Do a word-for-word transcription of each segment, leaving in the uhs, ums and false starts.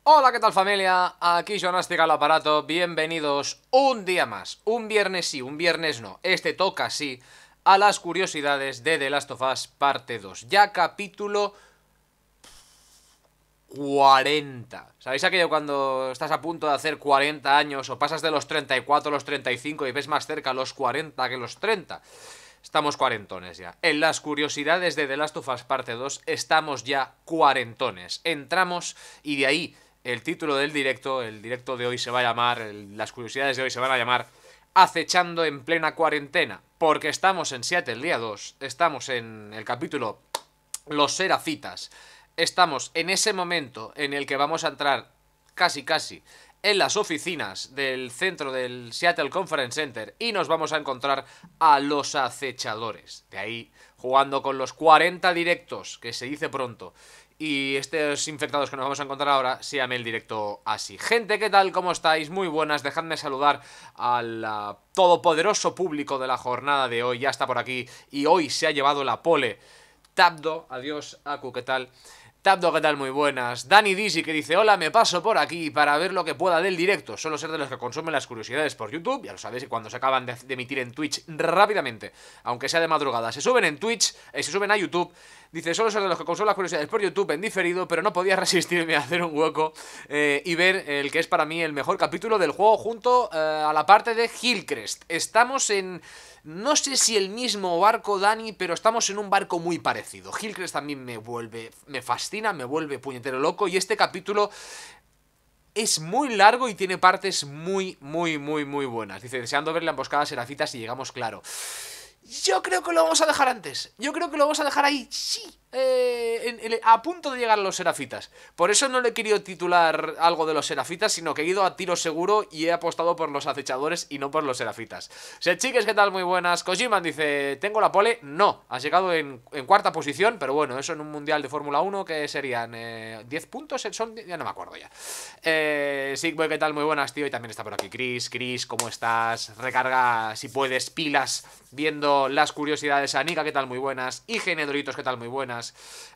Hola, ¿qué tal familia? Aquí Jonastic al aparato, bienvenidos un día más, un viernes sí, un viernes no, este toca sí, a las curiosidades de The Last of Us parte dos, ya capítulo cuarenta. ¿Sabéis aquello cuando estás a punto de hacer cuarenta años o pasas de los treinta y cuatro a los treinta y cinco y ves más cerca los cuarenta que los treinta? Estamos cuarentones ya. En las curiosidades de The Last of Us parte dos estamos ya cuarentones. Entramos y de ahí el título del directo, el directo de hoy se va a llamar, el, las curiosidades de hoy se van a llamar Acechando en plena cuarentena. Porque estamos en Seattle día dos, estamos en el capítulo Los Serafitas. Estamos en ese momento en el que vamos a entrar casi casi en las oficinas del centro del Seattle Conference Center y nos vamos a encontrar a los acechadores. De ahí, jugando con los cuarenta directos, que se dice pronto, y estos infectados que nos vamos a encontrar ahora, se llame el directo así. Gente, ¿qué tal? ¿Cómo estáis? Muy buenas, dejadme saludar al uh, todopoderoso público de la jornada de hoy. Ya está por aquí y hoy se ha llevado la pole Tabdo, adiós, Aku, ¿qué tal? Tabdo, ¿qué tal? Muy buenas. Dani Dizzy que dice, hola, me paso por aquí para ver lo que pueda del directo. Suelo ser de los que consumen las curiosidades por YouTube, ya lo sabéis, y cuando se acaban de, de emitir en Twitch rápidamente, aunque sea de madrugada, se suben en Twitch, eh, se suben a YouTube. Dice, suelo ser de los que consumen las curiosidades por YouTube en diferido, pero no podía resistirme a hacer un hueco eh, y ver el que es para mí el mejor capítulo del juego junto eh, a la parte de Hillcrest. Estamos en... No sé si el mismo barco, Dani, pero estamos en un barco muy parecido. Hillcrest también me vuelve, me fascina, me vuelve puñetero loco. Y este capítulo es muy largo y tiene partes muy, muy, muy, muy buenas. Dice, deseando ver la emboscada Serafitas y llegamos claro. Yo creo que lo vamos a dejar antes. Yo creo que lo vamos a dejar ahí, sí, eh, en, en, a punto de llegar a los Serafitas. Por eso no le he querido titular algo de los Serafitas, sino que he ido a tiro seguro y he apostado por los acechadores y no por los Serafitas. Chiques, ¿qué tal? Muy buenas. Kojiman dice, ¿tengo la pole? No, has llegado en, en cuarta posición, pero bueno, eso en un mundial de Fórmula uno que serían eh, diez puntos, son, ya no me acuerdo ya. Eh, Sigboy, ¿qué tal? Muy buenas, tío. Y también está por aquí Chris. Chris, ¿cómo estás? Recarga, si puedes, pilas viendo las curiosidades. Anika, ¿qué tal? Muy buenas. Y Genedoritos, ¿qué tal? Muy buenas.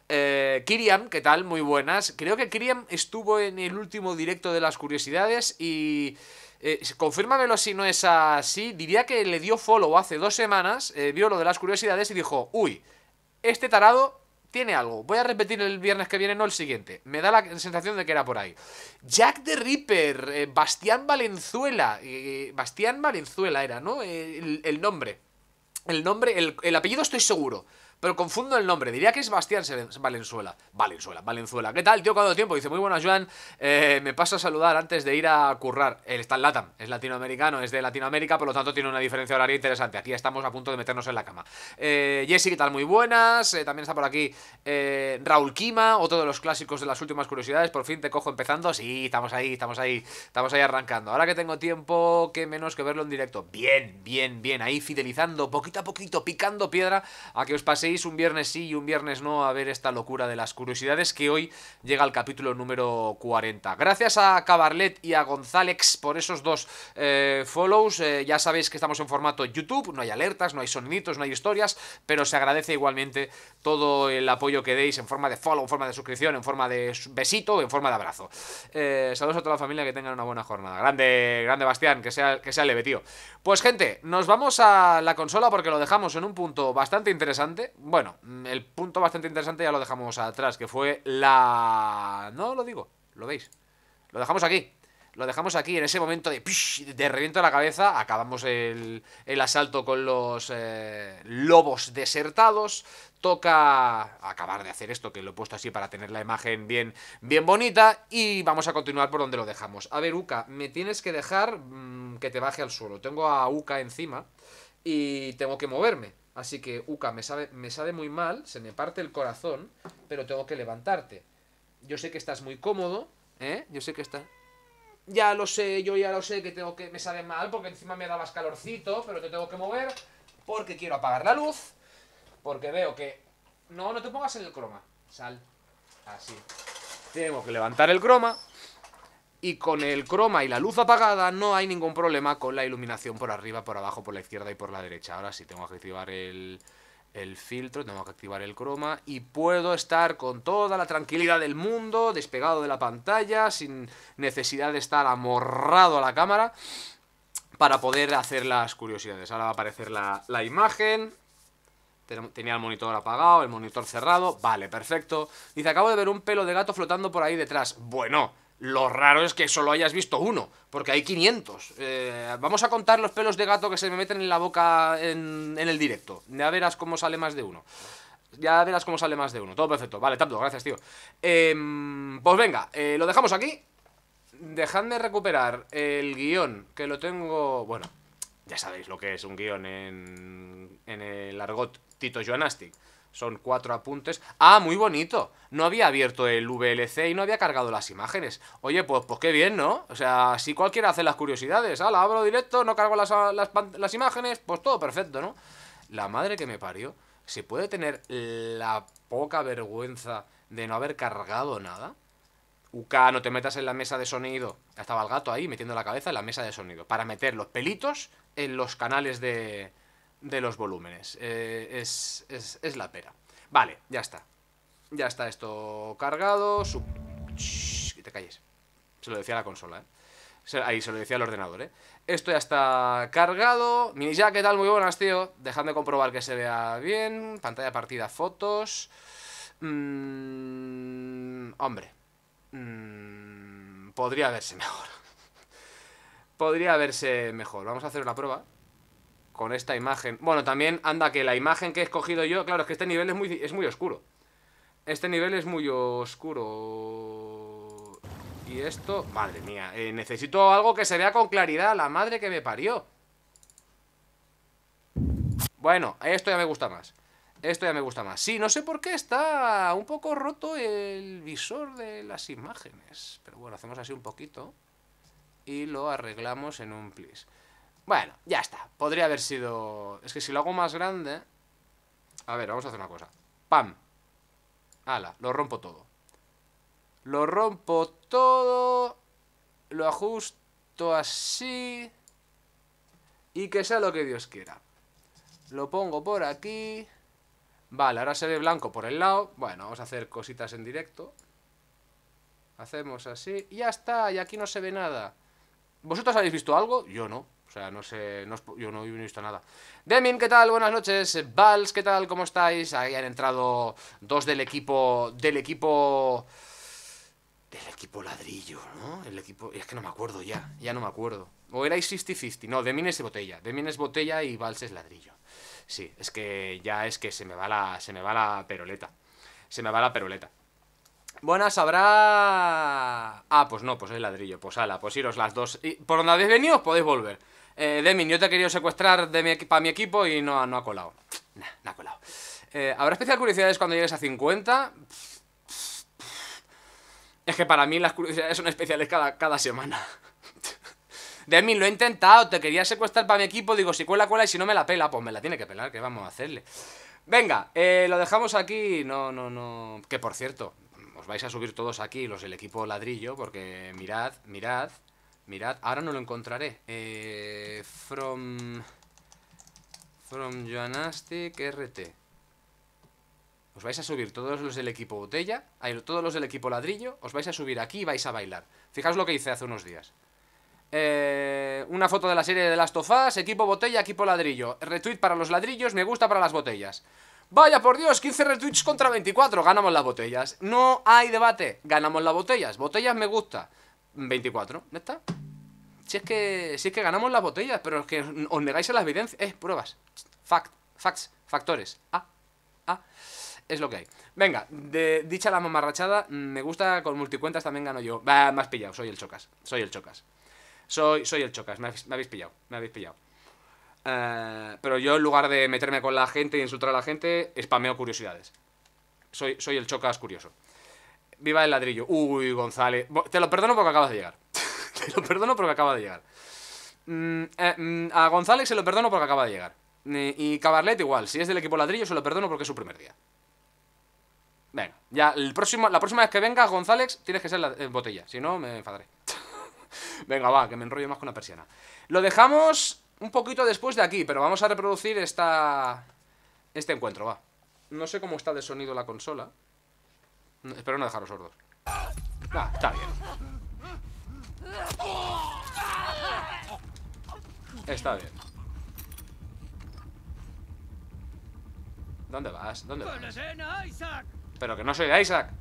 eh, Kiriam, ¿qué tal? Muy buenas. Creo que Kiriam estuvo en el último directo de las curiosidades y... Eh, confírmamelo si no es así. Diría que le dio follow hace dos semanas, eh, vio lo de las curiosidades y dijo, uy, este tarado tiene algo, voy a repetir el viernes que viene, no el siguiente. Me da la sensación de que era por ahí. Jack the Ripper, eh, Bastián Valenzuela, eh, Bastián Valenzuela era, ¿no? Eh, el, el nombre El nombre, el, el apellido estoy seguro, pero confundo el nombre. Diría que es Bastián Valenzuela. Valenzuela, Valenzuela. ¿Qué tal, tío? ¿Cuánto tiempo? Dice, muy buenas, Joan. Eh, me paso a saludar antes de ir a currar. Él está en LATAM, es latinoamericano, es de Latinoamérica, por lo tanto tiene una diferencia horaria interesante. Aquí estamos a punto de meternos en la cama. Eh, Jessy, ¿qué tal? Muy buenas. Eh, también está por aquí eh, Raúl Kima, otro de los clásicos de las últimas curiosidades. Por fin te cojo empezando. Sí, estamos ahí, estamos ahí, estamos ahí arrancando. Ahora que tengo tiempo, qué menos que verlo en directo. Bien, bien, bien. Ahí fidelizando poquito a poquito, picando piedra a que os paséis un viernes sí y un viernes no a ver esta locura de las curiosidades que hoy llega al capítulo número cuarenta. Gracias a Cabarlet y a González por esos dos eh, follows. Eh, ya sabéis que estamos en formato YouTube, no hay alertas, no hay soniditos, no hay historias, pero se agradece igualmente todo el apoyo que deis en forma de follow, en forma de suscripción, en forma de besito, en forma de abrazo. Eh, saludos a toda la familia, que tengan una buena jornada. Grande, grande Bastián, que sea, que sea leve, tío. Pues gente, nos vamos a la consola porque lo dejamos en un punto bastante interesante. Bueno, el punto bastante interesante ya lo dejamos atrás, que fue la... No lo digo, lo veis. Lo dejamos aquí. Lo dejamos aquí en ese momento de, pish, de reviento a la cabeza. Acabamos el, el asalto con los eh, lobos desertados. Toca acabar de hacer esto, que lo he puesto así para tener la imagen bien, bien bonita. Y vamos a continuar por donde lo dejamos. A ver, Uka, me tienes que dejar mmm, que te baje al suelo. Tengo a Uka encima y tengo que moverme. Así que, Uka, me sabe, me sabe muy mal, se me parte el corazón, pero tengo que levantarte. Yo sé que estás muy cómodo, ¿eh? Yo sé que estás... Ya lo sé, yo ya lo sé que tengo que... Me sabe mal porque encima me dabas calorcito, pero te tengo que mover porque quiero apagar la luz, porque veo que... No, no te pongas en el croma. Sal. Así. Tengo que levantar el croma. Y con el croma y la luz apagada no hay ningún problema con la iluminación por arriba, por abajo, por la izquierda y por la derecha. Ahora sí tengo que activar el, el filtro, tengo que activar el croma y puedo estar con toda la tranquilidad del mundo, despegado de la pantalla, sin necesidad de estar amorrado a la cámara, para poder hacer las curiosidades. Ahora va a aparecer la, la imagen. Tenía el monitor apagado, el monitor cerrado. Vale, perfecto. Dice, acabo de ver un pelo de gato flotando por ahí detrás. Bueno, lo raro es que solo hayas visto uno, porque hay quinientos. Eh, vamos a contar los pelos de gato que se me meten en la boca en, en el directo. Ya verás cómo sale más de uno. Ya verás cómo sale más de uno. Todo perfecto. Vale, tanto, gracias, tío. Eh, pues venga, eh, lo dejamos aquí. Dejadme recuperar el guión, que lo tengo... Bueno, ya sabéis lo que es un guión en, en el argot Tito Joanastic. Son cuatro apuntes. ¡Ah, muy bonito! No había abierto el V L C y no había cargado las imágenes. Oye, pues, pues qué bien, ¿no? O sea, si cualquiera hace las curiosidades. ¡Hala, abro directo, no cargo las, las, las imágenes! Pues todo perfecto, ¿no? La madre que me parió. ¿Se puede tener la poca vergüenza de no haber cargado nada? U K, no te metas en la mesa de sonido. Ya estaba el gato ahí metiendo la cabeza en la mesa de sonido. Para meter los pelitos en los canales de, de los volúmenes. Eh, es, es, es la pera. Vale, ya está. Ya está esto cargado. Sub... Shhh, que te calles. Se lo decía a la consola, ¿eh? Ahí se lo decía al ordenador, ¿eh? Esto ya está cargado. Mini Jack, ¿qué tal? Muy buenas, tío. Dejadme comprobar que se vea bien. Pantalla partida, fotos. Mm, hombre. Mm, podría verse mejor. Podría verse mejor. Vamos a hacer una prueba con esta imagen. Bueno, también anda que la imagen que he escogido yo... Claro, es que este nivel es muy, es muy oscuro. Este nivel es muy oscuro. Y esto... Madre mía, eh, necesito algo que se vea con claridad. La madre que me parió. Bueno, esto ya me gusta más. Esto ya me gusta más. Sí, no sé por qué está un poco roto el visor de las imágenes. Pero bueno, hacemos así un poquito y lo arreglamos en un plis. Bueno, ya está. Podría haber sido... Es que si lo hago más grande... A ver, vamos a hacer una cosa. ¡Pam! ¡Hala! Lo rompo todo. Lo rompo todo. Lo ajusto así. Y que sea lo que Dios quiera. Lo pongo por aquí. Vale, ahora se ve blanco por el lado. Bueno, vamos a hacer cositas en directo. Hacemos así. Y ya está, y aquí no se ve nada. ¿Vosotros habéis visto algo? Yo no. O sea, no sé, no, yo no he visto nada. Demin, ¿qué tal? Buenas noches. Vals, ¿qué tal? ¿Cómo estáis? Ahí han entrado dos del equipo... Del equipo... Del equipo ladrillo, ¿no? El equipo... Es que no me acuerdo ya. Ya no me acuerdo. O erais cincuenta cincuenta. No, Demin es botella. Demin es botella y Vals es ladrillo. Sí, es que ya es que se me va la... Se me va la peroleta. Se me va la peroleta. Buenas, habrá... Ah, pues no, pues es ladrillo. Pues ala, pues iros las dos. Y por donde habéis venido os podéis volver. eh, Demin, yo te he querido secuestrar de mi, para mi equipo y no, no ha colado. Nah, no ha colado. eh, ¿Habrá especial curiosidades cuando llegues a cincuenta? Es que para mí las curiosidades son especiales cada, cada semana. Demin, lo he intentado, te quería secuestrar para mi equipo. Digo, si cuela, cuela y si no me la pela, pues me la tiene que pelar, ¿qué vamos a hacerle? Venga, eh, lo dejamos aquí. No, no, no. Que por cierto, os vais a subir todos aquí, los del equipo ladrillo, porque mirad, mirad, mirad. Ahora no lo encontraré. Eh, from... From Joanastic R T. Os vais a subir todos los del equipo botella, todos los del equipo ladrillo, os vais a subir aquí y vais a bailar. Fijaos lo que hice hace unos días. Eh, una foto de la serie de Last of Us, equipo botella, equipo ladrillo. Retweet para los ladrillos, me gusta para las botellas. Vaya por Dios, quince retweets contra veinticuatro, ganamos las botellas. No hay debate, ganamos las botellas. Botellas me gusta, veinticuatro, ¿no está? Si es que, si es que ganamos las botellas, pero es que os negáis a las evidencias. Eh, pruebas, fact, facts, factores. Ah, ah, es lo que hay. Venga, de, dicha la mamarrachada, me gusta con multicuentas también gano yo. Bah, me has pillado, soy el chocas, soy el chocas. Soy, soy el chocas, me habéis, me habéis pillado, me habéis pillado. Uh, pero yo en lugar de meterme con la gente e insultar a la gente, spameo curiosidades. Soy, soy el chocas curioso. Viva el ladrillo. Uy, González. Te lo perdono porque acabas de llegar. Te lo perdono porque acaba de llegar. Mm, eh, mm, a González se lo perdono porque acaba de llegar. Y Cabarlet igual. Si es del equipo ladrillo se lo perdono porque es su primer día. Venga, ya el próximo, la próxima vez que venga González tienes que ser la eh, botella. Si no, me enfadaré. Venga, va, que me enrollo más con la persiana. Lo dejamos un poquito después de aquí, pero vamos a reproducir esta... este encuentro, va. No sé cómo está de sonido la consola. No, espero no dejaros sordos. Ah, está bien. Está bien. ¿Dónde vas? ¿Dónde vas? Pero que no soy de Isaac.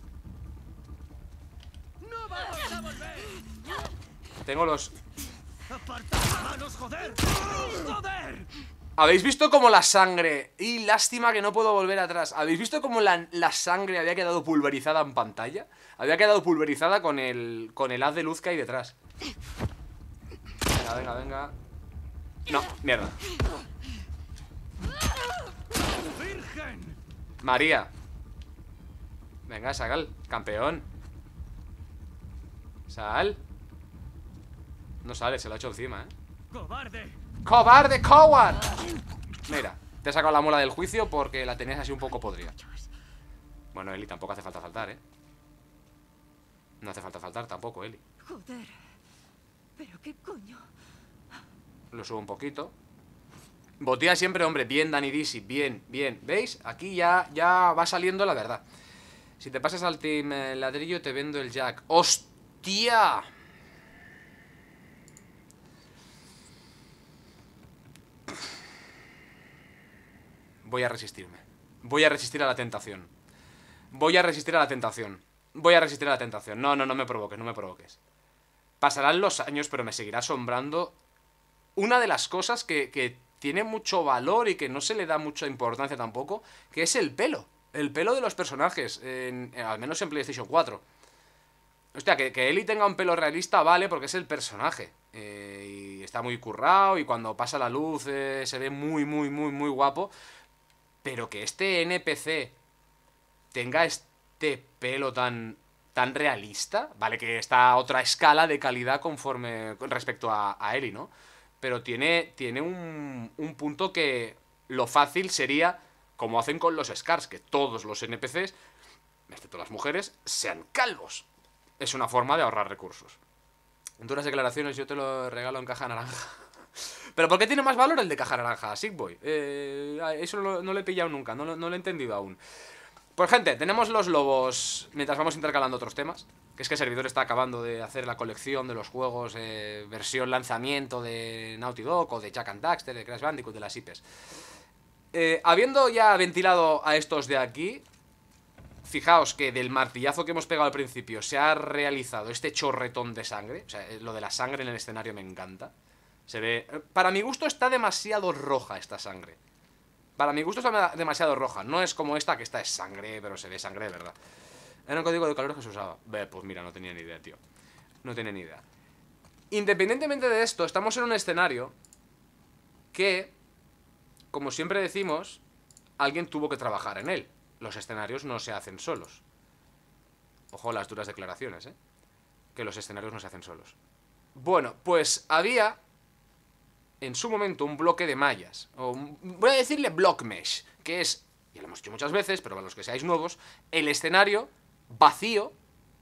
Tengo los... ¿Habéis visto cómo la sangre... Y lástima que no puedo volver atrás. ¿Habéis visto cómo la, la sangre había quedado pulverizada en pantalla? Había quedado pulverizada con el... Con el haz de luz que hay detrás. Venga, venga, venga. No, mierda. María. Venga, sal, campeón. Sal. No sale, se lo ha hecho encima, eh. ¡Cobarde! ¡Cobarde, coward! Mira, te he sacado la muela del juicio porque la tenías así un poco podrida. Bueno, Eli, tampoco hace falta faltar, eh. No hace falta faltar tampoco, Eli. Joder. ¿Pero qué coño? Lo subo un poquito. Botía siempre, hombre, bien Dani Disi, bien, bien. ¿Veis? Aquí ya, ya va saliendo la verdad. Si te pasas al team eh, ladrillo te vendo el jack. ¡Hostia! Voy a resistirme. Voy a resistir a la tentación. Voy a resistir a la tentación. Voy a resistir a la tentación. No, no, no me provoques, no me provoques. Pasarán los años, pero me seguirá asombrando una de las cosas que, que tiene mucho valor y que no se le da mucha importancia tampoco, que es el pelo. El pelo de los personajes, en, en, al menos en PlayStation cuatro. Hostia, que, que Ellie tenga un pelo realista, vale, porque es el personaje. Eh, y está muy currado y cuando pasa la luz eh, se ve muy, muy, muy, muy guapo. Pero que este N P C tenga este pelo tan, tan realista, vale, que está a otra escala de calidad conforme respecto a, a Ellie, ¿no? Pero tiene, tiene un, un punto que lo fácil sería, como hacen con los Scars, que todos los N P Cs, excepto las mujeres, sean calvos. Es una forma de ahorrar recursos. En duras declaraciones yo te lo regalo en caja naranja. ¿Pero por qué tiene más valor el de caja naranja, Sigboy? Eh, eso no, no lo he pillado nunca, no, no lo he entendido aún. Pues gente, tenemos los lobos mientras vamos intercalando otros temas. Que es que el servidor está acabando de hacer la colección de los juegos eh, versión lanzamiento de Naughty Dog o de Jak and Daxter, de Crash Bandicoot, de las I Ps. Eh, habiendo ya ventilado a estos de aquí, fijaos que del martillazo que hemos pegado al principio se ha realizado este chorretón de sangre. O sea, lo de la sangre en el escenario me encanta. Se ve... Para mi gusto está demasiado roja esta sangre. Para mi gusto está demasiado roja. No es como esta, que esta es sangre, pero se ve sangre de verdad. Era un código de calor que se usaba. Pues mira, no tenía ni idea, tío. No tenía ni idea. Independientemente de esto, estamos en un escenario que, como siempre decimos, alguien tuvo que trabajar en él. Los escenarios no se hacen solos. Ojo las duras declaraciones, ¿eh? Que los escenarios no se hacen solos. Bueno, pues había en su momento un bloque de mallas, o un, voy a decirle block mesh, que es, ya lo hemos dicho muchas veces, pero para los que seáis nuevos, el escenario vacío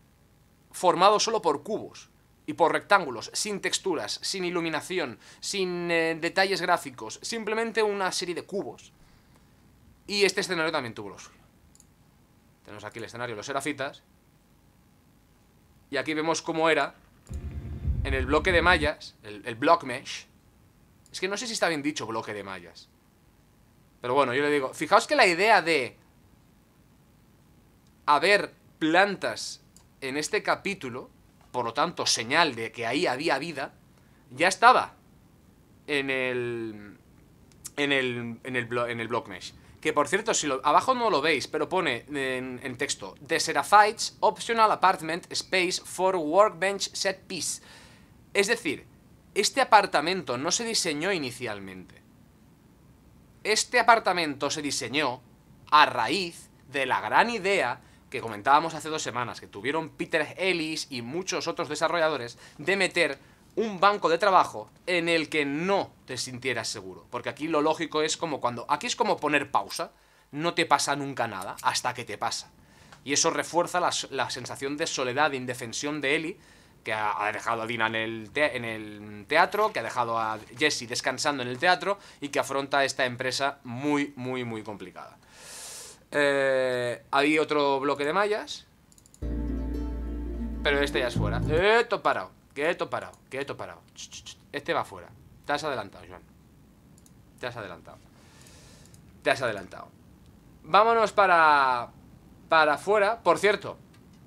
formado solo por cubos y por rectángulos, sin texturas, sin iluminación, sin eh, detalles gráficos, simplemente una serie de cubos. Y este escenario también tuvo lo suyo. Tenemos aquí el escenario de los Serafitas, y aquí vemos cómo era en el bloque de mallas, el, el block mesh. Es que no sé si está bien dicho bloque de mallas, pero bueno, yo le digo, fijaos que la idea de haber plantas en este capítulo, por lo tanto señal de que ahí había vida, ya estaba en el en el, en el, blo, en el block mesh. Que por cierto, si lo, abajo no lo veis, pero pone en, en texto: The Seraphites Optional Apartment Space for Workbench Set Piece. Es decir, este apartamento no se diseñó inicialmente. Este apartamento se diseñó a raíz de la gran idea que comentábamos hace dos semanas, que tuvieron Peter Ellis y muchos otros desarrolladores, de meter un banco de trabajo en el que no te sintieras seguro. Porque aquí lo lógico es como cuando... Aquí es como poner pausa, no te pasa nunca nada hasta que te pasa. Y eso refuerza la, la sensación de soledad, de indefensión de Ellie, que ha, ha dejado a Dina en el, te en el teatro, que ha dejado a Jesse descansando en el teatro y que afronta esta empresa muy, muy, muy complicada. Eh, hay otro bloque de mallas, pero este ya es fuera. Quieto parado, quieto parado, quieto parado. Este va fuera. Te has adelantado, Joan. Te has adelantado. Te has adelantado. Vámonos para... Para afuera. Por cierto,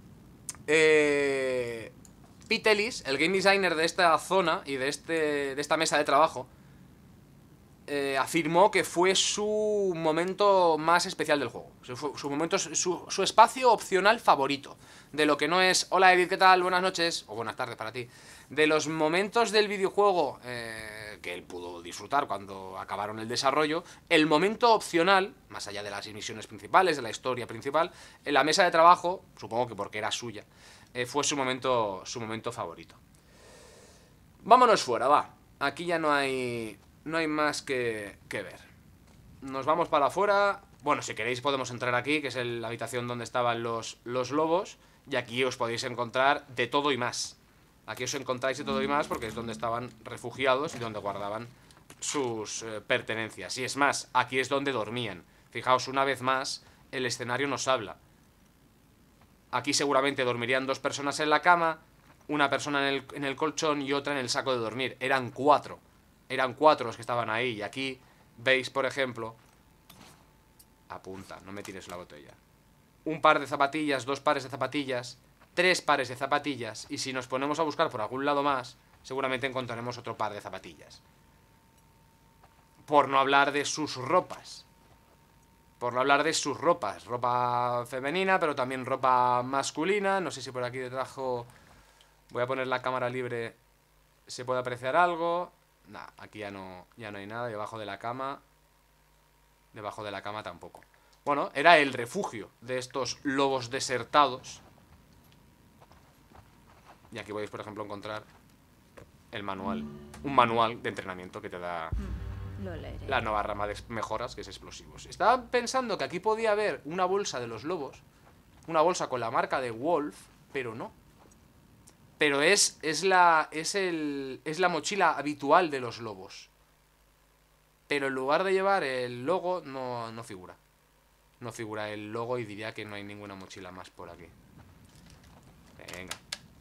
eh... Pete Ellis, el game designer de esta zona y de, este, de esta mesa de trabajo, eh, afirmó que fue su momento más especial del juego. Su, su momento, su, su espacio opcional favorito. De lo que no es, hola Edith, ¿qué tal? Buenas noches, o buenas tardes para ti. De los momentos del videojuego eh, que él pudo disfrutar cuando acabaron el desarrollo, el momento opcional, más allá de las misiones principales, de la historia principal, en la mesa de trabajo, supongo que porque era suya, eh, fue su momento, su momento favorito. Vámonos fuera, va. Aquí ya no hay, no hay más que, que ver. Nos vamos para afuera. Bueno, si queréis podemos entrar aquí, que es el, la habitación donde estaban los, los lobos, y aquí os podéis encontrar de todo y más. Aquí os encontráis de todo y más porque es donde estaban refugiados y donde guardaban sus eh, pertenencias. Y es más, aquí es donde dormían. Fijaos, una vez más, el escenario nos habla. Aquí seguramente dormirían dos personas en la cama, una persona en el, en el colchón y otra en el saco de dormir. Eran cuatro. Eran cuatro los que estaban ahí. Y aquí veis, por ejemplo... Apunta, no me tires la botella. Un par de zapatillas, dos pares de zapatillas, tres pares de zapatillas. Y si nos ponemos a buscar por algún lado más, seguramente encontraremos otro par de zapatillas. Por no hablar de sus ropas. Por no hablar de sus ropas. Ropa femenina, pero también ropa masculina. No sé si por aquí detrás... Voy a poner la cámara libre. ¿Se puede apreciar algo? Nah, aquí ya no, ya no hay nada. Debajo de la cama... Debajo de la cama tampoco. Bueno, era el refugio de estos lobos desertados. Y aquí podéis, por ejemplo, encontrar el manual. Un manual de entrenamiento que te da Lo leeré. la nueva rama de mejoras, que es explosivos. Estaba pensando que aquí podía haber una bolsa de los lobos. Una bolsa con la marca de Wolf, pero no. Pero es, es, la, es, el, es la mochila habitual de los lobos. Pero en lugar de llevar el logo, no, no figura. No figura el logo y diría que no hay ninguna mochila más por aquí. Venga.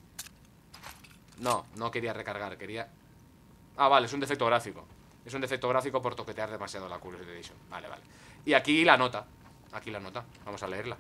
No, no quería recargar, quería... Ah, vale, es un defecto gráfico. Es un defecto gráfico por toquetear demasiado la Curiosity Edition. Vale, vale. Y aquí la nota. Aquí la nota. Vamos a leerla.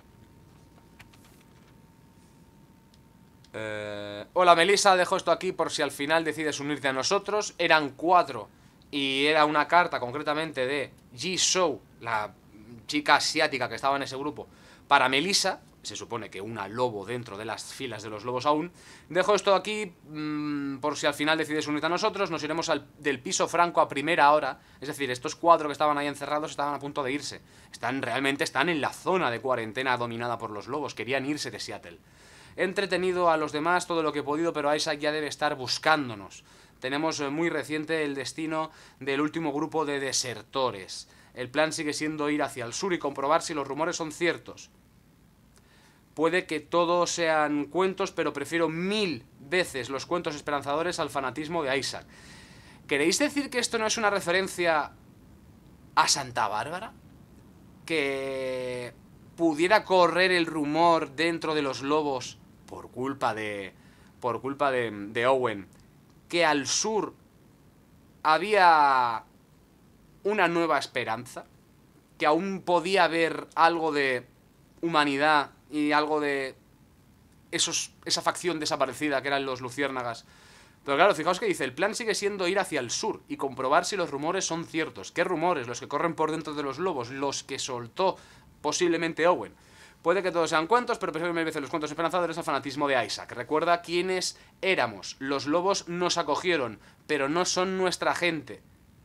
Eh... Hola, Melissa, dejo esto aquí por si al final decides unirte a nosotros. Eran cuatro. Y era una carta concretamente de Ji-Sou, la chica asiática que estaba en ese grupo, para Melissa. Se supone que una lobo dentro de las filas de los lobos aún. Dejo esto aquí mmm, por si al final decides unirte a nosotros. Nos iremos al, del piso franco a primera hora. Es decir, estos cuatro que estaban ahí encerrados estaban a punto de irse. Están, realmente están en la zona de cuarentena dominada por los lobos. Querían irse de Seattle. He entretenido a los demás todo lo que he podido, pero Isaac ya debe estar buscándonos. Tenemos muy reciente el destino del último grupo de desertores. El plan sigue siendo ir hacia el sur y comprobar si los rumores son ciertos. Puede que todos sean cuentos, pero prefiero mil veces los cuentos esperanzadores al fanatismo de Isaac. ¿Queréis decir que esto no es una referencia a Santa Bárbara? ¿Que pudiera correr el rumor dentro de los lobos por culpa de... por culpa de, de Owen, que al sur había una nueva esperanza, que aún podía haber algo de humanidad y algo de esos, esa facción desaparecida que eran los luciérnagas? Pero claro, fijaos que dice, el plan sigue siendo ir hacia el sur y comprobar si los rumores son ciertos. ¿Qué rumores? Los que corren por dentro de los lobos, los que soltó posiblemente Owen. Puede que todos sean cuentos, pero prefiero mil veces los cuentos esperanzadores al fanatismo de Isaac. Recuerda quiénes éramos. Los lobos nos acogieron, pero no son nuestra gente.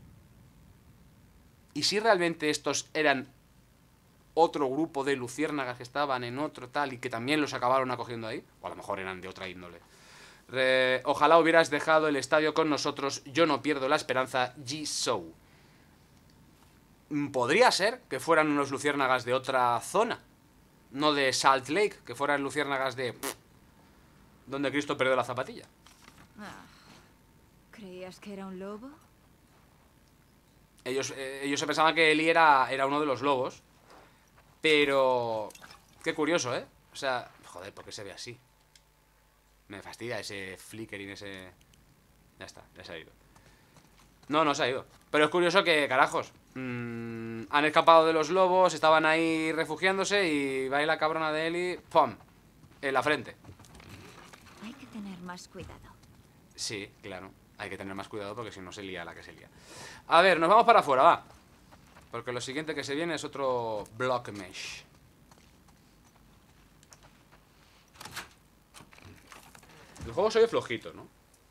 ¿Y si realmente estos eran otro grupo de luciérnagas que estaban en otro tal y que también los acabaron acogiendo ahí? O a lo mejor eran de otra índole. Re... Ojalá hubieras dejado el estadio con nosotros. Yo no pierdo la esperanza. Ji-Sou. Podría ser que fueran unos luciérnagas de otra zona. No de Salt Lake, que fueran luciérnagas de... donde Cristo perdió la zapatilla. Ah, ¿creías que era un lobo? Ellos, eh, ellos se pensaban que Eli era, era uno de los lobos. Pero... Qué curioso, ¿eh? O sea... Joder, ¿por qué se ve así? Me fastidia ese flickering, ese... Ya está, ya se ha ido. No, no se ha ido. Pero es curioso que, carajos, mmm, han escapado de los lobos, estaban ahí refugiándose y va ahí la cabrona de Eli, ¡pum! En la frente. Hay que tener más cuidado. Sí, claro. Hay que tener más cuidado porque si no se lía la que se lía. A ver, nos vamos para afuera, va. Porque lo siguiente que se viene es otro block mesh. El juego se oye flojito, ¿no?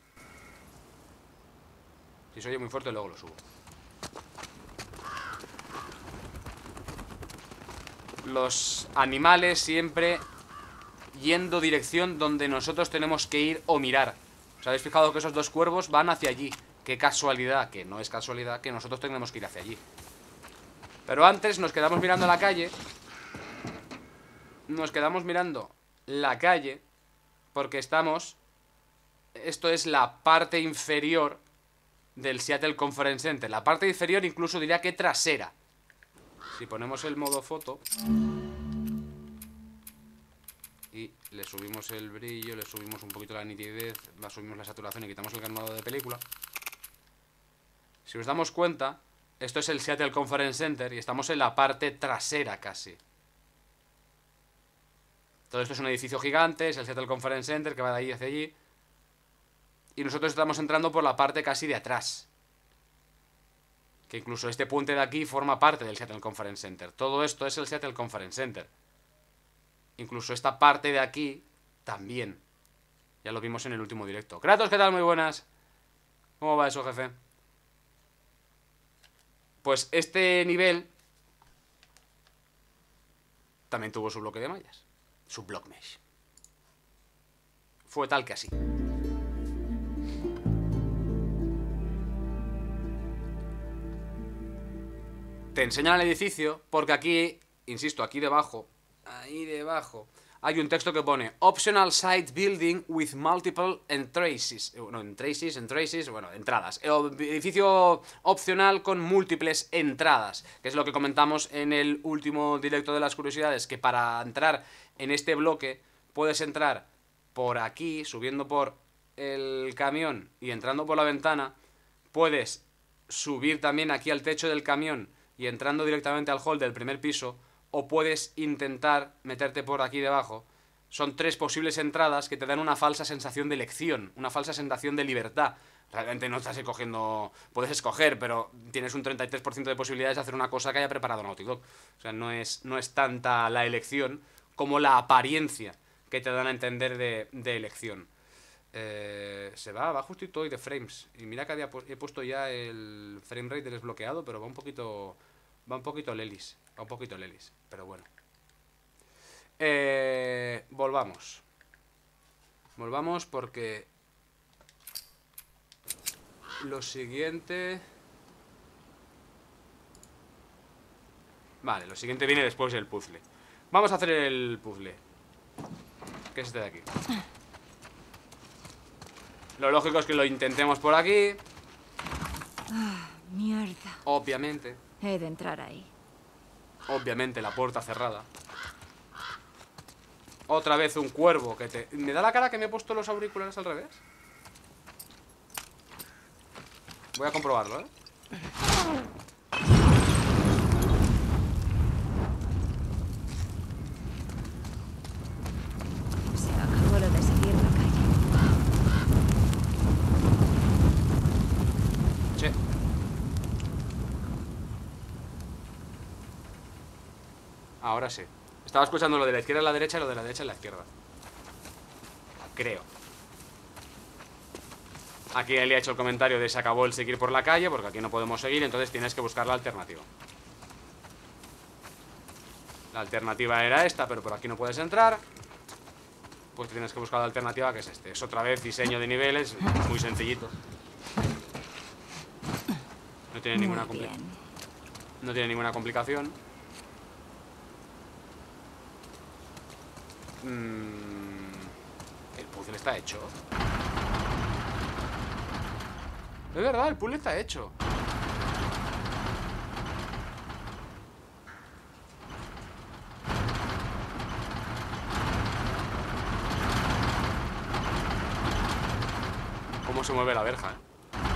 Si se oye muy fuerte, luego lo subo. Los animales siempre yendo dirección donde nosotros tenemos que ir o mirar. ¿Os habéis fijado que esos dos cuervos van hacia allí? Qué casualidad, que no es casualidad que nosotros tenemos que ir hacia allí. Pero antes nos quedamos mirando la calle. Nos quedamos mirando la calle porque estamos... Esto es la parte inferior del Seattle Conference Center. La parte inferior incluso diría que trasera. Si ponemos el modo foto y le subimos el brillo, le subimos un poquito la nitidez, la subimos la saturación y quitamos el granulado de película. Si os damos cuenta, esto es el Seattle Conference Center y estamos en la parte trasera casi. Todo esto es un edificio gigante, es el Seattle Conference Center que va de ahí hacia allí. Y nosotros estamos entrando por la parte casi de atrás. Que incluso este puente de aquí forma parte del Seattle Conference Center. Todo esto es el Seattle Conference Center. Incluso esta parte de aquí también. Ya lo vimos en el último directo. Kratos, ¿qué tal? Muy buenas. ¿Cómo va eso, jefe? Pues este nivel también tuvo su bloque de mallas. Su block mesh. Fue tal que así. Te enseñan el edificio porque aquí, insisto, aquí debajo, ahí debajo, hay un texto que pone Optional Site Building with Multiple Entrances. Bueno, entrances, entrances, bueno, entradas. Edificio opcional con múltiples entradas, que es lo que comentamos en el último directo de las curiosidades, que para entrar en este bloque puedes entrar por aquí, subiendo por el camión y entrando por la ventana. Puedes subir también aquí al techo del camión y entrando directamente al hall del primer piso, o puedes intentar meterte por aquí debajo. Son tres posibles entradas que te dan una falsa sensación de elección, una falsa sensación de libertad. Realmente no estás escogiendo... Puedes escoger, pero tienes un treinta y tres por ciento de posibilidades de hacer una cosa que haya preparado Naughty Dog. O sea, no es, no es tanta la elección como la apariencia que te dan a entender de, de elección. Eh, se va, va justito hoy de frames. Y mira que había pu he puesto ya el frame rate desbloqueado, pero va un poquito... Va un poquito lelis. Va un poquito lelis, pero bueno. Eh, volvamos. Volvamos porque... Lo siguiente... Vale, lo siguiente viene después del puzzle. Vamos a hacer el puzzle, que es este de aquí. Lo lógico es que lo intentemos por aquí. Ah, mierda. Obviamente. He de entrar ahí. Obviamente la puerta cerrada. Otra vez un cuervo que te... ¿Me da la cara que me he puesto los auriculares al revés? Voy a comprobarlo, ¿eh? Se acabó lo de seguir la calle. Sí. Ahora sí. Estaba escuchando lo de la izquierda a la derecha y lo de la derecha a la izquierda. Creo. Aquí él ha hecho el comentario de se acabó el seguir por la calle, porque aquí no podemos seguir, entonces tienes que buscar la alternativa. La alternativa era esta, pero por aquí no puedes entrar. Pues tienes que buscar la alternativa, que es este. Es otra vez diseño de niveles, muy sencillito. No tiene Muy ninguna compli- bien. No tiene ninguna complicación. Mm, el puzzle está hecho. Es verdad, el puzzle está hecho. Cómo se mueve la verja, ¿eh?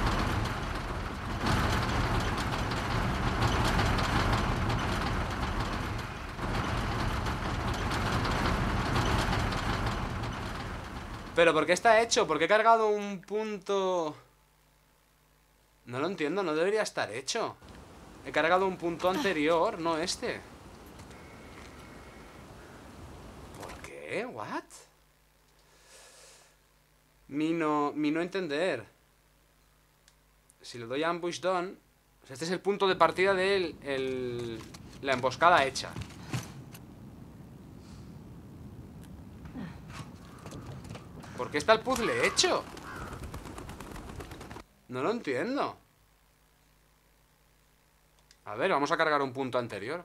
¿Pero por qué está hecho? ¿Por qué he cargado un punto...? No lo entiendo, no debería estar hecho. He cargado un punto anterior, no este. ¿Por qué? ¿What? Mi no, mi no entender. Si le doy a ambush done, o sea, este es el punto de partida de el, el, la emboscada hecha. ¿Por qué está el puzzle hecho? No lo entiendo. A ver, vamos a cargar un punto anterior.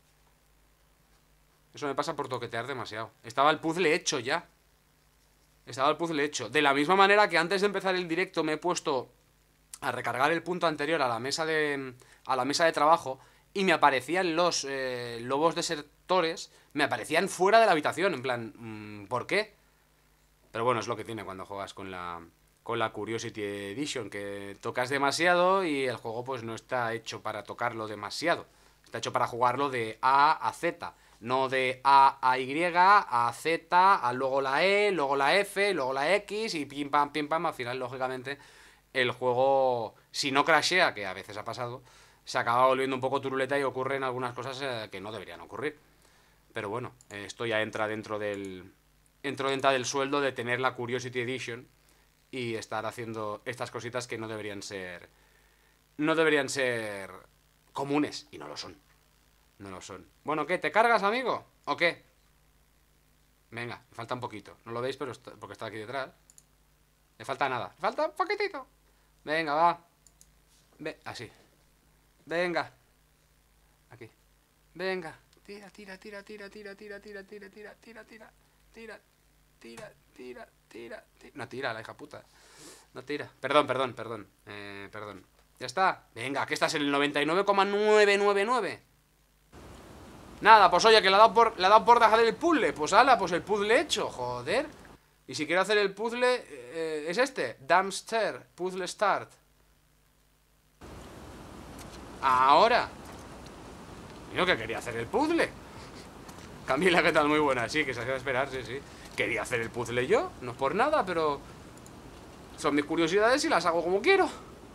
Eso me pasa por toquetear demasiado. Estaba el puzzle hecho ya. Estaba el puzzle hecho. De la misma manera que antes de empezar el directo me he puesto a recargar el punto anterior a la mesa de, a la mesa de trabajo y me aparecían los eh, lobos desertores, me aparecían fuera de la habitación. En plan, mmm, ¿por qué? Pero bueno, es lo que tiene cuando juegas con la, con la Curiosity Edition, que tocas demasiado y el juego pues no está hecho para tocarlo demasiado. Está hecho para jugarlo de A a Z. No de A a Y, a Z, a luego la E, luego la F, luego la X y pim pam, pim pam. Al final, lógicamente, el juego, si no crashea, que a veces ha pasado, se acaba volviendo un poco turuleta y ocurren algunas cosas eh, que no deberían ocurrir. Pero bueno, eh, esto ya entra dentro del, entra dentro del sueldo de tener la Curiosity Edition y estar haciendo estas cositas que no deberían ser, no deberían ser comunes, y no lo son. No lo son. Bueno, ¿qué? ¿Te cargas, amigo? ¿O qué? Venga, me falta un poquito. No lo veis, pero está, porque está aquí detrás. Le falta nada. Le falta un poquitito. Venga, va. Ve, así. Venga. Aquí. Venga. Tira, tira, tira, tira, tira, tira, tira, tira, tira, tira, tira, tira, tira, tira, tira, tira. No tira, la hija puta. No tira. Perdón, perdón, perdón. Eh, perdón. Ya está. Venga, que estás en el noventa y nueve coma novecientos noventa y nueve. Nada, pues oye, que le ha dado por, le ha dado por dejar el puzzle. Pues ala, pues el puzzle hecho, joder. Y si quiero hacer el puzzle, eh, es este, Dumpster, Puzzle Start. Ahora. Yo que quería hacer el puzzle. Camila, ¿qué tal? Muy buena, sí, que se hacía esperar, sí, sí. Quería hacer el puzzle yo, no es por nada, pero son mis curiosidades y las hago como quiero.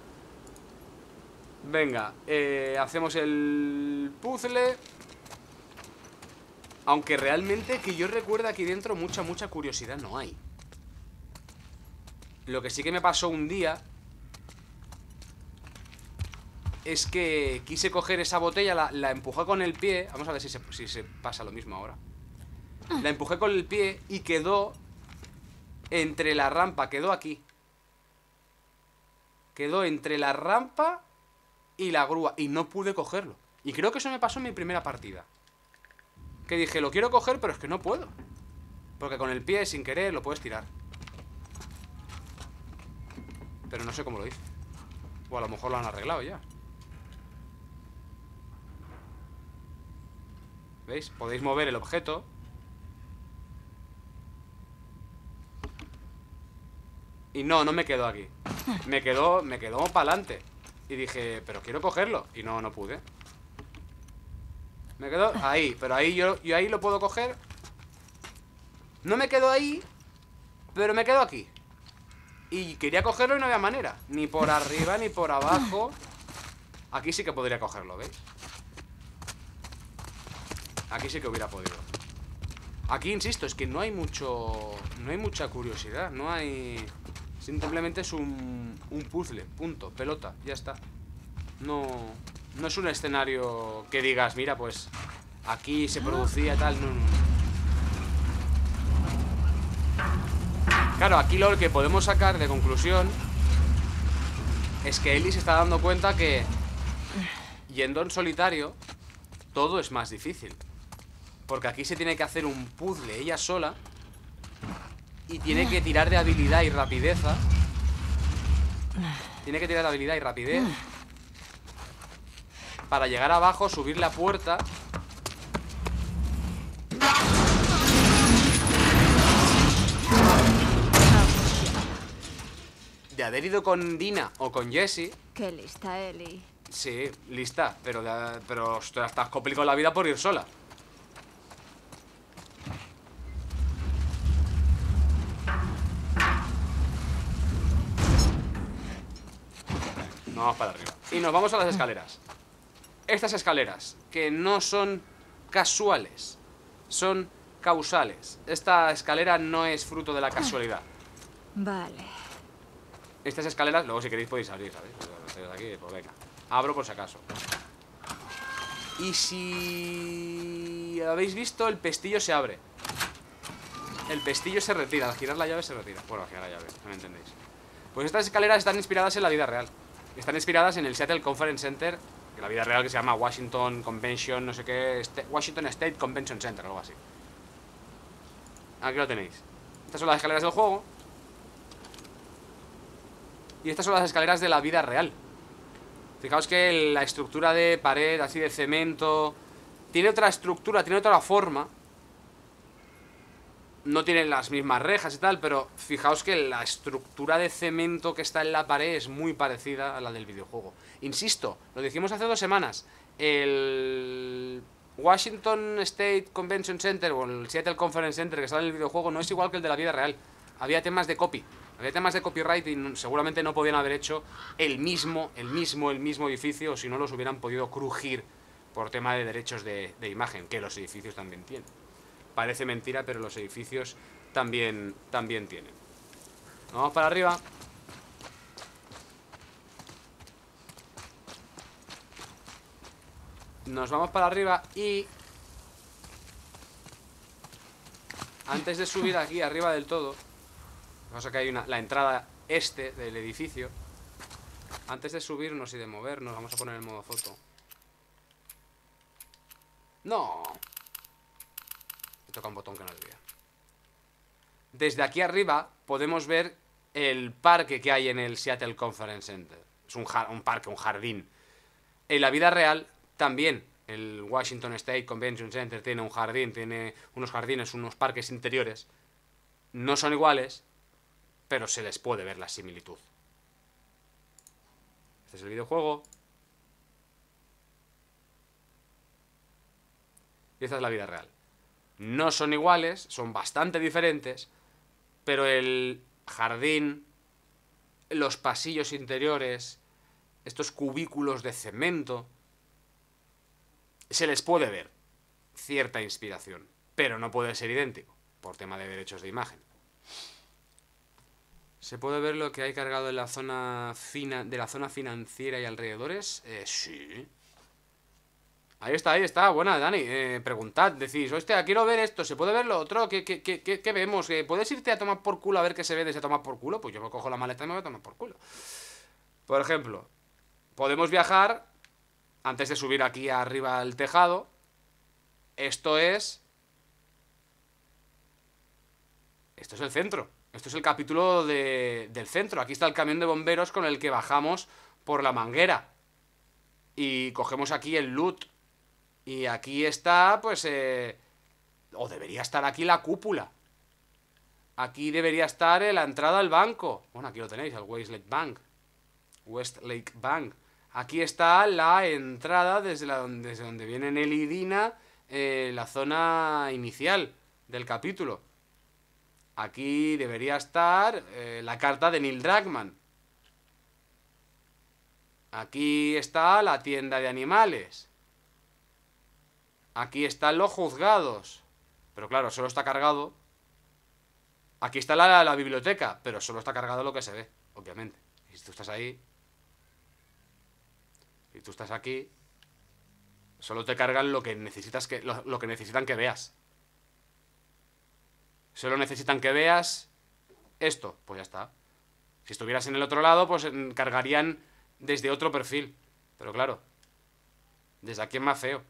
Venga, eh, hacemos el puzzle. Aunque realmente, que yo recuerde, aquí dentro mucha, mucha curiosidad no hay. Lo que sí que me pasó un día es que quise coger esa botella, la, la empujé con el pie. Vamos a ver si se, si se pasa lo mismo ahora. La empujé con el pie y quedó entre la rampa, quedó aquí. Quedó entre la rampa y la grúa y no pude cogerlo. Y creo que eso me pasó en mi primera partida. Que dije, lo quiero coger, pero es que no puedo. Porque con el pie, sin querer, lo puedes tirar. Pero no sé cómo lo hice. O a lo mejor lo han arreglado ya. ¿Veis? Podéis mover el objeto. Y no, no me quedó aquí. Me quedó, me quedó para adelante. Y dije, pero quiero cogerlo. Y no, no pude. Me quedo ahí, pero ahí yo, yo ahí lo puedo coger. No me quedo ahí, pero me quedo aquí. Y quería cogerlo y no había manera. Ni por arriba, ni por abajo. Aquí sí que podría cogerlo, ¿veis? Aquí sí que hubiera podido. Aquí, insisto, es que no hay mucho... No hay mucha curiosidad. No hay... Simplemente es un, un puzzle, punto, pelota, ya está. No... No es un escenario que digas, mira, pues aquí se producía tal, no, no. Claro, aquí lo que podemos sacar de conclusión es que Ellie se está dando cuenta que yendo en solitario todo es más difícil. Porque aquí se tiene que hacer un puzzle ella sola y tiene que tirar de habilidad y rapideza. Tiene que tirar habilidad y rapidez para llegar abajo, subir la puerta. De haber ido con Dina o con Jessie. Qué lista, Ellie. Sí, lista, pero, de, pero te has complicado la vida por ir sola. Vamos para arriba. Y nos vamos a las escaleras. Estas escaleras, que no son casuales, son causales. Esta escalera no es fruto de la casualidad. Vale. Estas escaleras, luego si queréis podéis abrir, ¿sabéis? Pero aquí, pues venga. Abro por si acaso. Y si habéis visto, el pestillo se abre. El pestillo se retira, al girar la llave se retira. Bueno, al girar la llave, no me entendéis. Pues estas escaleras están inspiradas en la vida real. Están inspiradas en el Seattle Conference Center, en la vida real, que se llama Washington Convention, no sé qué, St Washington State Convention Center, algo así. Aquí lo tenéis. Estas son las escaleras del juego. Y estas son las escaleras de la vida real. Fijaos que la estructura de pared, así de cemento, tiene otra estructura, tiene otra forma. No tienen las mismas rejas y tal, pero fijaos que la estructura de cemento que está en la pared es muy parecida a la del videojuego. Insisto, lo dijimos hace dos semanas. El Washington State Convention Center o el Seattle Conference Center que está en el videojuego no es igual que el de la vida real. Había temas de copy. Había temas de copyright y seguramente no podían haber hecho el mismo, el mismo, el mismo edificio, o si no los hubieran podido crujir por tema de derechos de, de imagen, que los edificios también tienen. Parece mentira, pero los edificios también, también tienen. Vamos para arriba. Nos vamos para arriba y... antes de subir aquí arriba del todo... pasa que hay una, la entrada este del edificio. Antes de subirnos y de movernos, vamos a poner el modo foto. ¡No! Me toca un botón que no debía. Desde aquí arriba podemos ver el parque que hay en el Seattle Conference Center. Es un, un parque, un jardín. En la vida real también. El Washington State Convention Center tiene un jardín, tiene unos jardines, unos parques interiores. No son iguales, pero se les puede ver la similitud. Este es el videojuego. Y esta es la vida real. No son iguales, son bastante diferentes, pero el jardín, los pasillos interiores, estos cubículos de cemento, se les puede ver cierta inspiración, pero no puede ser idéntico, por tema de derechos de imagen. ¿Se puede ver lo que hay cargado en la zona fina, de la zona financiera y alrededores? Eh, sí. Ahí está, ahí está. Buena, Dani. Eh, preguntad, decís, hostia, quiero ver esto. ¿Se puede ver lo otro? ¿Qué, qué, qué, qué, qué vemos? ¿Puedes irte a tomar por culo a ver qué se ve desde tomar por culo? Pues yo me cojo la maleta y me voy a tomar por culo. Por ejemplo, podemos viajar antes de subir aquí arriba al tejado. Esto es... Esto es el centro. Esto es el capítulo de, del centro. Aquí está el camión de bomberos con el que bajamos por la manguera. Y cogemos aquí el loot. Y aquí está, pues... Eh, o debería estar aquí la cúpula. Aquí debería estar la entrada al banco. Bueno, aquí lo tenéis, el Westlake Bank. Westlake Bank. Aquí está la entrada desde, la, desde donde viene Ellie y Dina, eh, la zona inicial del capítulo. Aquí debería estar eh, la carta de Neil Druckmann. Aquí está la tienda de animales. Aquí están los juzgados. Pero claro, solo está cargado. Aquí está la, la biblioteca, pero solo está cargado lo que se ve, obviamente. Y si tú estás ahí... Y tú estás aquí, solo te cargan lo que necesitas que lo, lo que necesitan que veas. Solo necesitan que veas esto, pues ya está. Si estuvieras en el otro lado, pues cargarían desde otro perfil. Pero claro, desde aquí es más feo.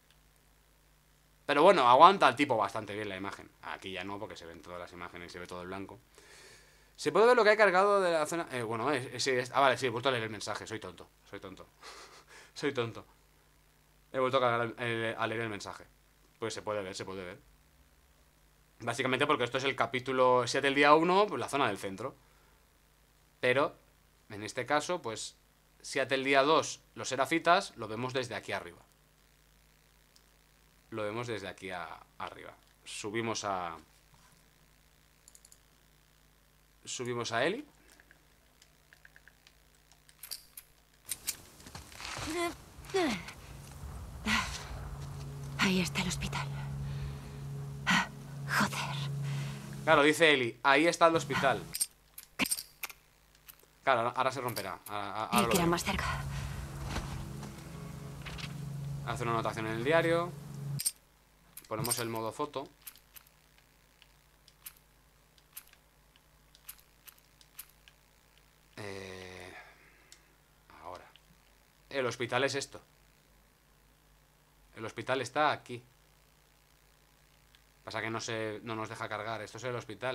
Pero bueno, aguanta el tipo bastante bien la imagen. Aquí ya no, porque se ven todas las imágenes y se ve todo el blanco. ¿Se puede ver lo que hay cargado de la zona? Eh, bueno, eh, sí, es... ah, vale, sí, he vuelto a leer el mensaje. Soy tonto, soy tonto. Soy tonto. He vuelto a, cargar el- el- a leer el mensaje. Pues se puede ver, se puede ver. Básicamente porque esto es el capítulo siete del día uno, pues la zona del centro. Pero, en este caso, pues siete del día dos, los serafitas, lo vemos desde aquí arriba. Lo vemos desde aquí a, arriba. Subimos a... Subimos a Ellie. Ahí está el hospital. Ah, joder. Claro, dice Ellie, ahí está el hospital. Claro, ahora se romperá. Ahora, ahora El lo que era veo. más cerca. Hace una anotación en el diario. Ponemos el modo foto. Eh, ahora. El hospital es esto. El hospital está aquí. Pasa que no se, no nos deja cargar. Esto es el hospital.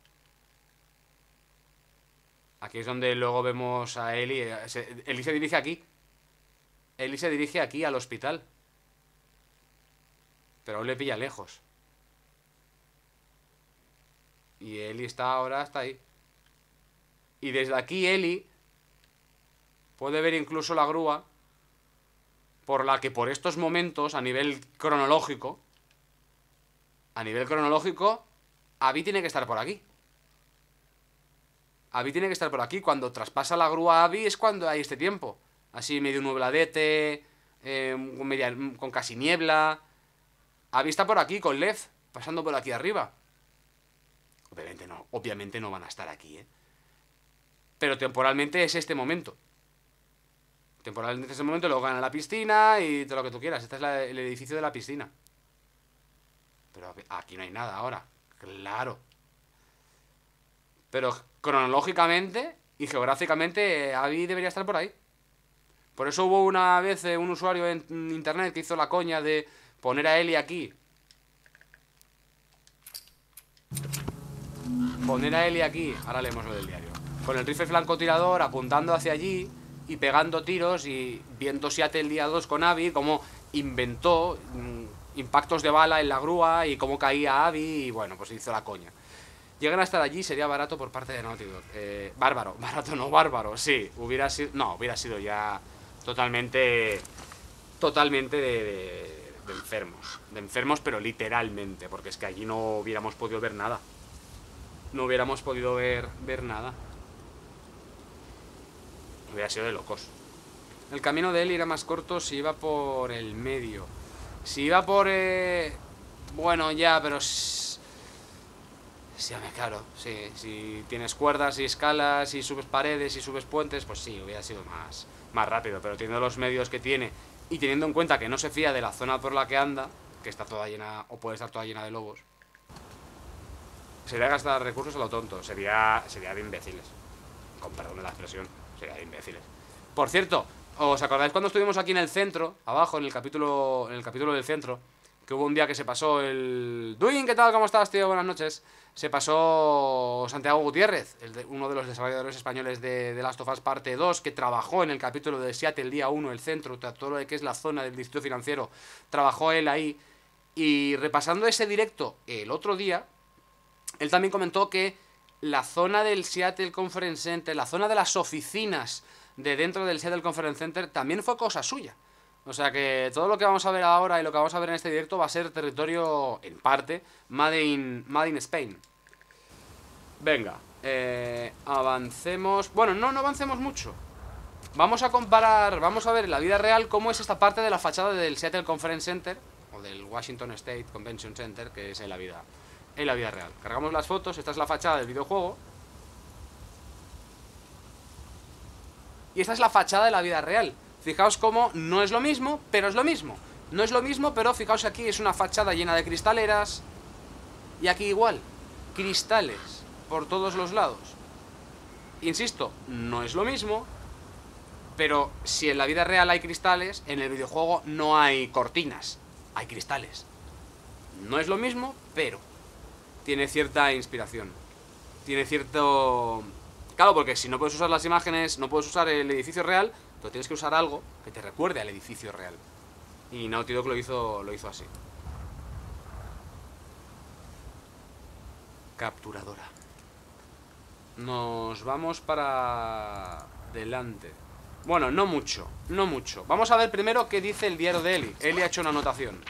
Aquí es donde luego vemos a Ellie. eh, se- Ellie se dirige aquí. Ellie se dirige aquí al hospital. Pero aún le pilla lejos. Y Ellie está ahora hasta ahí. Y desde aquí Ellie puede ver incluso la grúa por la que por estos momentos, a nivel cronológico, a nivel cronológico, Abby tiene que estar por aquí. Abby tiene que estar por aquí. Cuando traspasa la grúa a Abby es cuando hay este tiempo. Así medio nubladete, eh, con, media- con casi niebla. Abby está por aquí con Lev, pasando por aquí arriba. Obviamente no, obviamente no van a estar aquí, ¿eh? Pero temporalmente es este momento. Temporalmente es este momento, luego gana la piscina y todo lo que tú quieras. Este es la- el edificio de la piscina. Pero aquí no hay nada ahora. Claro. Pero cronológicamente y geográficamente, Abby debería estar por ahí. Por eso hubo una vez eh, un usuario en internet que hizo la coña de poner a Ellie aquí. Poner a Ellie aquí. Ahora leemos lo del diario. Con el rifle francotirador apuntando hacia allí y pegando tiros y viendo Seattle el día dos con Abby, cómo inventó mm, impactos de bala en la grúa y cómo caía Abby y bueno, pues hizo la coña. Llegan a estar allí, sería barato por parte de Naughty Dog. Eh, bárbaro, barato no, bárbaro, sí. Hubiera sido, no, hubiera sido ya totalmente, totalmente de, de, de enfermos. De enfermos, pero literalmente, porque es que allí no hubiéramos podido ver nada. No hubiéramos podido ver, ver nada. Hubiera sido de locos. El camino de él era más corto si iba por el medio. Si iba por... Eh... Bueno, ya, pero... Sí, hombre, claro, sí. Si tienes cuerdas y escalas y subes paredes y subes puentes, pues sí, hubiera sido más, más rápido. Pero teniendo los medios que tiene y teniendo en cuenta que no se fía de la zona por la que anda, que está toda llena, o puede estar toda llena de lobos, sería gastar recursos a lo tonto. Sería, sería de imbéciles. Con perdón de la expresión, sería de imbéciles. Por cierto, ¿os acordáis cuando estuvimos aquí en el centro, abajo, en el capítulo, en el capítulo del centro, que hubo un día que se pasó el... Duin, ¿qué tal? ¿Cómo estás, tío? Buenas noches. Se pasó Santiago Gutiérrez, el de, uno de los desarrolladores españoles de The Last of Us Parte dos, que trabajó en el capítulo de Seattle el día uno, el centro, todo lo que es la zona del distrito financiero, trabajó él ahí. Y repasando ese directo el otro día, él también comentó que la zona del Seattle Conference Center, la zona de las oficinas de dentro del Seattle Conference Center, también fue cosa suya. O sea que todo lo que vamos a ver ahora y lo que vamos a ver en este directo va a ser territorio, en parte, Made in, Made in Spain. Venga, eh, avancemos... Bueno, no, no avancemos mucho. Vamos a comparar, vamos a ver en la vida real cómo es esta parte de la fachada del Seattle Conference Center, o del Washington State Convention Center, que es en la vida, en la vida real. Cargamos las fotos, esta es la fachada del videojuego. Y esta es la fachada de la vida real. Fijaos cómo no es lo mismo, pero es lo mismo. No es lo mismo, pero fijaos aquí, es una fachada llena de cristaleras. Y aquí igual, cristales por todos los lados. Insisto, no es lo mismo, pero si en la vida real hay cristales, en el videojuego no hay cortinas, hay cristales. No es lo mismo, pero tiene cierta inspiración. tiene cierto... Claro, porque si no puedes usar las imágenes, no puedes usar el edificio real, pero tienes que usar algo que te recuerde al edificio real. Y Naughty Dog lo hizo, lo hizo así. Capturadora. Nos vamos para... delante. Bueno, no mucho, no mucho. Vamos a ver primero qué dice el diario de Ellie. Ellie ha hecho una anotación.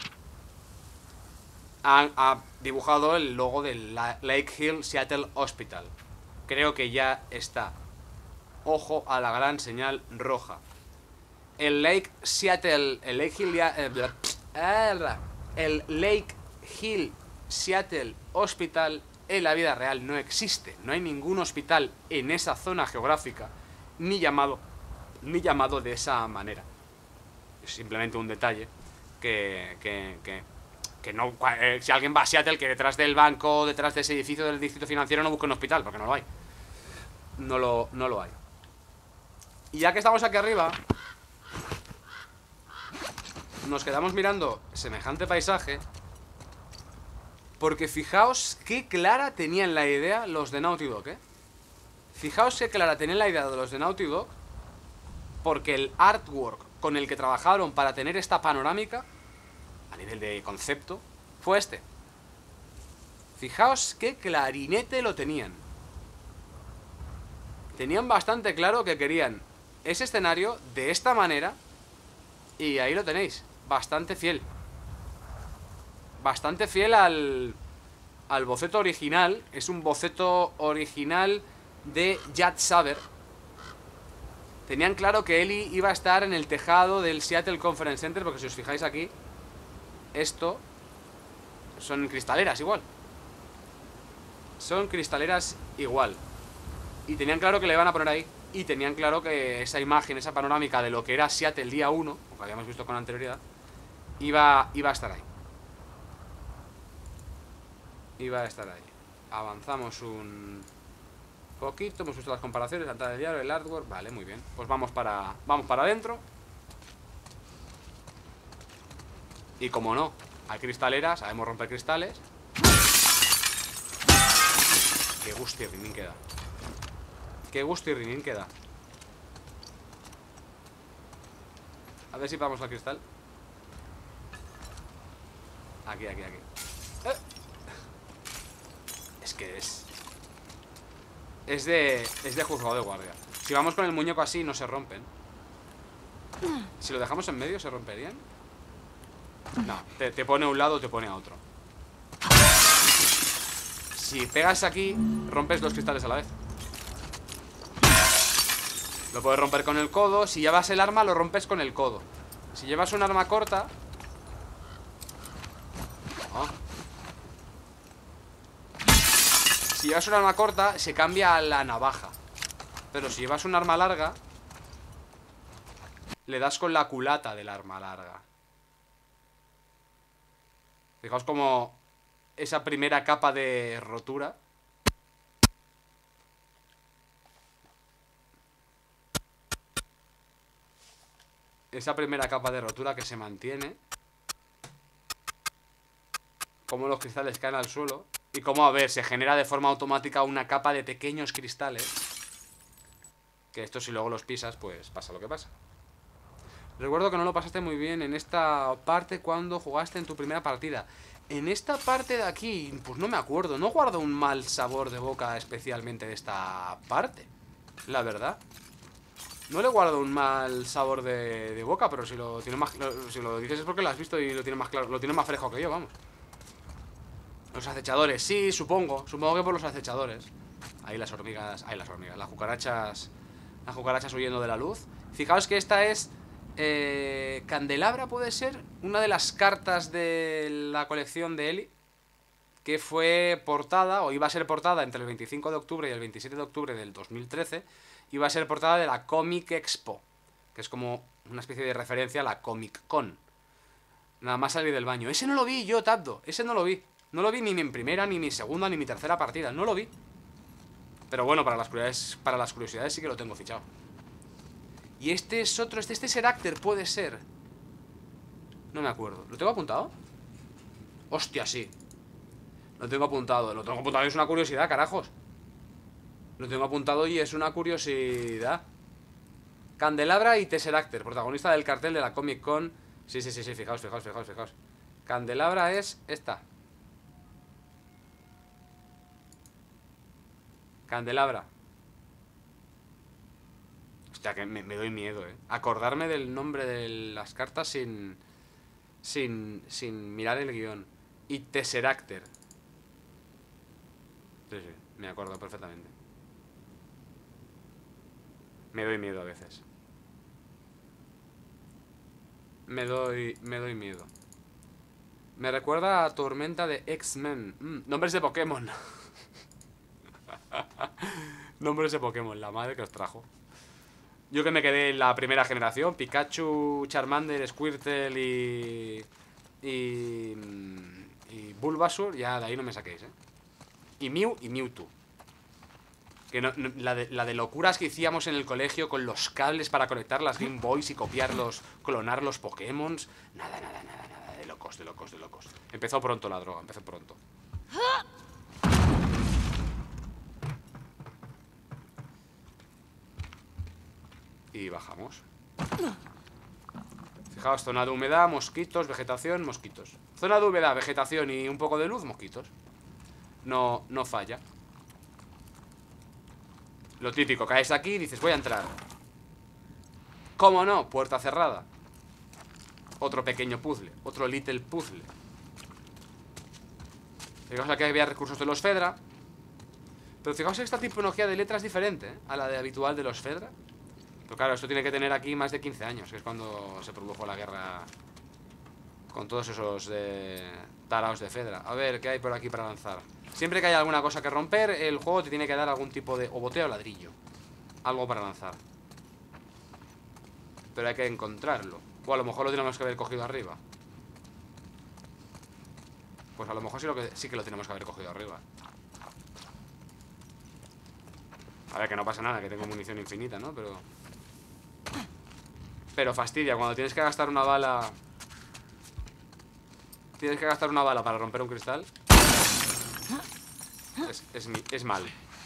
Ha, ha dibujado el logo del Lake Hill Seattle Hospital. Creo que ya está. Ojo a la gran señal roja. El Lake Seattle... El Lake Hill... Eh, el Lake Hill Seattle Hospital en la vida real no existe. No hay ningún hospital en esa zona geográfica ni llamado, ni llamado de esa manera. Es simplemente un detalle que... que, que Que no, eh, si alguien va a Seattle, que detrás del banco, detrás de ese edificio del distrito financiero no busque un hospital, porque no lo hay. No lo, no lo hay. Y ya que estamos aquí arriba, nos quedamos mirando semejante paisaje, porque fijaos qué clara tenían la idea los de Naughty Dog, ¿eh? Fijaos qué clara tenían la idea de los de Naughty Dog, porque el artwork con el que trabajaron para tener esta panorámica a nivel de concepto, fue este. Fijaos qué clarinete lo tenían. Tenían bastante claro que querían ese escenario de esta manera. Y ahí lo tenéis. Bastante fiel. Bastante fiel al, al boceto original. Es un boceto original de Jad Saber. Tenían claro que Ellie iba a estar en el tejado del Seattle Conference Center, porque si os fijáis aquí, esto son cristaleras igual. Son cristaleras igual. Y tenían claro que le iban a poner ahí. Y tenían claro que esa imagen, esa panorámica de lo que era Seattle día uno, como habíamos visto con anterioridad, iba, iba a estar ahí. Iba a estar ahí. Avanzamos un poquito. Hemos visto las comparaciones, la entrada del diario, el artwork. Vale, muy bien. Pues vamos para, vamos para adentro. Y como no, hay cristaleras, sabemos romper cristales. Qué gusto y rinín queda. Qué gusto y rinín queda. A ver si vamos al cristal. Aquí, aquí, aquí. ¡Eh! Es que es... Es de... Es de juzgado de guardia. Si vamos con el muñeco así, no se rompen. Si lo dejamos en medio, ¿se romperían? No, te, te pone a un lado o te pone a otro. Si pegas aquí, rompes dos cristales a la vez. Lo puedes romper con el codo. Si llevas el arma, lo rompes con el codo. Si llevas un arma corta... Oh. Si llevas un arma corta, se cambia a la navaja. Pero si llevas un arma larga, le das con la culata del arma larga. Fijaos como esa primera capa de rotura. Esa primera capa de rotura que se mantiene. Como los cristales caen al suelo. Y como, a ver, se genera de forma automática una capa de pequeños cristales. Que esto si luego los pisas, pues pasa lo que pasa. Recuerdo que no lo pasaste muy bien en esta parte cuando jugaste en tu primera partida. En esta parte de aquí, pues no me acuerdo. No guardo un mal sabor de boca especialmente de esta parte, la verdad. No le guardo un mal sabor de, de boca, pero si lo tiene más, lo, si lo dices es porque lo has visto y lo tiene más claro, lo tiene más fresco que yo, vamos. Los acechadores, sí, supongo. Supongo que por los acechadores. Ahí las hormigas, ahí las hormigas, las cucarachas, las cucarachas huyendo de la luz. Fijaos que esta es... Eh, Candelabra puede ser una de las cartas de la colección de Ellie, que fue portada, o iba a ser portada entre el veinticinco de octubre y el veintisiete de octubre del dos mil trece. Iba a ser portada de la Comic Expo, que es como una especie de referencia a la Comic Con. Nada más salir del baño. Ese no lo vi yo, Tabdo, ese no lo vi. No lo vi ni mi primera, ni mi segunda, ni mi tercera partida. No lo vi. Pero bueno, para las curiosidades, para las curiosidades sí que lo tengo fichado. Y este es otro, este, este es Herácter, puede ser. No me acuerdo. ¿Lo tengo apuntado? Hostia, sí. Lo tengo apuntado, lo tengo apuntado, es una curiosidad, carajos. Lo tengo apuntado y es una curiosidad. Candelabra y Tesseracter, protagonista del cartel de la Comic Con. Sí, sí, sí, sí, fijaos, fijaos, fijaos, fijaos. Candelabra es esta. Candelabra. Hostia, que me, me doy miedo, eh. Acordarme del nombre de las cartas sin... Sin, sin mirar el guión. Y Tesseracter. Sí, sí, me acuerdo perfectamente. Me doy miedo a veces. Me doy, me doy miedo. Me recuerda a Tormenta de X-Men. Mm, nombres de Pokémon. Nombres de Pokémon, la madre que os trajo. Yo que me quedé en la primera generación, Pikachu, Charmander, Squirtle y... Y... Y Bulbasaur, ya de ahí no me saquéis, ¿eh? Y Mew y Mewtwo. Que no, no, la, de, la de locuras que hacíamos en el colegio con los cables para conectar las Game Boys y copiarlos, clonar los Pokémon. Nada, nada, nada, nada. De locos, de locos, de locos. Empezó pronto la droga, empezó pronto. Y bajamos. Fijaos, zona de humedad, mosquitos, vegetación, mosquitos. Zona de humedad, vegetación y un poco de luz, mosquitos. No, no falla. Lo típico, caes aquí y dices, voy a entrar. ¿Cómo no? Puerta cerrada. Otro pequeño puzzle, otro little puzzle. Fijaos, aquí había recursos de los Fedra. Pero fijaos, esta tipología de letra es diferente, ¿eh? A la de habitual de los Fedra. Pero claro, esto tiene que tener aquí más de quince años, que es cuando se produjo la guerra con todos esos eh, taraos de Fedra. A ver, ¿qué hay por aquí para lanzar? Siempre que haya alguna cosa que romper, el juego te tiene que dar algún tipo de... o boteo o ladrillo. Algo para lanzar. Pero hay que encontrarlo. O a lo mejor lo tenemos que haber cogido arriba. Pues a lo mejor sí, lo que, sí que lo tenemos que haber cogido arriba. A ver, que no pasa nada, que tengo munición infinita, ¿no? Pero... Pero fastidia, cuando tienes que gastar una bala... Tienes que gastar una bala para romper un cristal. Es, es, es mal.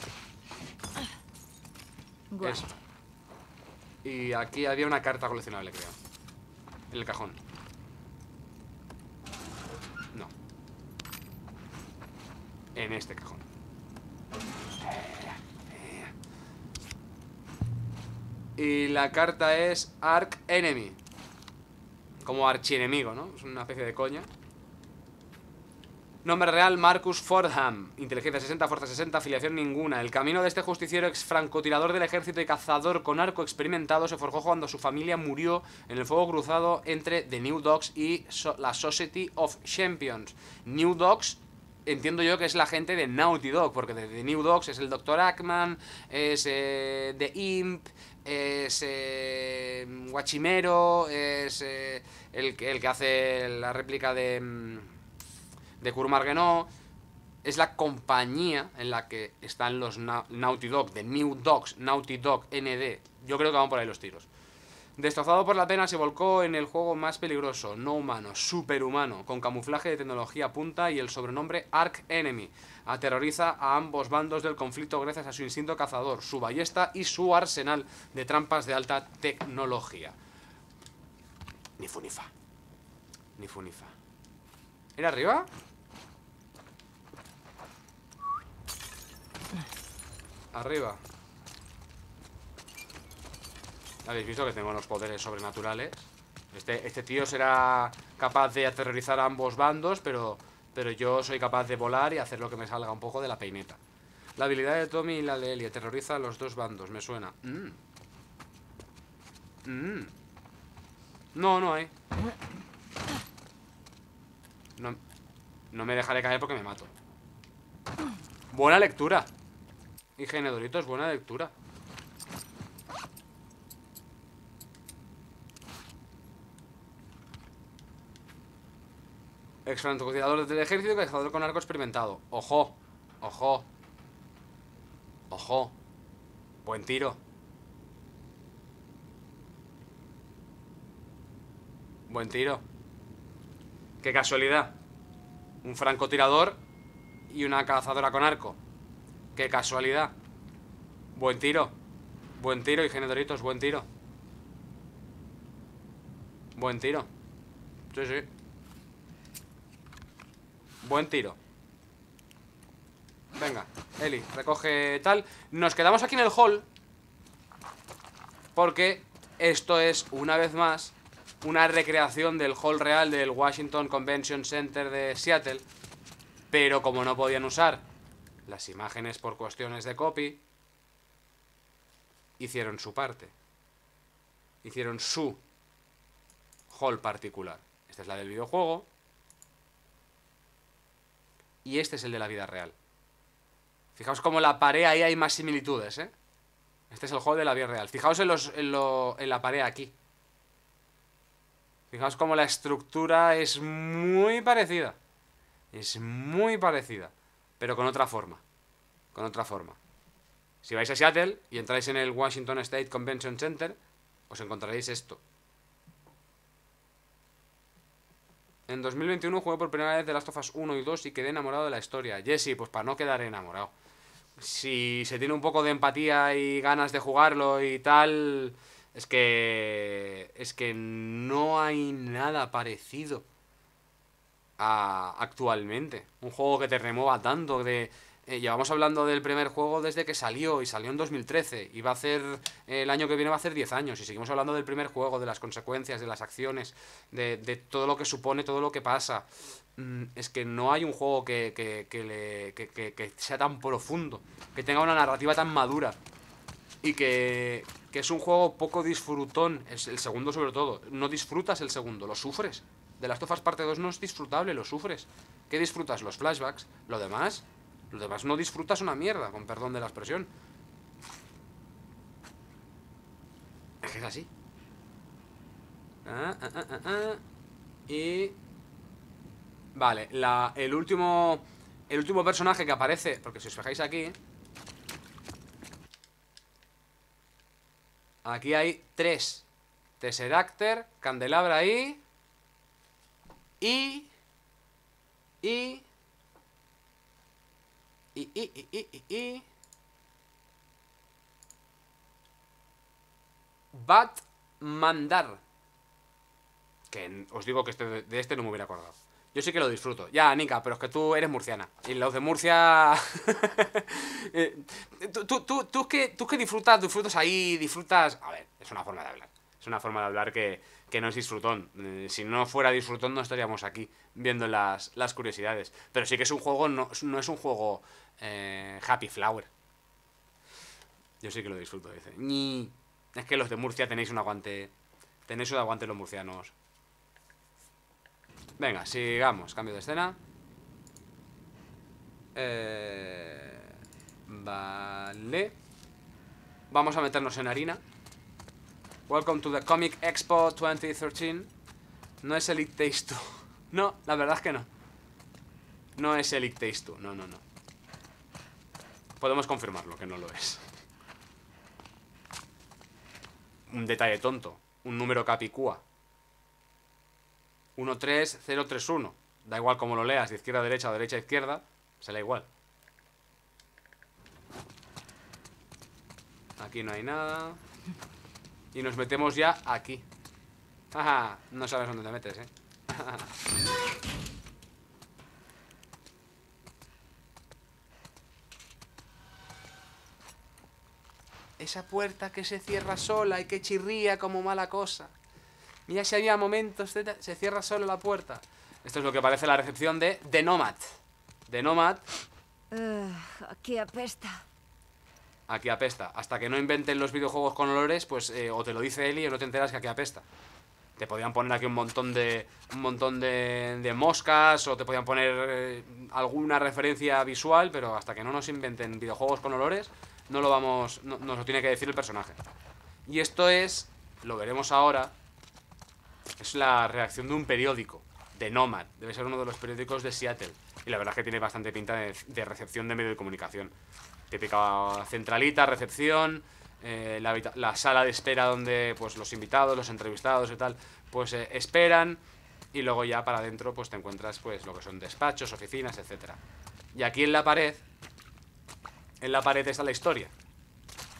Es... Y aquí había una carta coleccionable, creo. En el cajón. No. En este cajón. Y la carta es Arch Enemy. Como archienemigo, ¿no? Es una especie de coña. Nombre real, Marcus Fordham. Inteligencia sesenta, fuerza sesenta, afiliación ninguna. El camino de este justiciero, ex francotirador del ejército y cazador con arco experimentado, se forjó cuando su familia murió en el fuego cruzado entre The New Dogs y so la Society of Champions. New Dogs, entiendo yo que es la gente de Naughty Dog, porque de The New Dogs es el doctor Ackman, es eh, The Imp, es eh, Guachimero, es eh, el, el que hace la réplica de... de Kurmargenó. Es la compañía en la que están los Na Naughty Dog, de New Dogs, Naughty Dog, N D. Yo creo que van por ahí los tiros. Destrozado por la pena, se volcó en el juego más peligroso, no humano, superhumano, con camuflaje de tecnología punta y el sobrenombre Arch Enemy. Aterroriza a ambos bandos del conflicto gracias a su instinto cazador, su ballesta y su arsenal de trampas de alta tecnología. Ni fu ni fa. Ni fu ni fa. ¿Era arriba? Arriba. ¿Habéis visto que tengo unos poderes sobrenaturales? Este, este tío será capaz de aterrorizar a ambos bandos, pero, pero yo soy capaz de volar y hacer lo que me salga un poco de la peineta. La habilidad de Tommy y la de Ellie aterroriza a los dos bandos, me suena. Mm. Mm. No, no hay. No, no me dejaré caer porque me mato. Buena lectura. Ingenio Doritos, buena lectura. Ex francotirador del ejército y cazador con arco experimentado. Ojo, ojo, ojo. Buen tiro. Buen tiro. Qué casualidad. Un francotirador y una cazadora con arco. Qué casualidad. Buen tiro. Buen tiro, ingenidoritos, buen tiro. Buen tiro. Sí, sí. Buen tiro. Venga, Eli, recoge tal. Nos quedamos aquí en el hall porque esto es, una vez más, una recreación del hall real del Washington Convention Center de Seattle. Pero como no podían usar las imágenes por cuestiones de copy, hicieron su parte. Hicieron su hall particular. Esta es la del videojuego. Y este es el de la vida real. Fijaos cómo la pared ahí hay más similitudes, ¿eh? Este es el hall de la vida real. Fijaos en, los, en, lo, en la pared aquí. Fijaos cómo la estructura es muy parecida. Es muy parecida. Pero con otra forma. Con otra forma. Si vais a Seattle y entráis en el Washington State Convention Center, os encontraréis esto. En dos mil veintiuno jugué por primera vez The Last of Us uno y dos y quedé enamorado de la historia. Jesse, pues para no quedar enamorado. Si se tiene un poco de empatía y ganas de jugarlo y tal, es que es que no hay nada parecido a actualmente. Un juego que te remueva tanto de... Eh, llevamos hablando del primer juego desde que salió, y salió en dos mil trece, y va a hacer, eh, el año que viene va a hacer diez años, y seguimos hablando del primer juego, de las consecuencias, de las acciones, de, de todo lo que supone, todo lo que pasa. Mm, es que no hay un juego que, que, que, le, que, que, que sea tan profundo, que tenga una narrativa tan madura, y que, que es un juego poco disfrutón, es el segundo sobre todo. No disfrutas el segundo, lo sufres. The Last of Us parte dos no es disfrutable, lo sufres. ¿Qué disfrutas? Los flashbacks. Lo demás... Lo demás no disfrutas una mierda, con perdón de la expresión. Es que es así. Ah, ah, ah, ah, ah. Y... Vale, la, el último... El último personaje que aparece, porque si os fijáis aquí... Aquí hay tres. Tesseracter, Candelabra ahí... Y... Y... Y, y, y, y, y, y... Batmandar. Que os digo que este, de este no me hubiera acordado. Yo sí que lo disfruto. Ya, Nika, pero es que tú eres murciana. Y los de Murcia... eh, tú, tú, tú, tú, que, tú que disfrutas, disfrutas ahí, disfrutas... A ver, es una forma de hablar. Es una forma de hablar que, que no es disfrutón. Eh, si no fuera disfrutón no estaríamos aquí viendo las, las curiosidades. Pero sí que es un juego, no, no es un juego eh, Happy Flower. Yo sí que lo disfruto, dice. Ni... Es que los de Murcia tenéis un aguante... Tenéis un aguante los murcianos. Venga, sigamos. Cambio de escena. Eh... Vale. Vamos a meternos en harina. Welcome to the Comic Expo twenty thirteen. No es Elite Taste dos. No, la verdad es que no. No es Elite Taste dos. No, no, no. Podemos confirmarlo, que no lo es. Un detalle tonto. Un número capicúa. uno tres cero tres uno. Da igual como lo leas, de izquierda a derecha o derecha a izquierda. Se da igual. Aquí no hay nada. Y nos metemos ya aquí. Ajá, no sabes dónde te metes, eh. Esa puerta que se cierra sola y que chirría como mala cosa. Mira si había momentos de... Se cierra sola la puerta. Esto es lo que parece la recepción de The Nomad. The Nomad. Uh, aquí apesta. Aquí apesta. Hasta que no inventen los videojuegos con olores, pues eh, o te lo dice Eli o no te enteras que aquí apesta. Te podían poner aquí un montón de un montón de, de moscas, o te podían poner eh, alguna referencia visual, pero hasta que no nos inventen videojuegos con olores, no lo vamos, no, nos lo tiene que decir el personaje. Y esto es, lo veremos ahora, es la reacción de un periódico, de Nomad. Debe ser uno de los periódicos de Seattle. Y la verdad es que tiene bastante pinta de, de recepción de medio de comunicación. Típica centralita, recepción, eh, la, la sala de espera donde pues los invitados, los entrevistados y tal, pues eh, esperan, y luego ya para adentro pues te encuentras pues lo que son despachos, oficinas, etcétera. Y aquí en la pared, en la pared está la historia.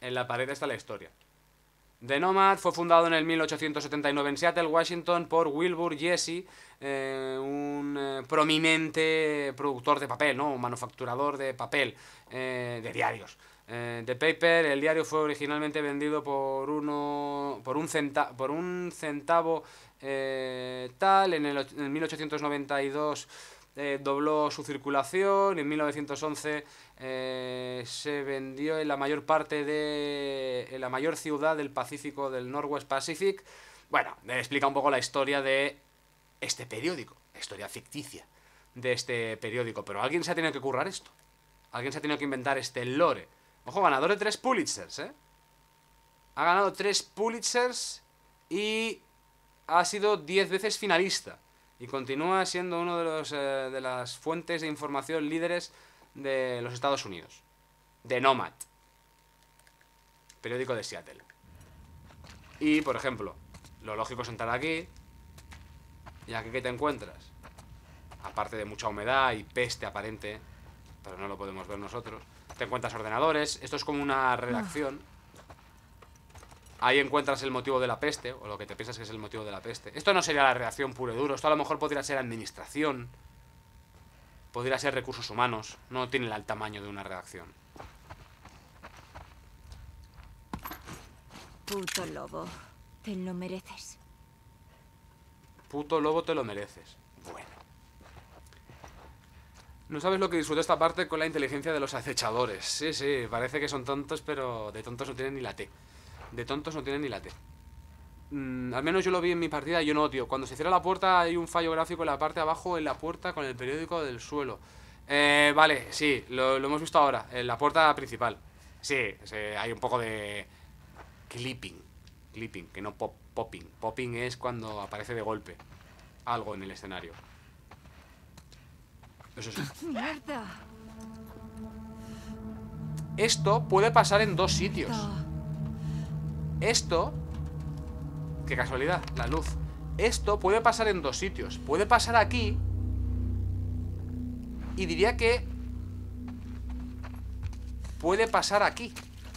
En la pared está la historia. The Nomad fue fundado en el mil ochocientos setenta y nueve en Seattle, Washington, por Wilbur Jesse, eh, un eh, prominente productor de papel, ¿no? Un manufacturador de papel, eh, de diarios. Eh, The Paper, el diario fue originalmente vendido por uno por un, centa, por un centavo eh, tal. En el, en el mil ochocientos noventa y dos eh, dobló su circulación. En mil novecientos once eh, se vendió en la mayor parte de en la mayor ciudad del Pacífico, del Northwest Pacific. Bueno, me explica un poco la historia de este periódico, la historia ficticia de este periódico, pero alguien se ha tenido que currar esto. Alguien se ha tenido que inventar este lore. Ojo, ganador de tres Pulitzers, ¿eh? Ha ganado tres Pulitzers y ha sido diez veces finalista. Y continúa siendo uno de, los, eh, de las fuentes de información líderes de los Estados Unidos. The Nomad. Periódico de Seattle. Y, por ejemplo, lo lógico es entrar aquí. ¿Y aquí qué te encuentras? Aparte de mucha humedad y peste aparente, pero no lo podemos ver nosotros. Te encuentras ordenadores. Esto es como una redacción. Ahí encuentras el motivo de la peste, o lo que te piensas que es el motivo de la peste. Esto no sería la redacción puro y duro. Esto a lo mejor podría ser administración. Podría ser recursos humanos. No tiene el tamaño de una redacción. Puto lobo. Te lo mereces. Puto lobo, te lo mereces. Bueno. No sabes lo que disfruto esta parte con la inteligencia de los acechadores. Sí, sí, parece que son tontos, pero de tontos no tienen ni la T. De tontos no tienen ni la T. Mm, al menos yo lo vi en mi partida y yo no, tío. Cuando se cierra la puerta hay un fallo gráfico en la parte de abajo, en la puerta, con el periódico del suelo. Eh, vale, sí, lo, lo hemos visto ahora, en la puerta principal. Sí, sí, hay un poco de clipping. Clipping, que no pop, popping. Popping es cuando aparece de golpe algo en el escenario. Eso sí. ¡Mierda! Esto puede pasar en dos sitios. Esto... Qué casualidad, la luz. Esto puede pasar en dos sitios. Puede pasar aquí. Y diría que puede pasar aquí.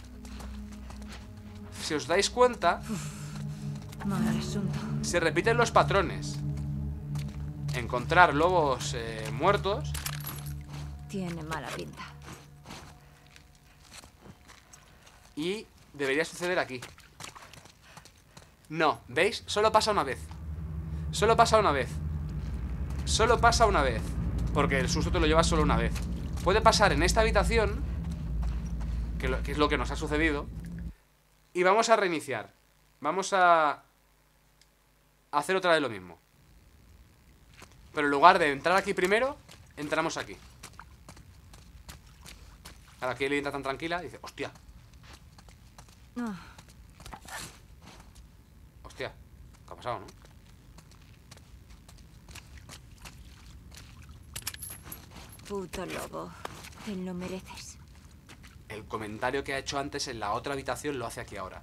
Si os dais cuenta, Mal asunto. se repiten los patrones. Encontrar lobos eh, muertos. Tiene mala pinta. Y debería suceder aquí. No, ¿veis? Solo pasa una vez. Solo pasa una vez. Solo pasa una vez. Porque el susto te lo llevas solo una vez. Puede pasar en esta habitación, que, lo, que es lo que nos ha sucedido. Y vamos a reiniciar. Vamos a hacer otra vez lo mismo. Pero en lugar de entrar aquí primero, entramos aquí. Ahora aquí él entra tan tranquila y dice, hostia. Ah, Hostia, ¿qué ha pasado, no? puto lobo. Te lo mereces. El comentario que ha hecho antes en la otra habitación lo hace aquí ahora.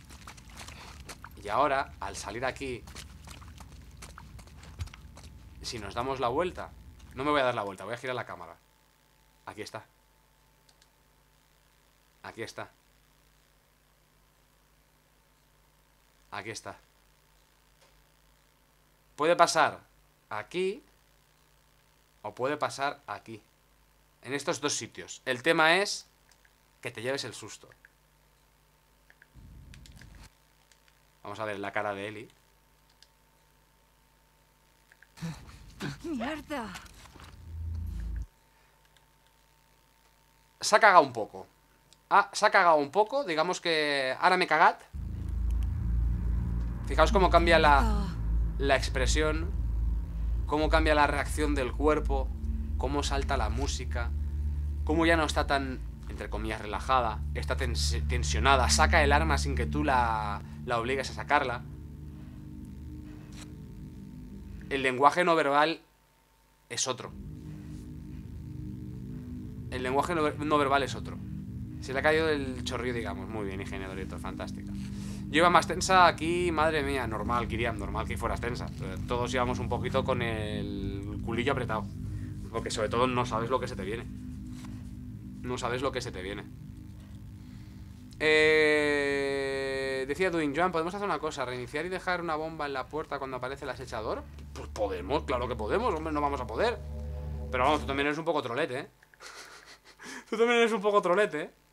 Y ahora, al salir aquí, si nos damos la vuelta... No me voy a dar la vuelta, voy a girar la cámara. Aquí está. Aquí está. Aquí está. Puede pasar aquí o puede pasar aquí. En estos dos sitios. El tema es que te lleves el susto. Vamos a ver la cara de Eli. ¡Mierda! Se ha cagado un poco. Ah, se ha cagado un poco. Digamos que ahora me cagad. Fijaos cómo cambia la, la expresión. Cómo cambia la reacción del cuerpo. Cómo salta la música. Cómo ya no está tan, entre comillas, relajada. Está tens tensionada. Saca el arma sin que tú la, la obligues a sacarla. El lenguaje no verbal es otro. El lenguaje no, no verbal es otro. Se le ha caído el chorrillo, digamos. Muy bien, ingeniero Dorito, fantástica. Yo iba más tensa aquí, madre mía. Normal, Kiriam, normal que fueras tensa. Todos íbamos un poquito con el culillo apretado. Porque sobre todo no sabes lo que se te viene. No sabes lo que se te viene. Eh, decía Duin Joan, ¿podemos hacer una cosa? ¿Reiniciar y dejar una bomba en la puerta cuando aparece el acechador? Pues podemos, claro que podemos, hombre, no vamos a poder. Pero vamos, tú también eres un poco trolete, ¿eh? Tú también eres un poco trolete, ¿eh?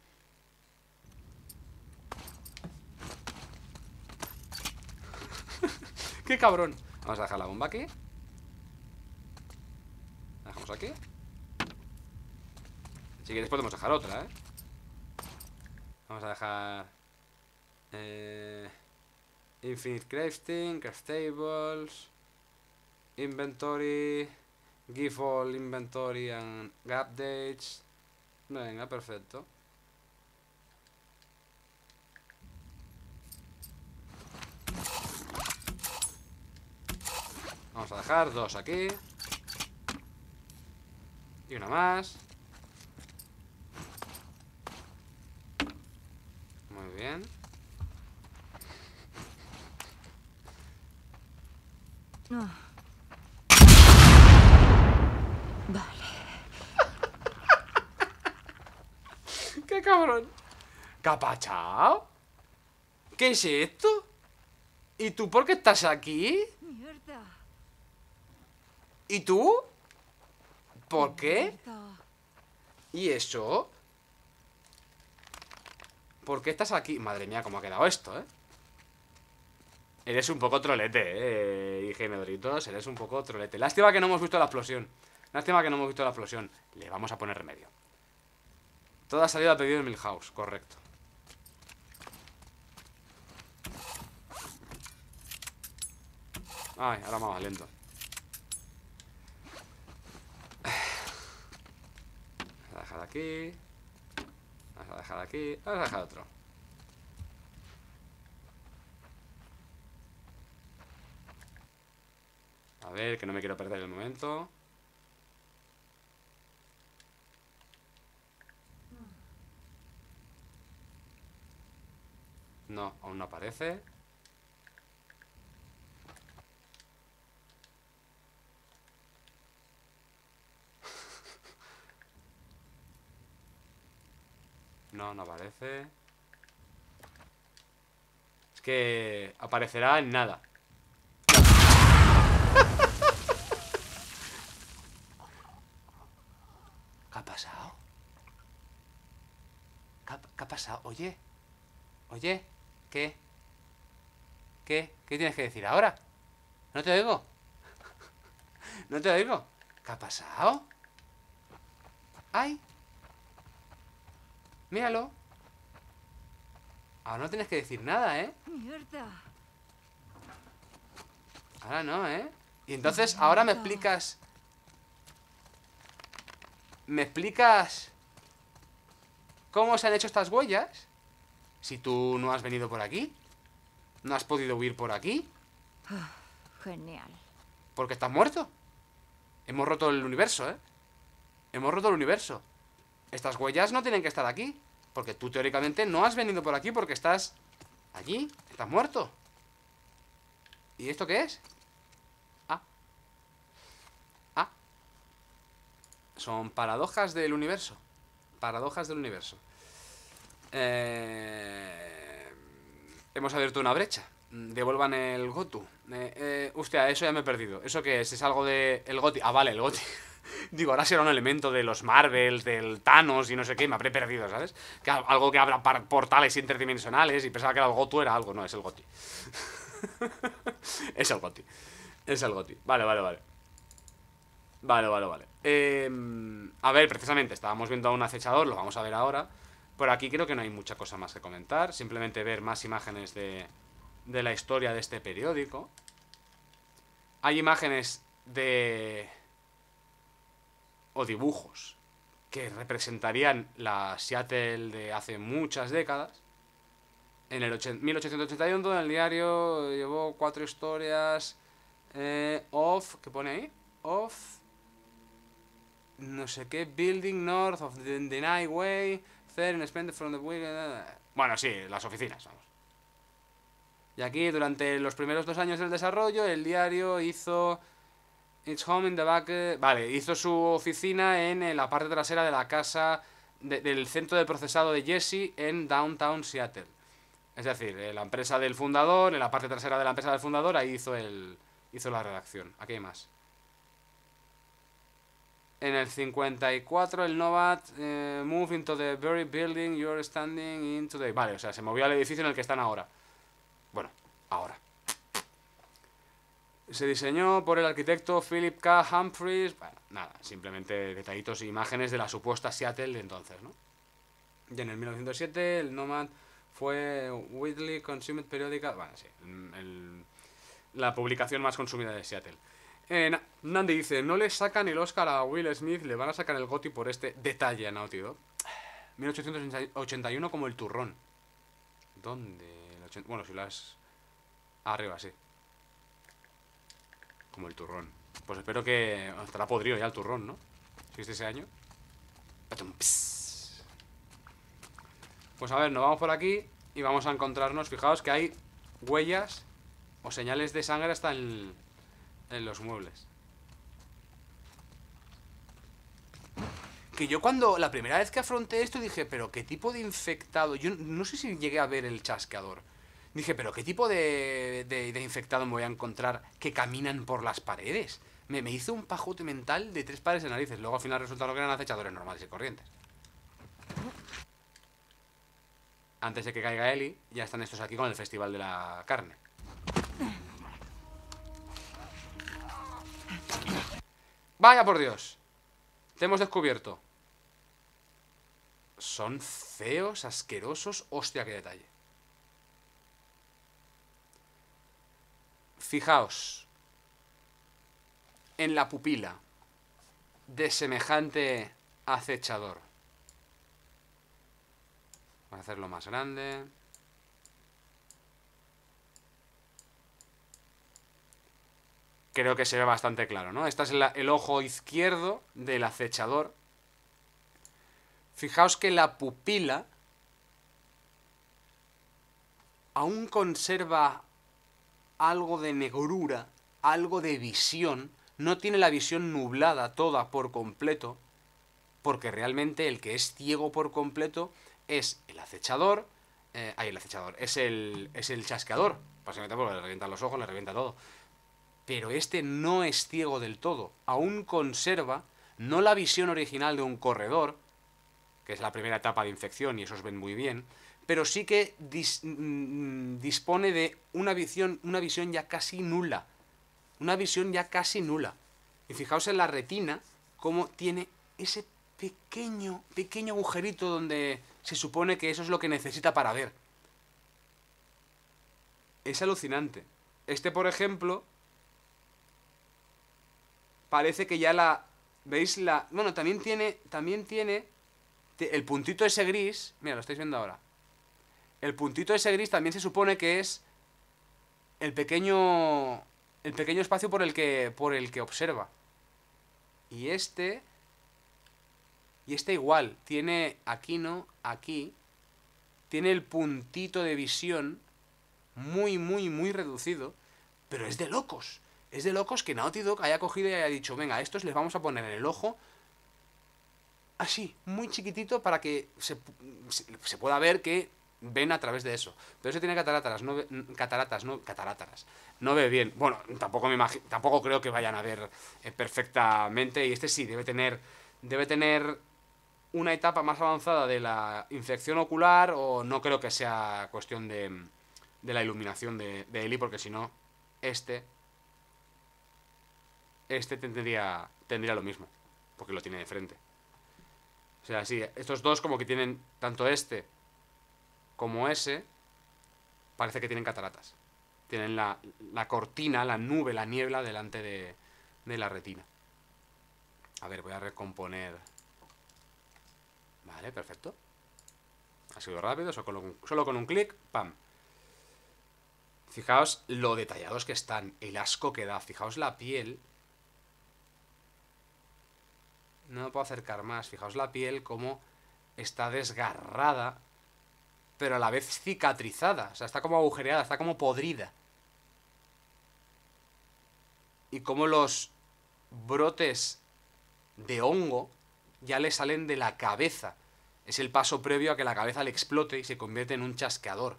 ¡Qué cabrón! Vamos a dejar la bomba aquí. La dejamos aquí. Si quieres podemos dejar otra, ¿eh? Vamos a dejar... Eh, Infinite Crafting, Craftables, Inventory, Give all Inventory and Updates. Venga, perfecto. Vamos a dejar dos aquí. Y una más. Muy bien. Oh. Vale. ¡Qué cabrón! ¿Qué ha pasado? ¿Qué es esto? ¿Y tú por qué estás aquí? Mierda. ¿Y tú? ¿Por qué? Mierda. ¿Y eso? ¿Por qué estás aquí? Madre mía, cómo ha quedado esto, ¿eh? Eres un poco trolete, eh, I G M Doritos. Eres un poco trolete. Lástima que no hemos visto la explosión. Lástima que no hemos visto la explosión. Le vamos a poner remedio. Todo ha salido a pedido de Milhouse, correcto. Ay, ahora más lento. Vamos a dejar aquí. Vamos a dejar aquí. Vamos a dejar otro. A ver, que no me quiero perder el momento. No, aún no aparece. No, no aparece. Es que aparecerá en nada. ¿Qué ha pasado? ¿Qué ha, qué ha pasado? Oye. Oye. ¿Qué? ¿Qué? ¿Qué tienes que decir ahora? No te oigo. No te oigo. ¿Qué ha pasado? ¡Ay! Míralo. Ahora no tienes que decir nada, ¿eh? Mierda. Ahora no, ¿eh? Y entonces ahora me explicas... ¿Me explicas cómo se han hecho estas huellas? Si tú no has venido por aquí. No has podido huir por aquí. Oh, genial. Porque estás muerto. Hemos roto el universo, ¿eh? Hemos roto el universo. Estas huellas no tienen que estar aquí. Porque tú teóricamente no has venido por aquí porque estás allí. Estás muerto. ¿Y esto qué es? Ah. Ah. Son paradojas del universo. Paradojas del universo. Eh... Hemos abierto una brecha. Devuelvan el Gotu. Eh, eh, hostia, eso ya me he perdido. ¿Eso qué es? Es algo de... El Goti. Ah, vale, el Goti. Digo, ahora será un elemento de los Marvels, del Thanos y no sé qué. Me habré perdido, ¿sabes? Que algo que abra portales interdimensionales y pensaba que el Gotu era algo. No, es el Goti. Es el Goti. Es el Goti. Vale, vale, vale. Vale, vale, vale. Eh, a ver, precisamente, estábamos viendo a un acechador. Lo vamos a ver ahora. Por aquí creo que no hay mucha cosa más que comentar. Simplemente ver más imágenes de, de la historia de este periódico. Hay imágenes de... o dibujos que representarían la Seattle de hace muchas décadas. En el mil ochocientos ochenta y uno en el diario llevó cuatro historias eh, of... ¿qué pone ahí? Of... no sé qué, building north of the, the night way, third spend from the weekend. Bueno, sí, las oficinas, vamos. Y aquí, durante los primeros dos años del desarrollo, el diario hizo Its home in the back... Vale, hizo su oficina en la parte trasera de la casa de, del centro de procesado de Jesse en Downtown Seattle. Es decir, eh, la empresa del fundador, en la parte trasera de la empresa del fundador, ahí hizo, el, hizo la redacción. Aquí hay más. En el cincuenta y cuatro, el Nomad eh, move into the very building you're standing in today. Vale, o sea, se movió al edificio en el que están ahora. Bueno, ahora. Se diseñó por el arquitecto Philip K. Humphreys. Bueno, nada, simplemente detallitos e imágenes de la supuesta Seattle de entonces, ¿no? Y en el mil novecientos siete, el Nomad fue widely consumed periodical. Bueno, sí, el, el, la publicación más consumida de Seattle. Eh, Nandi dice, no le sacan el Oscar a Will Smith, le van a sacar el Gotti por este detalle a Naughty Dog. mil ochocientos ochenta y uno como el turrón. ¿Dónde? Bueno, si las... Arriba, sí. Como el turrón. Pues espero que... Estará podrido ya el turrón, ¿no? Si es de ese año. Pues a ver, nos vamos por aquí y vamos a encontrarnos... Fijaos que hay huellas o señales de sangre hasta en... en los muebles. Que yo cuando... La primera vez que afronté esto dije, pero ¿qué tipo de infectado? Yo no sé si llegué a ver el chasqueador. Dije, pero ¿qué tipo de, de, de infectado me voy a encontrar que caminan por las paredes? Me, me hizo un pajote mental de tres pares de narices. Luego al final resultaron que eran acechadores normales y corrientes. Antes de que caiga Eli, ya están estos aquí con el Festival de la Carne. ¡Vaya por Dios! Te hemos descubierto. Son feos, asquerosos. Hostia, qué detalle. Fijaos en la pupila de semejante acechador. Voy a hacerlo más grande. Creo que se ve bastante claro, ¿no? Este es la, el ojo izquierdo del acechador. Fijaos que la pupila aún conserva algo de negrura, algo de visión. No tiene la visión nublada toda por completo, porque realmente el que es ciego por completo es el acechador. Eh, ay, el acechador. Es el, es el chasqueador. Básicamente porque le revientan los ojos, le revienta todo. Pero este no es ciego del todo. Aún conserva, no la visión original de un corredor, que es la primera etapa de infección y esos ven muy bien, pero sí que dis, mm, dispone de una visión, una visión ya casi nula. Una visión ya casi nula. Y fijaos en la retina, cómo tiene ese pequeño, pequeño agujerito donde se supone que eso es lo que necesita para ver. Es alucinante. Este, por ejemplo, parece que ya la... ¿Veis la...? Bueno, también tiene... También tiene... El puntito ese gris... Mira, lo estáis viendo ahora. El puntito ese gris también se supone que es... El pequeño... El pequeño espacio por el que... Por el que observa. Y este... Y este igual. Tiene... Aquí no... Aquí... Tiene el puntito de visión... Muy, muy, muy reducido. Pero es de locos. Es de locos que Naughty Dog haya cogido y haya dicho, venga, a estos les vamos a poner en el ojo así, muy chiquitito para que se, se, se pueda ver que ven a través de eso. Pero ese tiene cataratas, no ve, cataratas, no cataratas. No ve bien. Bueno, tampoco me imagino, tampoco creo que vayan a ver eh, perfectamente. Y este sí, debe tener, debe tener una etapa más avanzada de la infección ocular, o no creo que sea cuestión de, de la iluminación de, de Eli, porque si no, este... Este tendría, tendría lo mismo, porque lo tiene de frente. O sea, sí, estos dos como que tienen, tanto este como ese, parece que tienen cataratas. Tienen la, la cortina, la nube, la niebla delante de, de la retina. A ver, voy a recomponer. Vale, perfecto. Ha sido rápido, solo con un, solo con un clic, ¡pam! Fijaos lo detallados que están, el asco que da. Fijaos la piel... No me puedo acercar más. Fijaos la piel como está desgarrada, pero a la vez cicatrizada. O sea, está como agujereada, está como podrida. Y como los brotes de hongo ya le salen de la cabeza. Es el paso previo a que la cabeza le explote y se convierte en un chasqueador.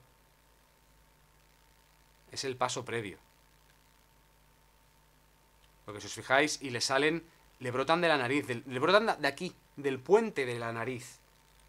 Es el paso previo. Porque si os fijáis y le salen... Le brotan de la nariz, del- le brotan de aquí, del puente de la nariz.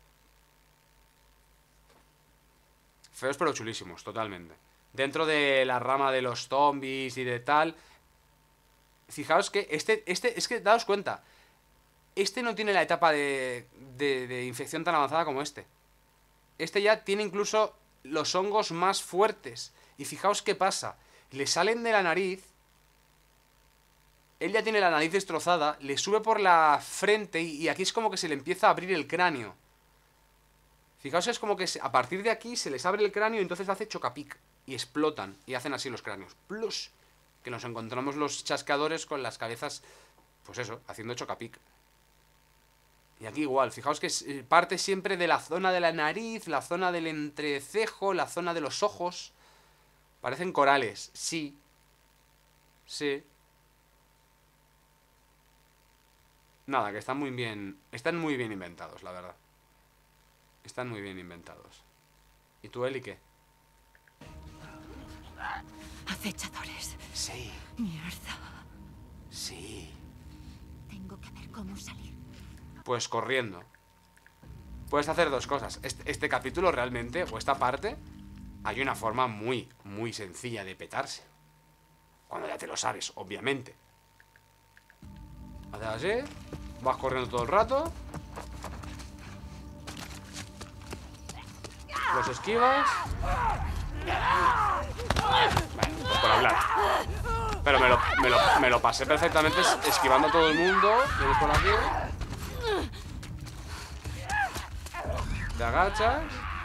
Feos pero chulísimos, totalmente. Dentro de la rama de los zombies y de tal... Fijaos que este... este es que, daos cuenta... Este no tiene la etapa de, de, de infección tan avanzada como este. Este ya tiene incluso los hongos más fuertes. Y fijaos qué pasa. Le salen de la nariz... Él ya tiene la nariz destrozada, le sube por la frente y, y aquí es como que se le empieza a abrir el cráneo. Fijaos, es como que se, a partir de aquí se les abre el cráneo y entonces hace chocapic. Y explotan y hacen así los cráneos. Plus, que nos encontramos los chasqueadores con las cabezas, pues eso, haciendo chocapic. Y aquí igual, fijaos que es- parte siempre de la zona de la nariz, la zona del entrecejo, la zona de los ojos. Parecen corales, sí. Sí. Nada, que están muy bien... Están muy bien inventados, la verdad. Están muy bien inventados. ¿Y tú, Eli, qué? Acechadores. Sí, Mierda. sí. Tengo que ver cómo salir. Pues corriendo. Puedes hacer dos cosas. Este, este capítulo realmente, o esta parte, hay una forma muy, muy sencilla de petarse. Cuando ya te lo sabes, obviamente. Haces así, vas corriendo todo el rato. Los esquivas. Bueno, pues por hablar. Pero me lo, me lo, me lo pasé perfectamente es- esquivando a todo el mundo. Vienes por aquí. Te agachas.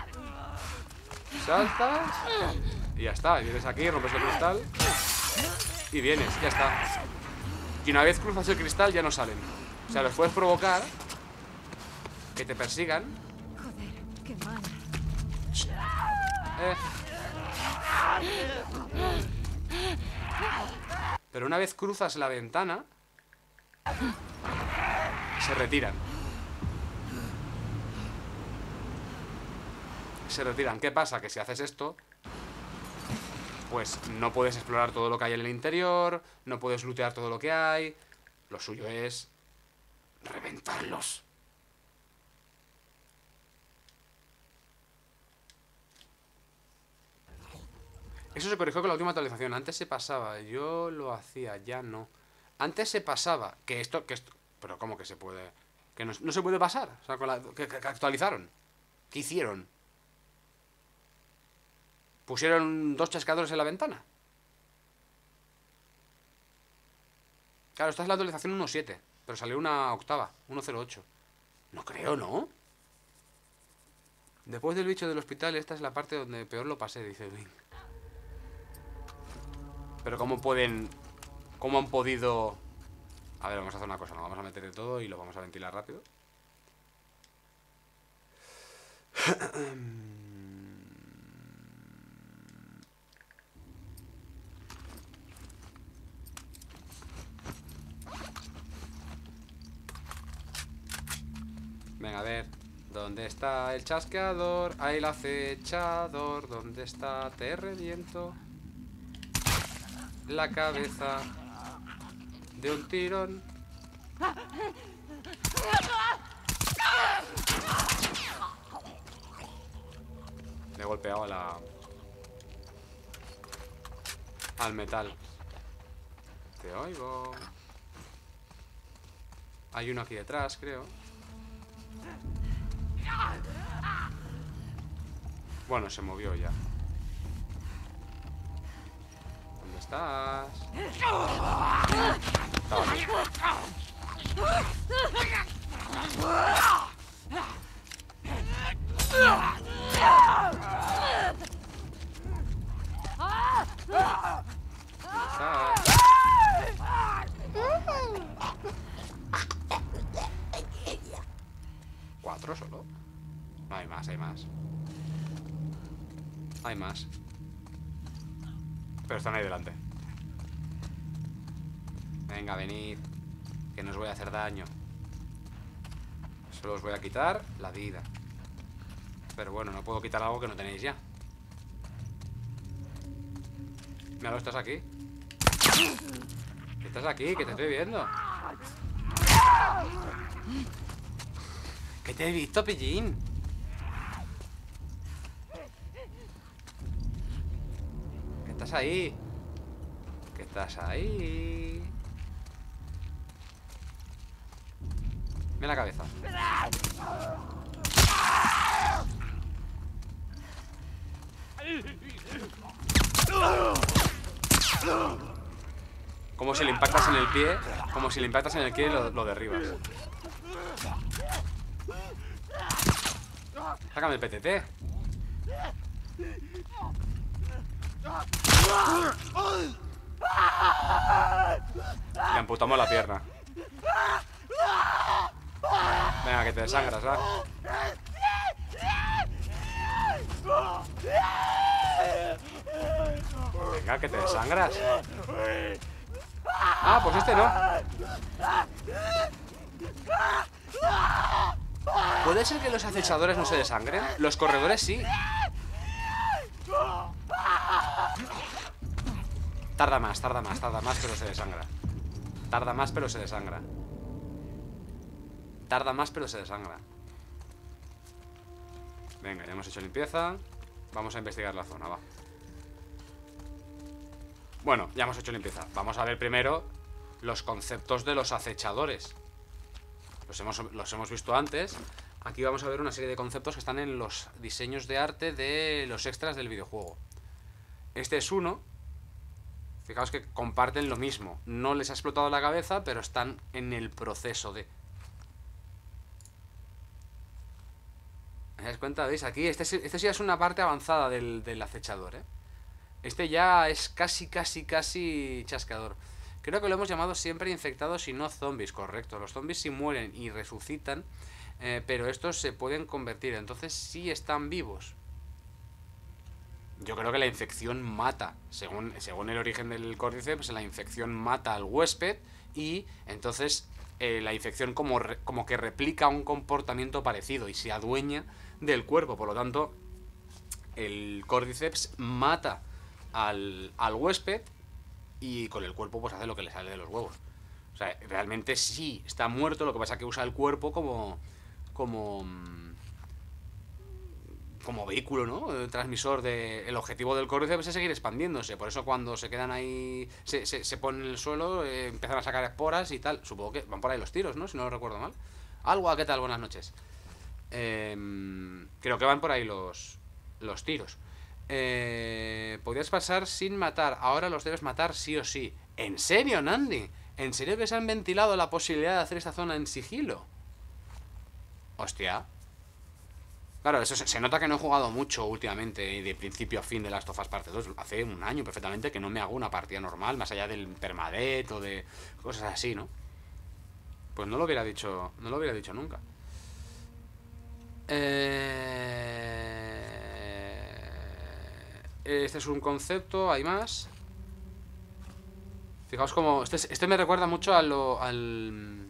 Saltas. Y ya está. Y vienes aquí, rompes el cristal. Y vienes, ya está. Y una vez cruzas el cristal ya no salen. O sea, los puedes provocar. Que te persigan. Joder, qué mal. Eh. Pero una vez cruzas la ventana, se retiran. Se retiran. ¿Qué pasa? Que si haces esto, pues no puedes explorar todo lo que hay en el interior, no puedes lootear todo lo que hay. Lo suyo es reventarlos. Eso se corrigió con la última actualización. Antes se pasaba, yo lo hacía, ya no. Antes se pasaba, que esto, que esto, pero ¿cómo que se puede? Que no, no se puede pasar. O sea, con la, que, que- que actualizaron. ¿Qué hicieron? ¿Pusieron dos chascadores en la ventana? Claro, esta es la actualización uno punto siete, pero salió una octava, uno punto cero ocho. No creo, ¿no? Después del bicho del hospital, esta es la parte donde peor lo pasé, dice Wing. Pero ¿cómo pueden... ¿Cómo han podido...? A ver, vamos a hacer una cosa, nos vamos a meter de todo y lo vamos a ventilar rápido. Venga, a ver. ¿Dónde está el chasqueador? Ahí el acechador. ¿Dónde está? Te reviento la cabeza de un tirón. Le he golpeado a la... al metal. Te oigo. Hay uno aquí detrás, creo. Bueno, se movió ya. ¿Dónde estás? Estaba aquí. ¿Dónde estás? ¿Cuatro solo? No, hay más, hay más. Hay más. Pero están ahí delante. Venga, venid. Que no os voy a hacer daño. Solo os voy a quitar la vida. Pero bueno, no puedo quitar algo que no tenéis ya. Mira, estás aquí. Estás aquí, que te estoy viendo. Que te he visto, pillín. Que estás ahí. Que estás ahí. Mira la cabeza. Como si le impactas en el pie. Como si le impactas en el pie y lo, lo derribas. Sácame el P T T. Le amputamos la pierna. Venga, que te desangras, ¿verdad? Venga, que te desangras. Ah, pues este no. ¿Puede ser que los acechadores no se desangren? Los corredores sí. Tarda más, tarda más, tarda más, pero se desangra. Tarda más, pero se desangra. Tarda más, pero se desangra. Venga, ya hemos hecho limpieza. Vamos a investigar la zona, va. Bueno, ya hemos hecho limpieza. Vamos a ver primero los conceptos de los acechadores. Los hemos, los hemos visto antes. Aquí vamos a ver una serie de conceptos que están en los diseños de arte de los extras del videojuego. Este es uno. Fijaos que comparten lo mismo. No les ha explotado la cabeza, pero están en el proceso de... ¿Te das cuenta? ¿Veis? Aquí, este, este sí es una parte avanzada del, del acechador, ¿eh? Este ya es casi, casi, casi chascador. Creo que lo hemos llamado siempre infectados y no zombies, correcto. Los zombies sí mueren y resucitan, eh, pero estos se pueden convertir, entonces sí están vivos. Yo creo que la infección mata. Según, según el origen del Cordyceps, la infección mata al huésped y entonces eh, la infección como, re, como que replica un comportamiento parecido y se adueña del cuerpo. Por lo tanto, el Cordyceps mata al, al huésped y con el cuerpo pues hace lo que le sale de los huevos. O sea, realmente sí está muerto, lo que pasa es que usa el cuerpo como... como... como vehículo, ¿no? El transmisor de... El objetivo del Cordyceps es seguir expandiéndose. Por eso cuando se quedan ahí... Se, se, se ponen en el suelo, eh, empiezan a sacar esporas y tal. Supongo que van por ahí los tiros, ¿no? Si no lo recuerdo mal. Algo, ¿qué tal? Buenas noches. Eh, creo que van por ahí los... Los tiros. Eh, podrías pasar sin matar. Ahora los debes matar sí o sí. ¿En serio, Nandi? ¿En serio que se han ventilado la posibilidad de hacer esta zona en sigilo? Hostia. Claro, eso se, se nota que no he jugado mucho últimamente, de principio a fin de Last of Us Parte dos. Hace un año perfectamente que no me hago una partida normal, más allá del permadeath o de cosas así, ¿no? Pues no lo hubiera dicho, no lo hubiera dicho nunca. Eh... Este es un concepto, hay más. Fijaos como... Este, este me recuerda mucho a lo... Al...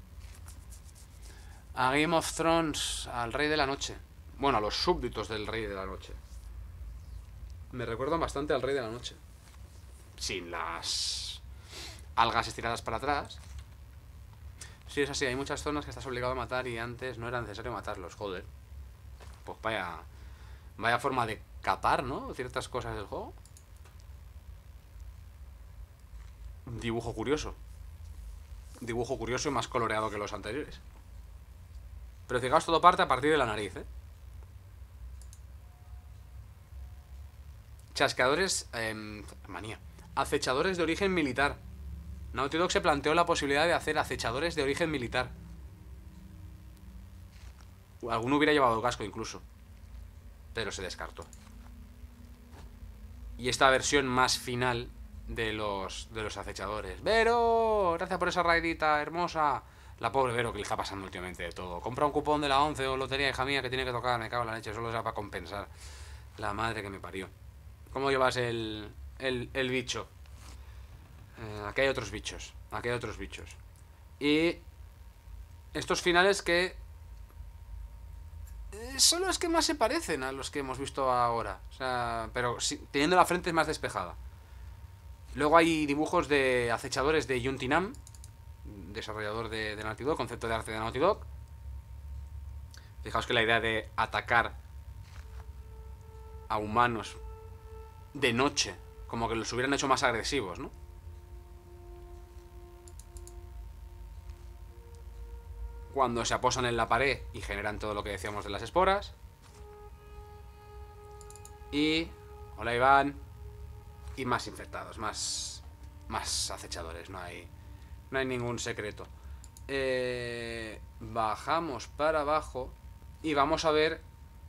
A Game of Thrones, al Rey de la Noche. Bueno, a los súbditos del Rey de la Noche. Me recuerdan bastante al Rey de la Noche. Sin las algas estiradas para atrás. Sí, es así, hay muchas zonas que estás obligado a matar y antes no era necesario matarlos, joder. Pues vaya... Vaya forma de capar, ¿no? Ciertas cosas del juego. Dibujo curioso. Dibujo curioso y más coloreado que los anteriores. Pero fijaos, todo parte a partir de la nariz, ¿eh? Chascadores... Eh, manía. Acechadores de origen militar. Naughty Dog se planteó la posibilidad de hacer acechadores de origen militar. Alguno hubiera llevado casco incluso. Pero se descartó. Y esta versión más final de los, de los acechadores. ¡Vero! Gracias por esa raidita hermosa. La pobre Vero, que le está pasando últimamente de todo. Compra un cupón de la once o lotería, hija mía, que tiene que tocar. Me cago en la leche, solo sea para compensar. La madre que me parió. ¿Cómo llevas el, el, el bicho? Eh, aquí hay otros bichos. Aquí hay otros bichos. Y estos finales que... eh, son los que más se parecen a los que hemos visto ahora. O sea, pero sí, teniendo la frente más despejada. Luego hay dibujos de acechadores de Yuntinam, desarrollador de, de Naughty Dog, concepto de arte de Naughty Dog. Fijaos que la idea de atacar a humanos de noche, como que los hubieran hecho más agresivos, ¿no? Cuando se aposan en la pared y generan todo lo que decíamos de las esporas. Y... hola Iván. Y más infectados, más... más acechadores, no hay... no hay ningún secreto. Eh, bajamos para abajo y vamos a ver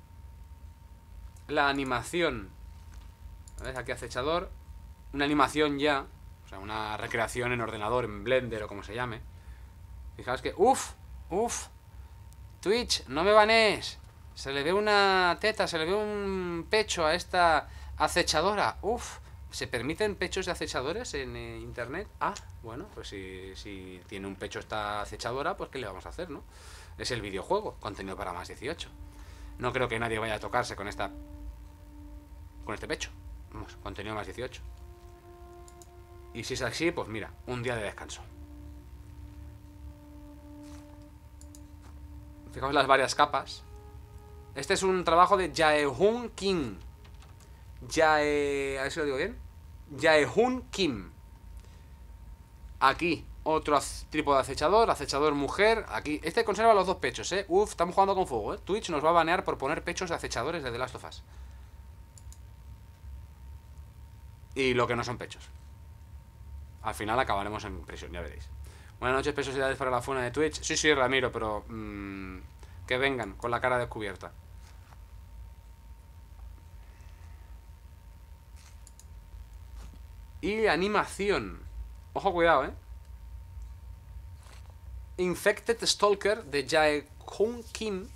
la animación. ¿Ves? Aquí acechador. Una animación ya. O sea, una recreación en ordenador, en Blender o como se llame. Fijaos que... ¡Uf! ¡Uf! Twitch, no me banees. Se le ve una teta, se le ve un pecho a esta acechadora. ¡Uf! ¿Se permiten pechos de acechadores en eh, internet? Ah, bueno, pues si, si tiene un pecho esta acechadora, pues ¿qué le vamos a hacer, no? Es el videojuego, contenido para más dieciocho. No creo que nadie vaya a tocarse con esta... con este pecho. Vamos, contenido más dieciocho. Y si es así, pues mira, un día de descanso. Fijaos las varias capas. Este es un trabajo de Jae-hoon Kim. Jae... a ver si lo digo bien. Jae-hoon Kim. Aquí, otro tipo de acechador. Acechador mujer. Aquí, este conserva los dos pechos, eh. Uf, estamos jugando con fuego, eh. Twitch nos va a banear por poner pechos de acechadores de The Last of Us. Y lo que no son pechos. Al final acabaremos en prisión, ya veréis. Buenas noches, pesosidades para la fauna de Twitch. Sí, sí, Ramiro, pero... Mmm, que vengan con la cara descubierta. Y animación. Ojo, cuidado, eh. Infected Stalker de Jae-hoon Kim.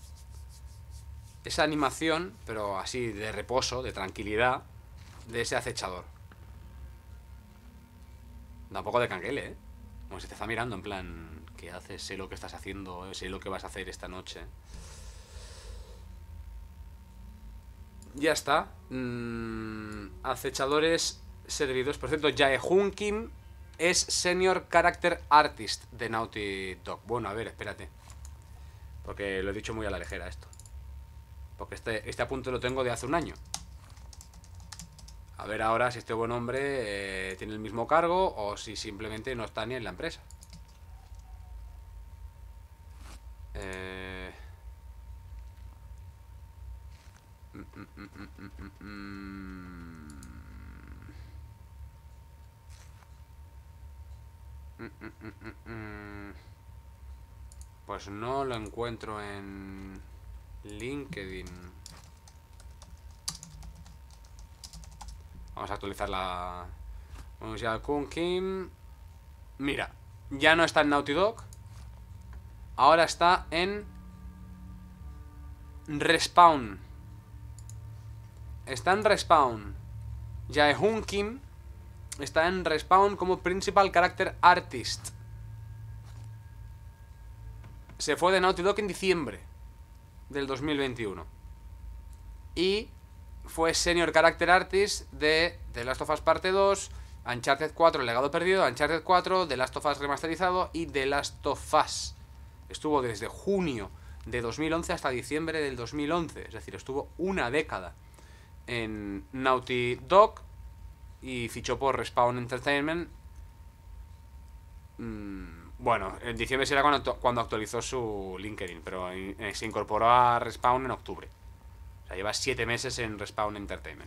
Esa animación, pero así de reposo, de tranquilidad, de ese acechador. Da un poco de canguele, eh. Como si te está mirando en plan, ¿qué haces? Sé lo que estás haciendo, sé lo que vas a hacer esta noche. Ya está. Mm, acechadores servidos. Por cierto, Jae-hoon Kim es Senior Character Artist de Naughty Dog. Bueno, a ver, espérate. Porque lo he dicho muy a la ligera esto. Porque este, este apunte lo tengo de hace un año. A ver ahora si este buen hombre eh, tiene el mismo cargo o si simplemente no está ni en la empresa. Eh... Mm, mm, mm, mm, mm, mm. Mm, mm, mm, mm, mm. Pues no lo encuentro en LinkedIn. Vamos a actualizar la... Vamos a Jae-hoon Kim. Mira, ya no está en Naughty Dog. Ahora está en Respawn. Está en Respawn. Jae-hoon Kim está en Respawn como Principal Character Artist. Se fue de Naughty Dog en diciembre del dos mil veintiuno. Y fue Senior Character Artist de The Last of Us Parte dos, Uncharted cuatro, El Legado Perdido, Uncharted cuatro, The Last of Us Remasterizado y The Last of Us. Estuvo desde junio de dos mil once hasta diciembre del dos mil once. Es decir, estuvo una década en Naughty Dog y fichó por Respawn Entertainment. Mm, bueno, en diciembre será cuando, cuando actualizó su LinkedIn, pero eh, se incorporó a Respawn en octubre. O sea, lleva siete meses en Respawn Entertainment.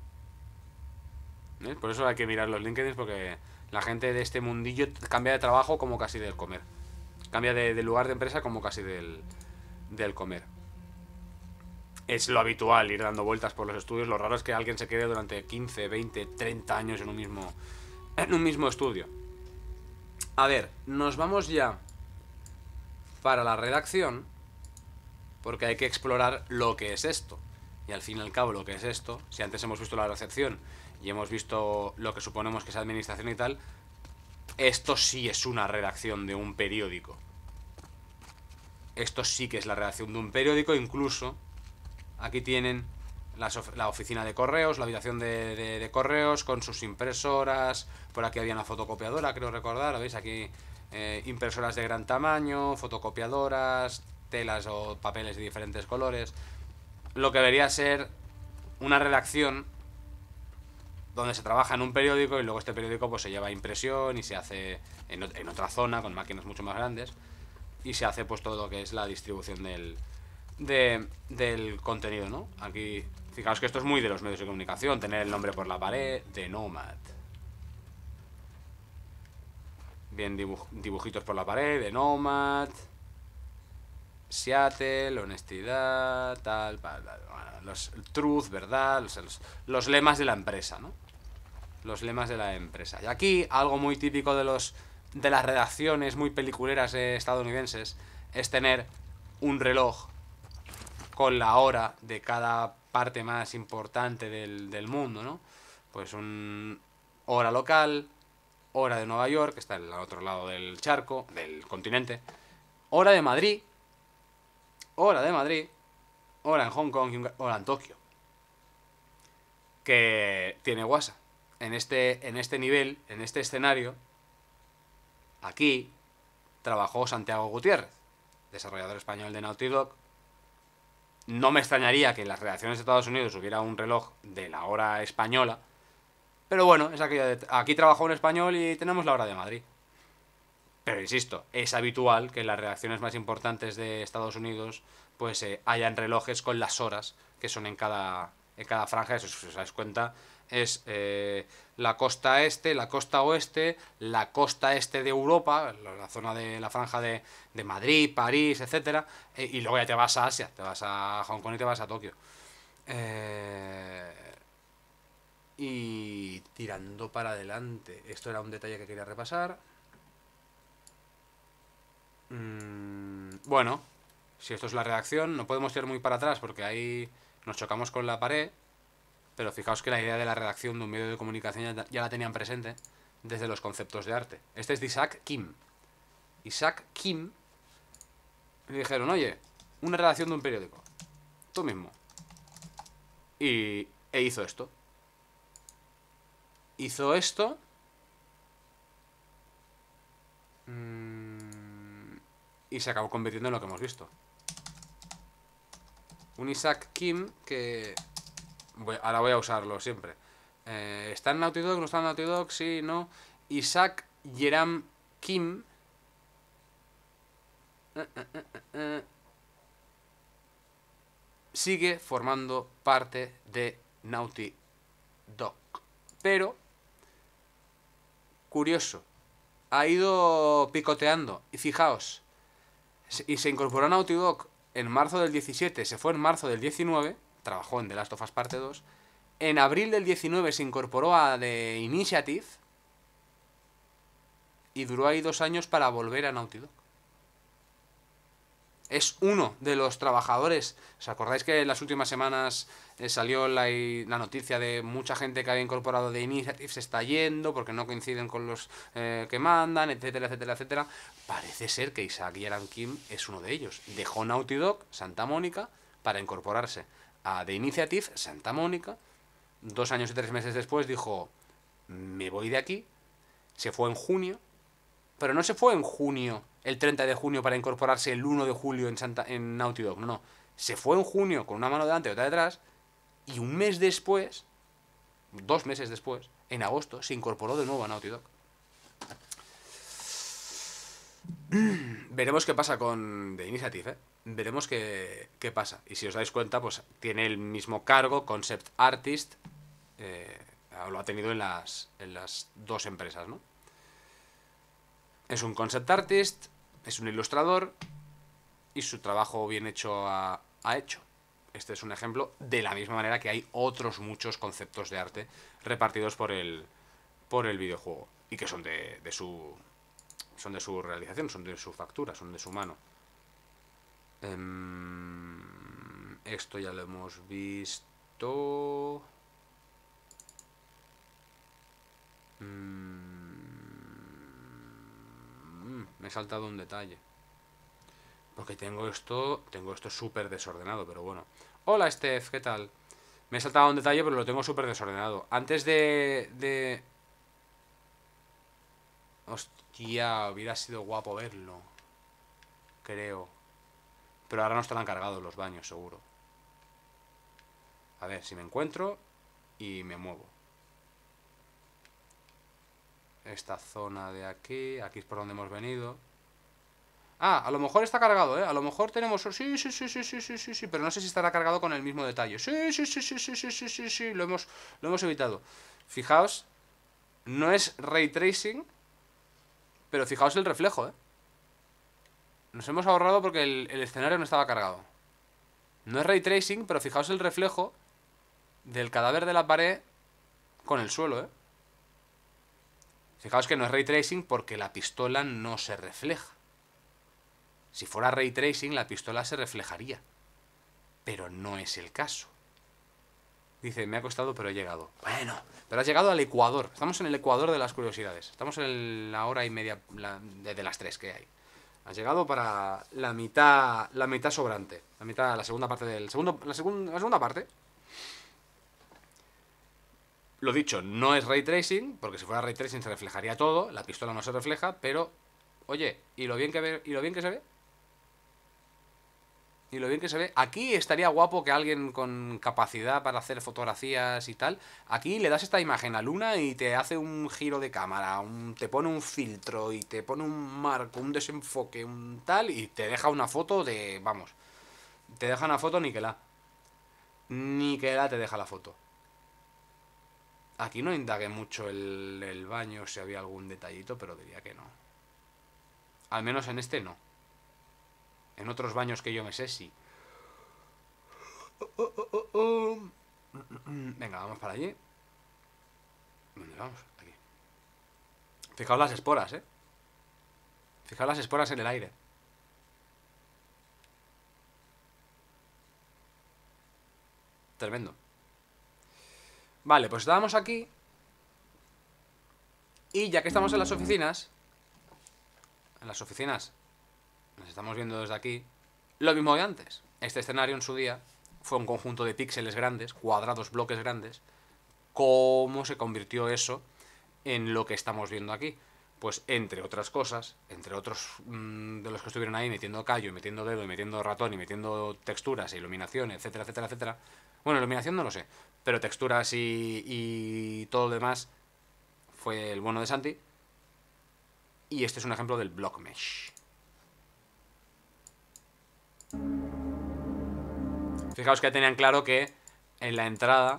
¿Eh? Por eso hay que mirar los LinkedIn, porque la gente de este mundillo cambia de trabajo como casi del comer. Cambia de, de lugar de empresa como casi del, del comer. Es lo habitual ir dando vueltas por los estudios. Lo raro es que alguien se quede durante quince, veinte, treinta años en un mismo, en un mismo estudio. A ver, nos vamos ya para la redacción, porque hay que explorar lo que es esto. Y al fin y al cabo lo que es esto, si antes hemos visto la recepción y hemos visto lo que suponemos que es administración y tal, esto sí es una redacción de un periódico. Esto sí que es la redacción de un periódico. Incluso aquí tienen las of la oficina de correos, la habitación de, de, de correos con sus impresoras. Por aquí había una fotocopiadora, creo recordar. ¿Lo veis? Aquí eh, impresoras de gran tamaño, fotocopiadoras, telas o papeles de diferentes colores. Lo que debería ser una redacción donde se trabaja en un periódico y luego este periódico pues se lleva a impresión y se hace en, en otra zona con máquinas mucho más grandes y se hace pues todo lo que es la distribución del, de, del contenido, ¿no? Aquí, fijaos que esto es muy de los medios de comunicación, tener el nombre por la pared, de Nomad. Bien dibuj, dibujitos por la pared, de Nomad, Seattle, honestidad, tal, tal, tal, los, truth, verdad, los, los, los lemas de la empresa, ¿no? Los lemas de la empresa. Y aquí, algo muy típico de los de las redacciones muy peliculeras eh, estadounidenses es tener un reloj con la hora de cada parte más importante del, del mundo, ¿no? Pues un hora local, hora de Nueva York, que está al otro lado del charco, del continente, hora de Madrid, hora de Madrid, hora en Hong Kong y hora en Tokio. Que tiene WhatsApp. En este, en este nivel, en este escenario, aquí trabajó Santiago Gutiérrez, desarrollador español de Naughty Dog. No me extrañaría que en las redacciones de Estados Unidos hubiera un reloj de la hora española, pero bueno, es aquello de, aquí trabajó un español y tenemos la hora de Madrid. Pero insisto, es habitual que en las redacciones más importantes de Estados Unidos pues eh, hayan relojes con las horas que son en cada, en cada franja. Eso, si os dais cuenta, es eh, la costa este, la costa oeste, la costa este de Europa, la zona de la franja de, de Madrid, París, etcétera, eh, y luego ya te vas a Asia, te vas a Hong Kong y te vas a Tokio. Eh, y tirando para adelante, esto era un detalle que quería repasar. Mm, bueno, si esto es la redacción, no podemos ir muy para atrás porque ahí nos chocamos con la pared. Pero fijaos que la idea de la redacción de un medio de comunicación ya, ya la tenían presente desde los conceptos de arte. Este es de Isaac Kim. Isaac Kim le dijeron, oye, una redacción de un periódico. Tú mismo. Y e hizo esto. Hizo esto. Mmm, y se acabó convirtiendo en lo que hemos visto. Un Isaac Kim que... Voy, ahora voy a usarlo siempre. Eh, ¿Está en Naughty Dog? ¿No está en Naughty Dog? Sí, no. Isaac Yeram Kim. Eh, eh, eh, eh, sigue formando parte de Naughty Dog. Pero, curioso, ha ido picoteando. Y fijaos, y se incorporó a Naughty Dog en marzo del diecisiete, se fue en marzo del diecinueve, trabajó en The Last of Us Parte dos. En abril del diecinueve se incorporó a The Initiative y duró ahí dos años para volver a Naughty Dog. Es uno de los trabajadores. ¿Os acordáis que en las últimas semanas eh, salió la, la noticia de mucha gente que había incorporado The Initiative se está yendo porque no coinciden con los eh, que mandan, etcétera, etcétera, etcétera? Parece ser que Isaac Yeram Kim es uno de ellos. Dejó Naughty Dog, Santa Mónica, para incorporarse a The Initiative, Santa Mónica. Dos años y tres meses después dijo, me voy de aquí. Se fue en junio. Pero no se fue en junio, el treinta de junio, para incorporarse el uno de julio en, Santa, en Naughty Dog. No, no. Se fue en junio con una mano delante y otra detrás. Y un mes después, dos meses después, en agosto, se incorporó de nuevo a Naughty Dog. Veremos qué pasa con The Initiative, ¿eh? Veremos qué, qué pasa. Y si os dais cuenta, pues tiene el mismo cargo, Concept Artist. Eh, lo ha tenido en las, en las dos empresas, ¿no? Es un concept artist, es un ilustrador y su trabajo bien hecho ha, ha hecho. Este es un ejemplo de la misma manera que hay otros muchos conceptos de arte repartidos por el, por el videojuego y que son de, de su son de su realización, son de su factura, son de su mano. Um, esto ya lo hemos visto. Um, Me he saltado un detalle. Porque tengo esto, tengo esto súper desordenado, pero bueno. Hola, Steph, ¿qué tal? Me he saltado un detalle, pero lo tengo súper desordenado. Antes de... de... Hostia, hubiera sido guapo verlo. Creo. Pero ahora no estarán cargados los baños, seguro. A ver, si me encuentro y me muevo. Esta zona de aquí, aquí es por donde hemos venido. Ah, a lo mejor está cargado, ¿eh? A lo mejor tenemos... Sí, sí, sí, sí, sí, sí, sí, sí. Pero no sé si estará cargado con el mismo detalle. Sí, sí, sí, sí, sí, sí, sí, sí, sí. Lo hemos, lo hemos evitado. Fijaos, no es ray tracing, pero fijaos el reflejo, ¿eh? Nos hemos ahorrado porque el, el escenario no estaba cargado. No es ray tracing, pero fijaos el reflejo del cadáver de la pared con el suelo, ¿eh? Fijaos que no es ray tracing porque la pistola no se refleja. Si fuera ray tracing, la pistola se reflejaría. Pero no es el caso. Dice, me ha costado, pero he llegado. Bueno, pero has llegado al ecuador. Estamos en el ecuador de las curiosidades. Estamos en la hora y media la, de, de las tres que hay. Has llegado para la mitad, la mitad sobrante. La mitad, la segunda parte del segundo, la, segun, la segunda parte. Lo dicho, no es ray tracing, porque si fuera ray tracing se reflejaría todo. La pistola no se refleja, pero oye, ¿y lo bien que ve, y lo bien que se ve? Y lo bien que se ve. Aquí estaría guapo que alguien con capacidad para hacer fotografías y tal. Aquí le das esta imagen a Luna y te hace un giro de cámara, un, te pone un filtro y te pone un marco, un desenfoque, un tal, y te deja una foto de... Vamos. Te deja una foto níquela. Níquela te deja la foto. Aquí no indagué mucho el, el baño, si había algún detallito, pero diría que no. Al menos en este no. En otros baños que yo me sé, sí. Oh, oh, oh, oh. Venga, vamos para allí. ¿Dónde vamos? Aquí. Fijaos las esporas, ¿eh? Fijaos las esporas en el aire. Tremendo. Vale, pues estábamos aquí. Y ya que estamos en las oficinas... En las oficinas... Nos estamos viendo desde aquí. Lo mismo que antes. Este escenario en su día fue un conjunto de píxeles grandes, cuadrados, bloques grandes. ¿Cómo se convirtió eso en lo que estamos viendo aquí? Pues entre otras cosas, entre otros mmm, de los que estuvieron ahí metiendo callo, y metiendo dedo, y metiendo ratón, y metiendo texturas, e iluminación, etcétera, etcétera, etcétera. Bueno, iluminación no lo sé, pero texturas y, y todo lo demás fue el bueno de Santi. Y este es un ejemplo del block mesh. Fijaos que tenían claro que en la entrada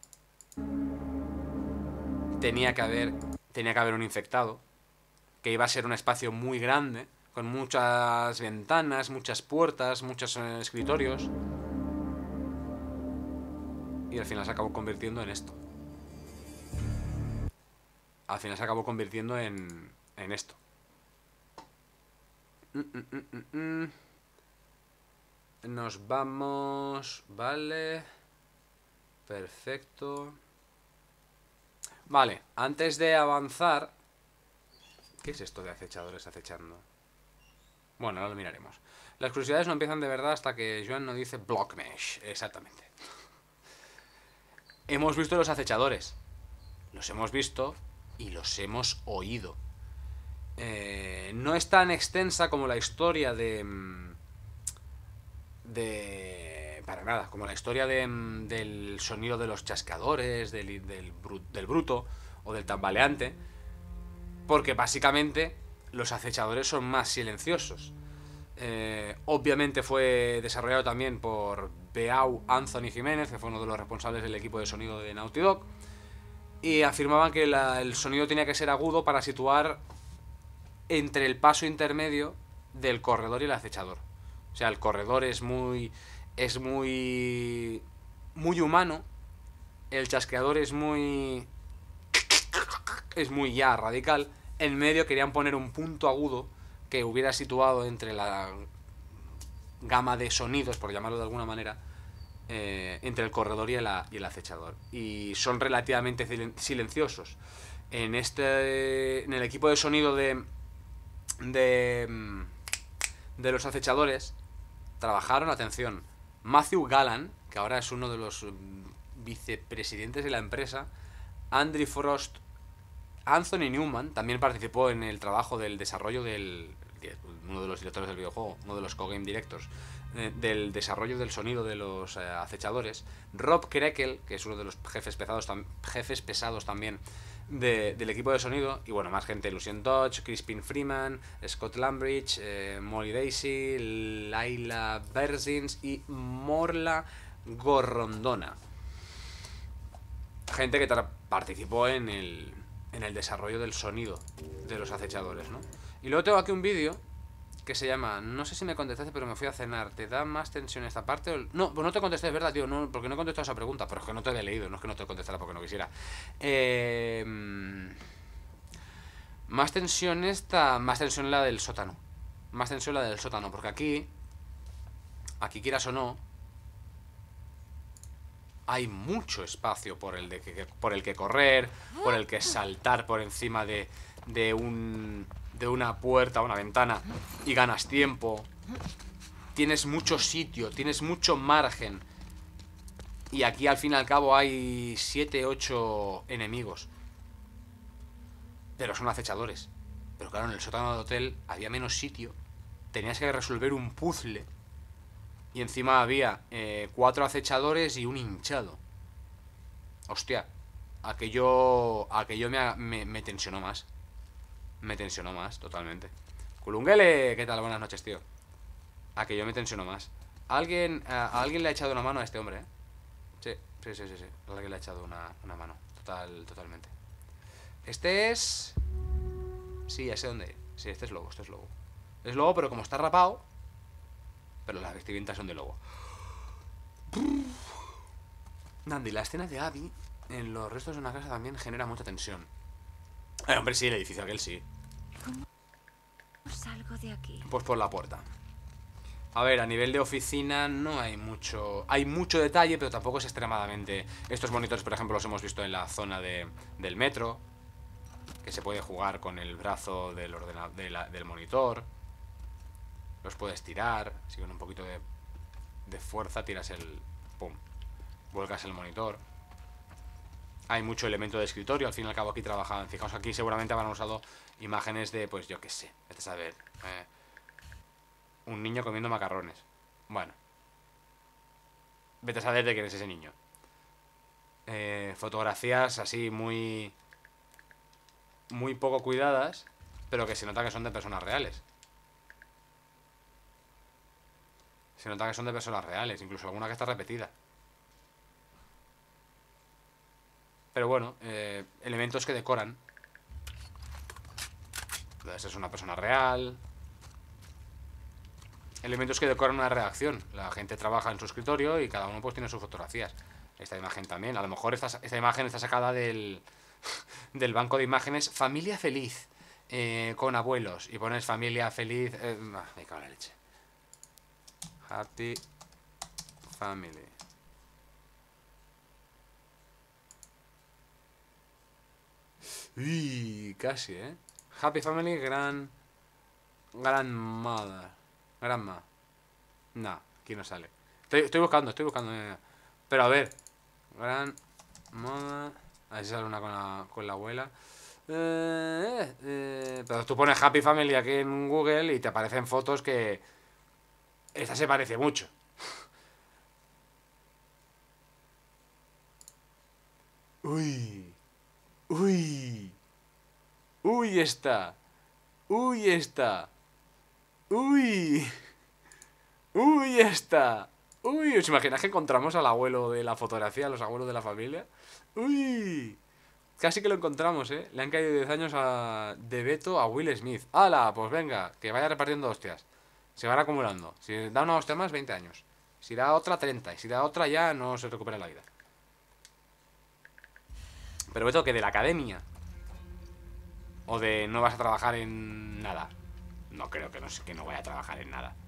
tenía que haber tenía que haber un infectado, que iba a ser un espacio muy grande, con muchas ventanas, muchas puertas, muchos eh, escritorios, y al final se acabó convirtiendo en esto. Al final se acabó convirtiendo en, en esto. Mm, mm, mm, mm, mm. Nos vamos... Vale. Perfecto. Vale, antes de avanzar... ¿Qué es esto de acechadores acechando? Bueno, ahora lo miraremos. Las curiosidades no empiezan de verdad hasta que Joan no dice block mesh. Exactamente. Hemos visto los acechadores. Los hemos visto y los hemos oído. Eh, no es tan extensa como la historia de... de... para nada, como la historia de, del sonido de los chasqueadores, del, del, del bruto o del tambaleante, porque básicamente los acechadores son más silenciosos. Eh, obviamente fue desarrollado también por Beau Anthony Jiménez, que fue uno de los responsables del equipo de sonido de Naughty Dog, y afirmaban que la, el sonido tenía que ser agudo para situar entre el paso intermedio del corredor y el acechador. O sea, el corredor es muy... Es muy... Muy humano. El chasqueador es muy... Es muy ya radical. En medio querían poner un punto agudo que hubiera situado entre la gama de sonidos, por llamarlo de alguna manera, eh, entre el corredor y el, y el acechador. Y son relativamente silenciosos. En este... En el equipo de sonido de... De... de los acechadores trabajaron, atención, Matthew Gallan, que ahora es uno de los vicepresidentes de la empresa, Andrew Frost, Anthony Newman, también participó en el trabajo del desarrollo del... uno de los directores del videojuego, uno de los co-game directors, eh, del desarrollo del sonido de los eh, acechadores, Rob Krekel, que es uno de los jefes pesados, tam jefes pesados también de, del equipo de sonido, y bueno, más gente, Lucien Dodge, Crispin Freeman, Scott Lambridge, eh, Molly Daisy, Laila Berzins y Morla Gorrondona. Gente que participó en el, en el desarrollo del sonido de los acechadores, ¿no? Y luego tengo aquí un vídeo que se llama, no sé si me contestaste, pero me fui a cenar. ¿Te da más tensión esta parte? O el... No, pues no te contesté, es verdad, tío, no, porque no he contestado esa pregunta, pero es que no te había leído, no es que no te contestara porque no quisiera. Eh... Más tensión esta, más tensión la del sótano. Más tensión la del sótano, porque aquí, aquí quieras o no, hay mucho espacio por el, de que, por el que correr, por el que saltar por encima de, de, un, de una puerta o una ventana y ganas tiempo. Tienes mucho sitio, tienes mucho margen. Y aquí al fin y al cabo hay siete, ocho enemigos. Pero son acechadores. Pero claro, en el sótano del hotel había menos sitio. Tenías que resolver un puzzle. Y encima había eh, cuatro acechadores y un hinchado. Hostia, aquello, aquello me, me, me tensionó más. Me tensionó más, totalmente. Kulungele, ¿qué tal? Buenas noches, tío. Aquello me tensionó más. ¿Alguien, a, a alguien le ha echado una mano a este hombre, eh? Sí, sí, sí, sí, sí. Alguien le ha echado una, una mano. Total, totalmente. Este es... Sí, ya sé dónde. Sí, este es lobo, este es lobo. Es lobo, pero como está rapado... Pero las vestimentas son de lobo. Nandi, la escena de Abby en los restos de una casa también genera mucha tensión. Eh, hombre, sí, el edificio aquel sí. ¿Cómo salgo de aquí? Pues por la puerta. A ver, a nivel de oficina no hay mucho... Hay mucho detalle, pero tampoco es extremadamente... Estos monitores, por ejemplo, los hemos visto en la zona de, del metro, que se puede jugar con el brazo del, ordena, de la, del monitor. Los puedes tirar, si con un poquito de, de fuerza tiras el... Pum. Vuelcas el monitor. Hay mucho elemento de escritorio, al fin y al cabo aquí trabajan. Fijaos, aquí seguramente habrán usado imágenes de, pues yo qué sé, vete a saber. Eh, un niño comiendo macarrones. Bueno. Vete a saber de quién es ese niño. Eh, fotografías así muy... Muy poco cuidadas, pero que se nota que son de personas reales. Se nota que son de personas reales, incluso alguna que está repetida. Pero bueno, eh, elementos que decoran. Esa es una persona real. Elementos que decoran una redacción. La gente trabaja en su escritorio y cada uno pues tiene sus fotografías. Esta imagen también. A lo mejor esta, esta imagen está sacada del, del banco de imágenes Familia Feliz, eh, con abuelos. Y pones familia feliz... Eh, ah, me cago en la leche. Happy Family. Uy, casi, ¿eh? Happy Family, gran... Grandmother. Grandma. No, aquí no sale. Estoy, estoy buscando, estoy buscando. Eh. Pero a ver. Grandmother. A ver si sale una con la, con la abuela. Eh, eh, pero tú pones Happy Family aquí en Google y te aparecen fotos que... Esta se parece mucho. Uy. Uy. Uy, esta. Uy, esta. Uy. Uy, esta. Uy, ¿os imagináis que encontramos al abuelo de la fotografía, a los abuelos de la familia? Uy. Casi que lo encontramos, ¿eh? Le han caído diez años a... de Beto a Will Smith. ¡Hala! Pues venga, que vaya repartiendo hostias. Se van acumulando. Si da una hostia más, veinte años. Si da otra, treinta. Y si da otra, ya no se recupera la vida. Pero Beto, que de la academia. O de no vas a trabajar en nada. No creo que no, que no vaya a trabajar en nada.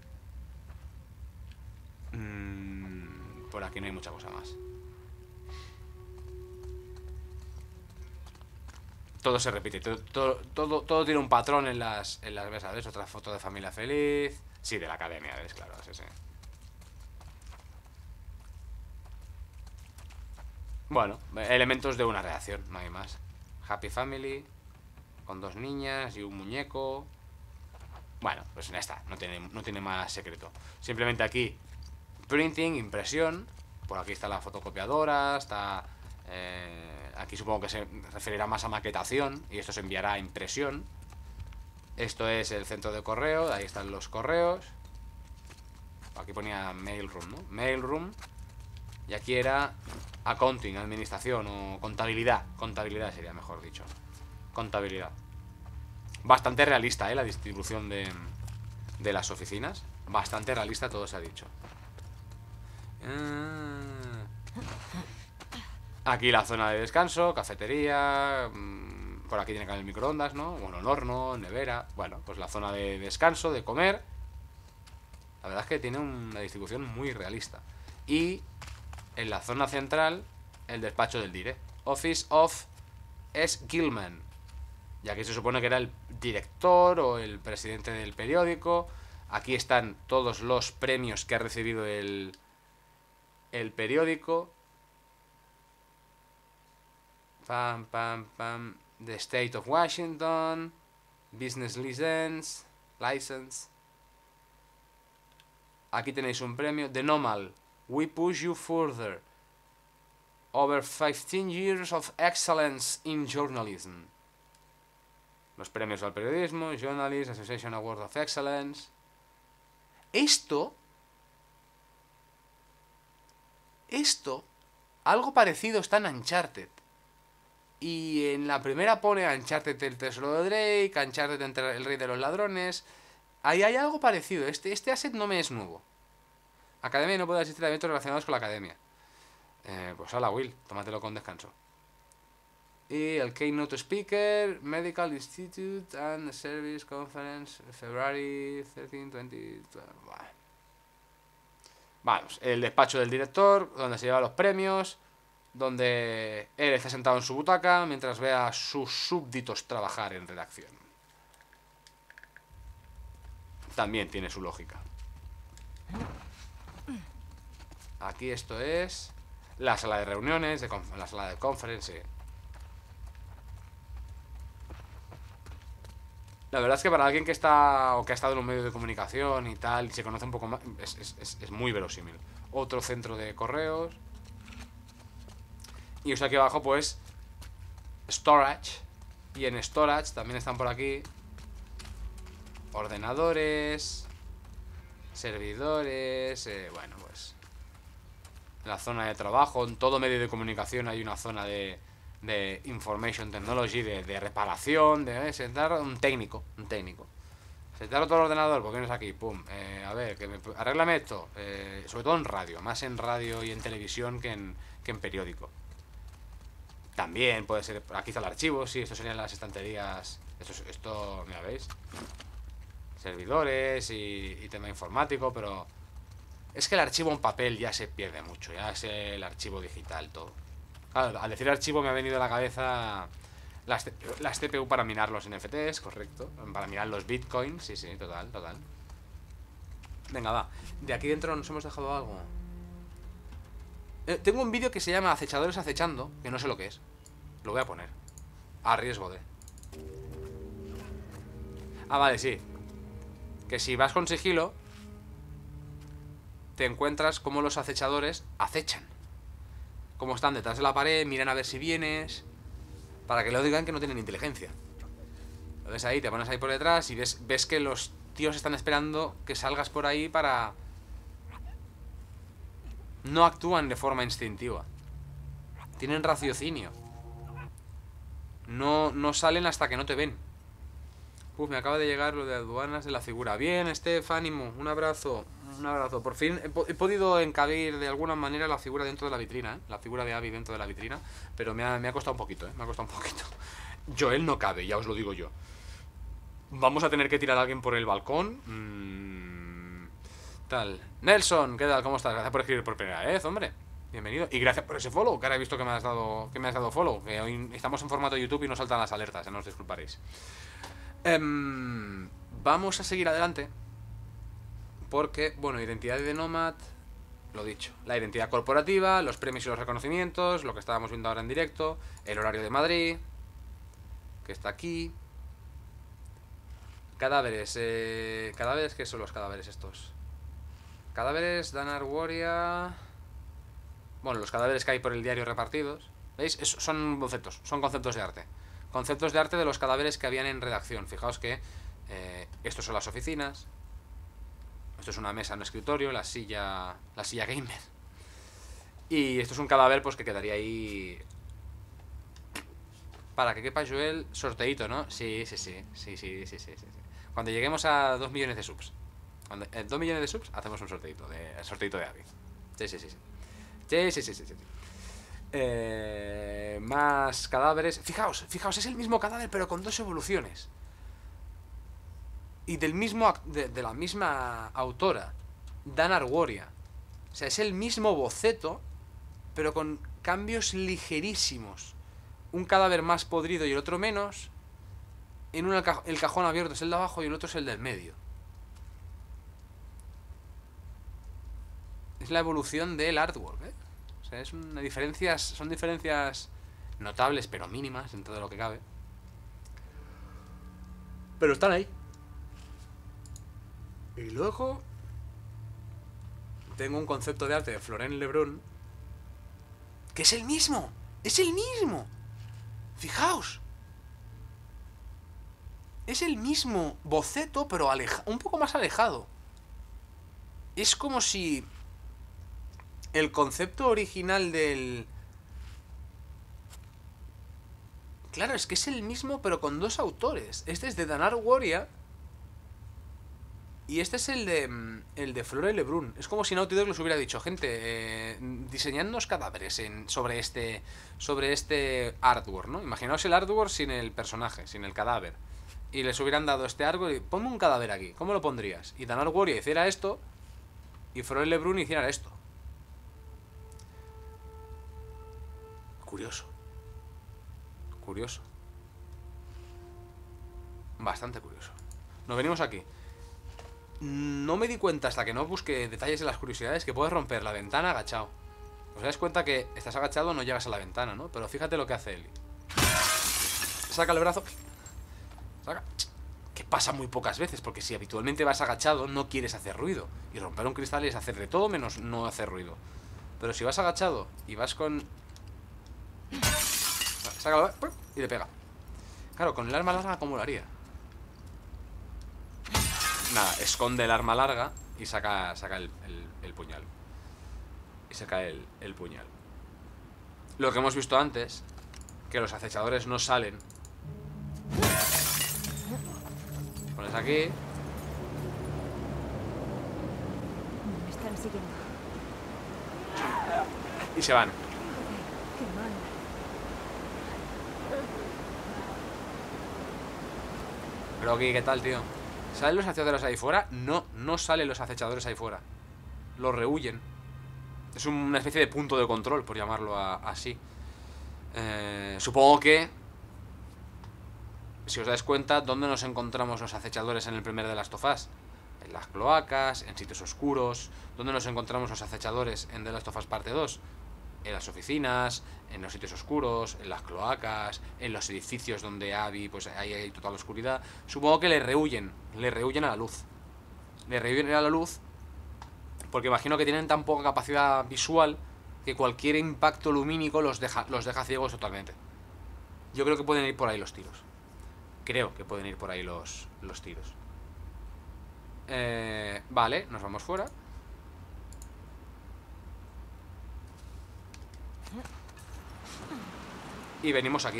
Mm, por aquí no hay mucha cosa más. todo se repite, todo, todo, todo, todo tiene un patrón en las, en las mesas, ¿ves? Otra foto de familia feliz. Sí, de la academia, ¿ves? Claro, sí, sí. Bueno, elementos de una reacción, no hay más. Happy family, con dos niñas y un muñeco. Bueno, pues ya está, no tiene, no tiene más secreto. Simplemente aquí, printing, impresión. Por aquí está la fotocopiadora, está... Eh, aquí supongo que se referirá más a maquetación y esto se enviará a impresión. Esto es el centro de correo, ahí están los correos. Aquí ponía mailroom, ¿no? Mailroom. Y aquí era accounting, administración o contabilidad. Contabilidad sería mejor dicho. Contabilidad. Bastante realista, ¿eh? La distribución de, de las oficinas. Bastante realista, todo se ha dicho. Aquí la zona de descanso, cafetería. Por aquí tiene que haber microondas, ¿no? Bueno, el horno, nevera. Bueno, pues la zona de descanso, de comer. La verdad es que tiene una distribución muy realista. Y en la zona central, el despacho del dire. Office of S. Gilman. Y aquí se supone que era el director o el presidente del periódico. Aquí están todos los premios que ha recibido el, el periódico. Pam, pam, pam. The State of Washington. Business License. License. Aquí tenéis un premio. The Normal. We push you further. Over fifteen years of excellence in journalism. Los premios al periodismo, Journalist Association Award of Excellence. Esto, esto, algo parecido está en Uncharted. Y en la primera pone Uncharted el tesoro de Drake, Uncharted entre el rey de los ladrones. Ahí hay algo parecido. Este, este asset no me es nuevo. Academia no puede asistir a eventos relacionados con la academia. Eh, pues hola Will, tómatelo con descanso. Y el Keynote Speaker, Medical Institute and Service Conference, February thirteen, twenty. Vamos, el despacho del director, donde se llevan los premios, donde él está sentado en su butaca mientras ve a sus súbditos trabajar en redacción. También tiene su lógica. Aquí esto es la sala de reuniones, de la sala de conference. La verdad es que para alguien que está o que ha estado en un medio de comunicación y tal, y se conoce un poco más, es, es, es, es muy verosímil. Otro centro de correos. Y eso aquí abajo, pues, storage. Y en storage también están por aquí ordenadores, servidores, eh, bueno, pues la zona de trabajo. En todo medio de comunicación hay una zona de, de information technology, de, de reparación, de eh, sentar un técnico, un técnico. Sentar otro ordenador, ¿por qué no es aquí? Pum, eh, a ver, que me, arréglame esto. Eh, sobre todo en radio, más en radio y en televisión que en, que en periódico. También puede ser, aquí está el archivo, sí, esto serían las estanterías. Esto, esto mira, ¿veis? Servidores y, y tema informático, pero es que el archivo en papel ya se pierde mucho, ya es el archivo digital todo. Claro, al decir archivo me ha venido a la cabeza las, las C P U para minar los N F Ts, correcto. Para minar los bitcoins, sí, sí, total, total. Venga, va. De aquí dentro nos hemos dejado algo. Eh, tengo un vídeo que se llama Acechadores acechando, que no sé lo que es. Lo voy a poner. A riesgo de... Ah, vale, sí. Que si vas con sigilo, te encuentras como los acechadores acechan. Como están detrás de la pared, miran a ver si vienes, para que lo digan que no tienen inteligencia. Lo ves ahí, te pones ahí por detrás y ves, ves que los tíos están esperando que salgas por ahí para... No actúan de forma instintiva. Tienen raciocinio. No, no salen hasta que no te ven. Uf, me acaba de llegar lo de aduanas de la figura. Bien, Steph, ánimo, un abrazo. Un abrazo. Por fin he, he podido encabir de alguna manera la figura dentro de la vitrina, ¿eh? La figura de Abby dentro de la vitrina. Pero me ha, me ha costado un poquito, ¿eh? Me ha costado un poquito. Joel no cabe, ya os lo digo yo. Vamos a tener que tirar a alguien por el balcón. Mm, tal. Nelson, ¿qué tal? ¿Cómo estás? Gracias por escribir por primera vez, hombre. Bienvenido. Y gracias por ese follow, que ahora he visto que me has dado, que me has dado follow. Que hoy estamos en formato YouTube y no saltan las alertas, ya no os disculparéis. Em, vamos a seguir adelante. Porque, bueno, identidad de Nomad, lo dicho. La identidad corporativa, los premios y los reconocimientos, lo que estábamos viendo ahora en directo, el horario de Madrid, que está aquí. Cadáveres, eh, cadáveres, ¿qué son los cadáveres estos? Cadáveres, Danar Warrior. Bueno, los cadáveres que hay por el diario repartidos. ¿Veis? Es, son bocetos, son conceptos de arte. Conceptos de arte de los cadáveres que habían en redacción. Fijaos que eh, estos son las oficinas. Esto es una mesa, un escritorio, la silla. La silla gamer. Y esto es un cadáver, pues que quedaría ahí. Para que quepa Joel, sorteito, ¿no? Sí, sí, sí. Sí, sí, sí, sí, sí, sí. Cuando lleguemos a dos millones de subs. Cuando, en dos millones de subs hacemos un sorteito de, el sorteito de Abby. Sí, sí, sí, sí. Sí, sí, sí, sí, sí. Eh, más cadáveres. Fijaos, fijaos, es el mismo cadáver pero con dos evoluciones. Y del mismo de, de la misma autora, Danar Warrior. O sea, es el mismo boceto, pero con cambios ligerísimos. Un cadáver más podrido y el otro menos. En uno el, ca el cajón abierto es el de abajo y el otro es el del medio. Es la evolución del artwork, ¿eh? O sea, es una diferencias, son diferencias notables, pero mínimas dentro de lo que cabe. Pero están ahí. Y luego tengo un concepto de arte de Florent Lebrun que es el mismo. Es el mismo. Fijaos. Es el mismo boceto, pero aleja, un poco más alejado. Es como si el concepto original del... Claro, es que es el mismo, pero con dos autores. Este es de Danar Warrior y este es el de el de Florent Lebrun. Es como si Naughty Dog les hubiera dicho, gente, eh, diseñadnos cadáveres en, sobre este sobre este artwork, ¿no? Imaginaos el artwork sin el personaje, sin el cadáver. Y les hubieran dado este artwork y ponme un cadáver aquí, ¿cómo lo pondrías? Y Danar Warrior hiciera esto y Florent Lebrun hiciera esto. Curioso. Curioso. Bastante curioso. Nos venimos aquí. No me di cuenta hasta que no busqué detalles de las curiosidades que puedes romper la ventana agachado. Os dais cuenta que estás agachado, no llegas a la ventana, ¿no? Pero fíjate lo que hace Eli. Saca el brazo. Saca. Que pasa muy pocas veces, porque si habitualmente vas agachado no quieres hacer ruido. Y romper un cristal es hacer de todo menos no hacer ruido. Pero si vas agachado y vas con... Sácalo y le pega. Claro, con el arma larga, ¿cómo lo haría? Nada, esconde el arma larga y saca, saca el, el, el puñal. Y saca el, el puñal. Lo que hemos visto antes, que los acechadores no salen. Pones aquí. Me están siguiendo. Y se van. Qué mal. Pero aquí, ¿qué tal, tío? ¿Salen los acechadores ahí fuera? No, no salen los acechadores ahí fuera. Los rehuyen. Es una especie de punto de control, por llamarlo a, así. Eh, supongo que, si os dais cuenta, ¿dónde nos encontramos los acechadores en el primer de Last of Us? En las cloacas, en sitios oscuros. ¿Dónde nos encontramos los acechadores en The Last of Us parte dos? En las oficinas, en los sitios oscuros, en las cloacas, en los edificios donde Abby, pues ahí hay total oscuridad. Supongo que le rehuyen, le rehuyen a la luz. Le rehuyen a la luz porque imagino que tienen tan poca capacidad visual que cualquier impacto lumínico los deja, los deja ciegos totalmente. Yo creo que pueden ir por ahí los tiros. Creo que pueden ir por ahí los, los tiros. Eh, vale, nos vamos fuera. Y venimos aquí. Ahí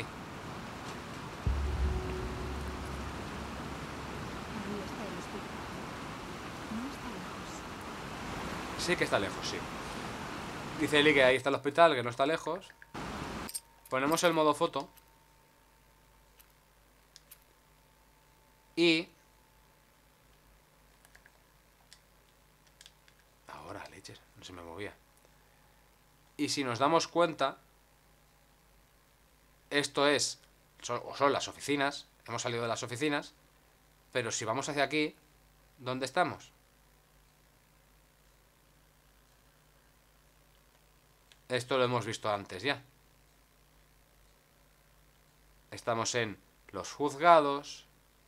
está el espíritu. No está lejos. Sí que está lejos, sí. Dice Eli que ahí está el hospital, que no está lejos. Ponemos el modo foto. Y... ahora, leches, no se me movía. Y si nos damos cuenta, esto es, son, o son las oficinas, hemos salido de las oficinas, pero si vamos hacia aquí, ¿dónde estamos? Esto lo hemos visto antes ya. Estamos en los juzgados.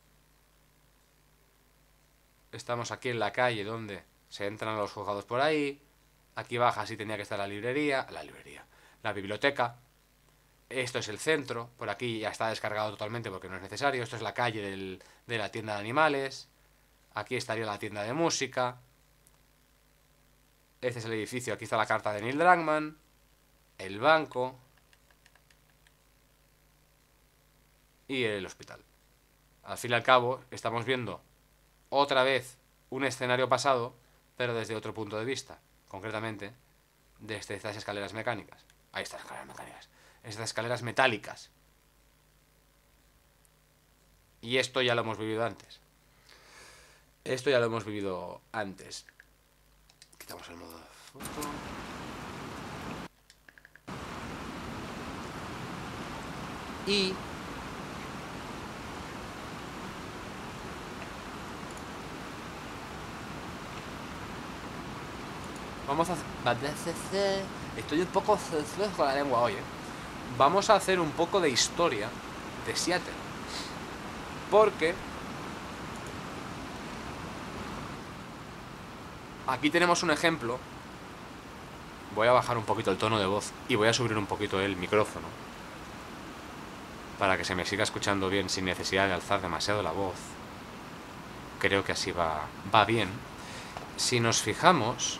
Estamos aquí en la calle donde se entran los juzgados por ahí. Aquí baja si tenía que estar la librería. La librería. La biblioteca. Esto es el centro. Por aquí ya está descargado totalmente porque no es necesario. Esto es la calle del, de la tienda de animales. Aquí estaría la tienda de música. Este es el edificio. Aquí está la carta de Neil Druckmann. El banco. Y el hospital. Al fin y al cabo, estamos viendo otra vez un escenario pasado, pero desde otro punto de vista. Concretamente, desde estas escaleras mecánicas. Ahí están las escaleras mecánicas. Estas escaleras metálicas. Y esto ya lo hemos vivido antes. Esto ya lo hemos vivido antes. Quitamos el modo de foto. Y... vamos a hacer... Estoy un poco con la lengua hoy, ¿eh? Vamos a hacer un poco de historia de Seattle. Porque... aquí tenemos un ejemplo. Voy a bajar un poquito el tono de voz y voy a subir un poquito el micrófono para que se me siga escuchando bien sin necesidad de alzar demasiado la voz. Creo que así va, va bien. Si nos fijamos...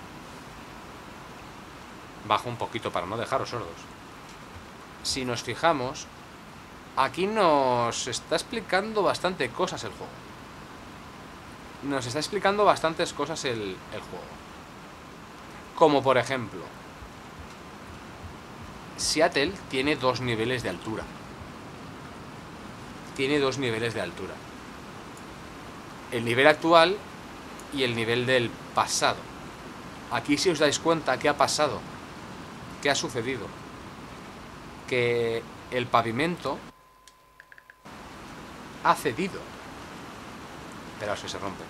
bajo un poquito para no dejaros sordos. Si nos fijamos, aquí nos está explicando bastante cosas el juego. Nos está explicando bastantes cosas el, el juego. Como por ejemplo, Seattle tiene dos niveles de altura. Tiene dos niveles de altura. El nivel actual y el nivel del pasado. Aquí, si os dais cuenta, ¿qué ha pasado? ¿Qué ha sucedido? Que el pavimento ha cedido. Esperaos que se rompe.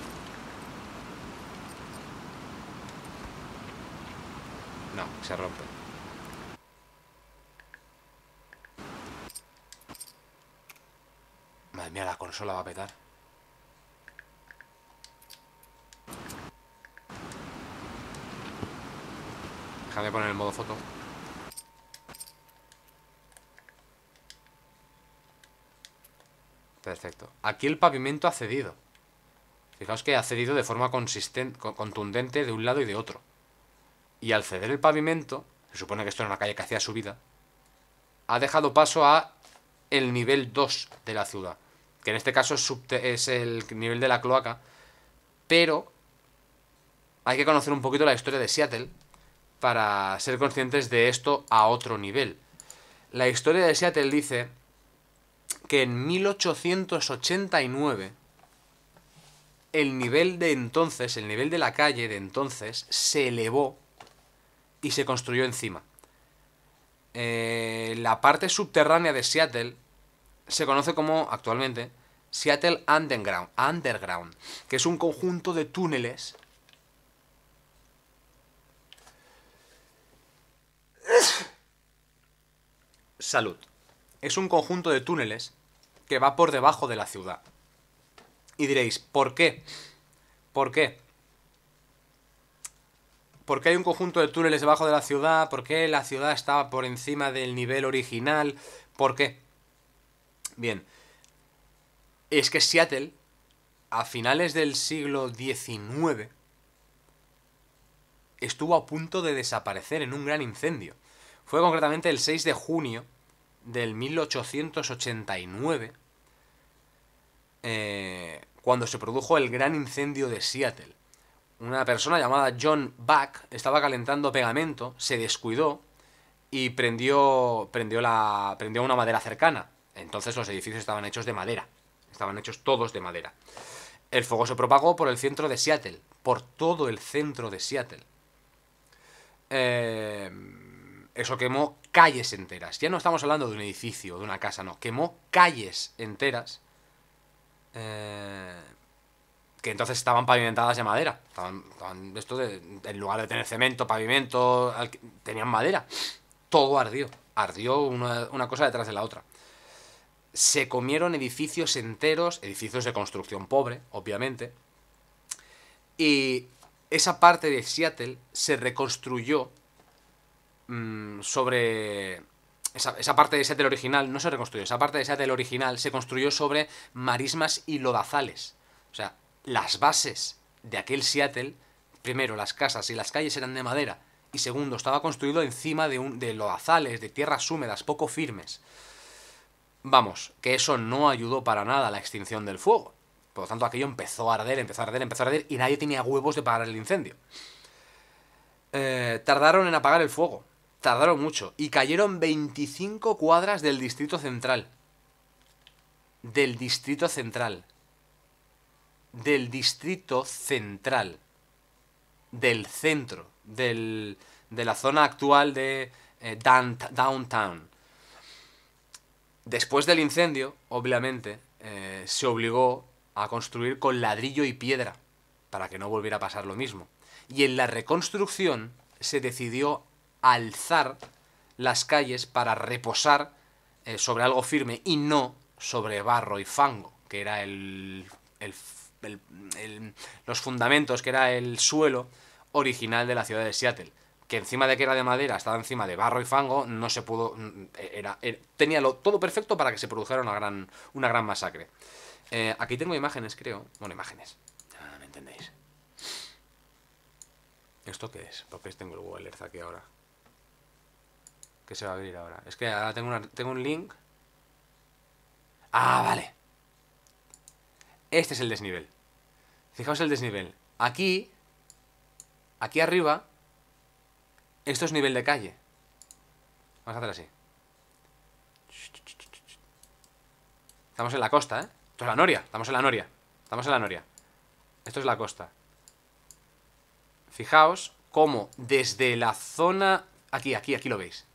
No, se rompe. Madre mía, la consola va a petar. Déjame poner el modo foto. Perfecto. Aquí el pavimento ha cedido. Fijaos que ha cedido de forma consistente, contundente de un lado y de otro. Y al ceder el pavimento, se supone que esto era una calle que hacía subida, ha dejado paso a el nivel dos de la ciudad, que en este caso es, es el nivel de la cloaca, pero hay que conocer un poquito la historia de Seattle para ser conscientes de esto a otro nivel. La historia de Seattle dice que en mil ochocientos ochenta y nueve el nivel de entonces, el nivel de la calle de entonces, se elevó y se construyó encima. Eh, la parte subterránea de Seattle se conoce como, actualmente, Seattle Underground, Underground, que es un conjunto de túneles Salud. Es un conjunto de túneles que va por debajo de la ciudad. Y diréis, ¿por qué? ¿Por qué? ¿Por qué hay un conjunto de túneles debajo de la ciudad? ¿Por qué la ciudad estaba por encima del nivel original? ¿Por qué? Bien, es que Seattle, a finales del siglo diecinueve, estuvo a punto de desaparecer en un gran incendio. Fue concretamente el seis de junio del mil ochocientos ochenta y nueve, eh, cuando se produjo el gran incendio de Seattle. Una persona llamada John Buck estaba calentando pegamento, se descuidó y prendió, prendió, la, prendió una madera cercana. Entonces los edificios estaban hechos de madera. Estaban hechos todos de madera. El fuego se propagó por el centro de Seattle. Por todo el centro de Seattle. Eh, eso quemó calles enteras. Ya no estamos hablando de un edificio, de una casa, no. Quemó calles enteras. Eh, que entonces estaban pavimentadas de madera. Estaban, estaban esto de, en lugar de tener cemento, pavimento, tenían madera. Todo ardió. Ardió una, una cosa detrás de la otra. Se comieron edificios enteros, edificios de construcción pobre, obviamente. Y esa parte de Seattle se reconstruyó mmm, sobre... Esa, esa parte de Seattle original no se reconstruyó. Esa parte de Seattle original se construyó sobre marismas y lodazales. O sea, las bases de aquel Seattle, primero, las casas y las calles eran de madera. Y segundo, estaba construido encima de, un, de lodazales, de tierras húmedas, poco firmes. Vamos, que eso no ayudó para nada a la extinción del fuego. Por lo tanto, aquello empezó a arder, empezó a arder, empezó a arder y nadie tenía huevos de apagar el incendio. Eh, tardaron en apagar el fuego. Tardaron mucho. Y cayeron veinticinco cuadras del distrito central. Del distrito central. Del distrito central. Del centro. Del, de la zona actual de eh, downtown. Después del incendio, obviamente, eh, se obligó a construir con ladrillo y piedra, para que no volviera a pasar lo mismo. Y en la reconstrucción se decidió alzar las calles para reposar eh, sobre algo firme y no sobre barro y fango, que era el, el, el, el, los fundamentos, que era el suelo original de la ciudad de Seattle. Que encima de que era de madera, estaba encima de barro y fango, no se pudo... Era, era, tenía lo, todo perfecto para que se produjera una gran, una gran masacre. Eh, aquí tengo imágenes, creo. Bueno, imágenes. Ah, ¿me entendéis? ¿Esto qué es? ¿Por qué tengo el Google Earth aquí ahora? ¿Qué se va a abrir ahora? Es que ahora tengo, una, tengo un link. Ah, vale. Este es el desnivel. Fijaos el desnivel. Aquí... Aquí arriba... Esto es nivel de calle. Vamos a hacer así. Estamos en la costa, ¿eh? Esto es la Noria. Estamos en la Noria. Estamos en la Noria. Esto es la costa. Fijaos cómo desde la zona... Aquí, aquí, aquí lo veis.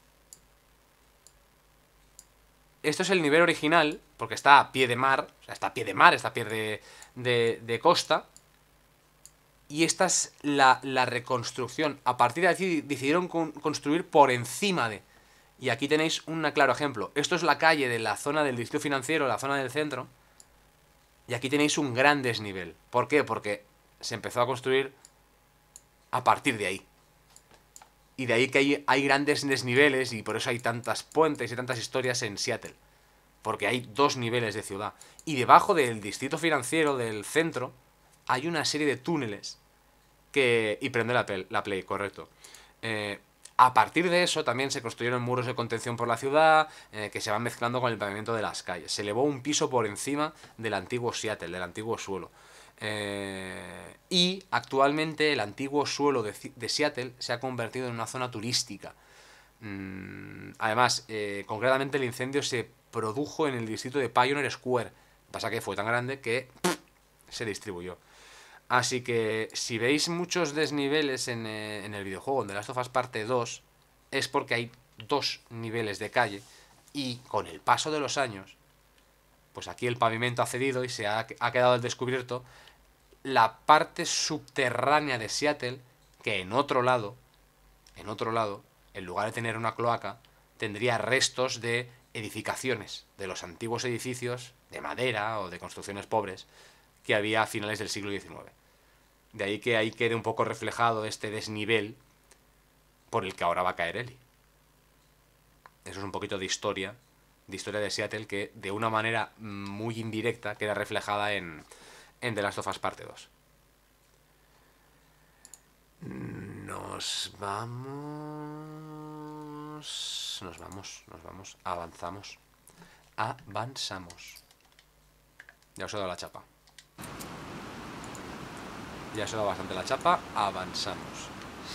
Esto es el nivel original, porque está a pie de mar. O sea, está a pie de mar, está a pie de, de, de costa. Y esta es la, la reconstrucción. A partir de aquí decidieron con, construir por encima de... Y aquí tenéis un claro ejemplo. Esto es la calle de la zona del distrito financiero, la zona del centro. Y aquí tenéis un gran desnivel. ¿Por qué? Porque se empezó a construir a partir de ahí. Y de ahí que hay, hay grandes desniveles y por eso hay tantas puentes y tantas historias en Seattle. Porque hay dos niveles de ciudad. Y debajo del distrito financiero, del centro, hay una serie de túneles que... Y prende la, play, la play, correcto. Eh, a partir de eso también se construyeron muros de contención por la ciudad, eh, que se van mezclando con el pavimento de las calles. Se elevó un piso por encima del antiguo Seattle, del antiguo suelo. Eh, y actualmente el antiguo suelo de, de Seattle se ha convertido en una zona turística. Mm, además, eh, concretamente el incendio se produjo en el distrito de Pioneer Square. Pasa que fue tan grande que pff, se distribuyó. Así que si veis muchos desniveles en, eh, en el videojuego en The Last of Us Parte dos, es porque hay dos niveles de calle y con el paso de los años, pues aquí el pavimento ha cedido y se ha, ha quedado al descubierto la parte subterránea de Seattle, que en otro lado, en otro lado, en lugar de tener una cloaca, tendría restos de edificaciones, de los antiguos edificios de madera o de construcciones pobres que había a finales del siglo diecinueve. De ahí que ahí quede un poco reflejado este desnivel por el que ahora va a caer Ellie. Eso es un poquito de historia, de historia de Seattle que de una manera muy indirecta queda reflejada en, en The Last of Us Parte dos. Nos vamos... Nos vamos, nos vamos, avanzamos. Avanzamos. Ya os he dado la chapa. Ya os he dado bastante la chapa, avanzamos.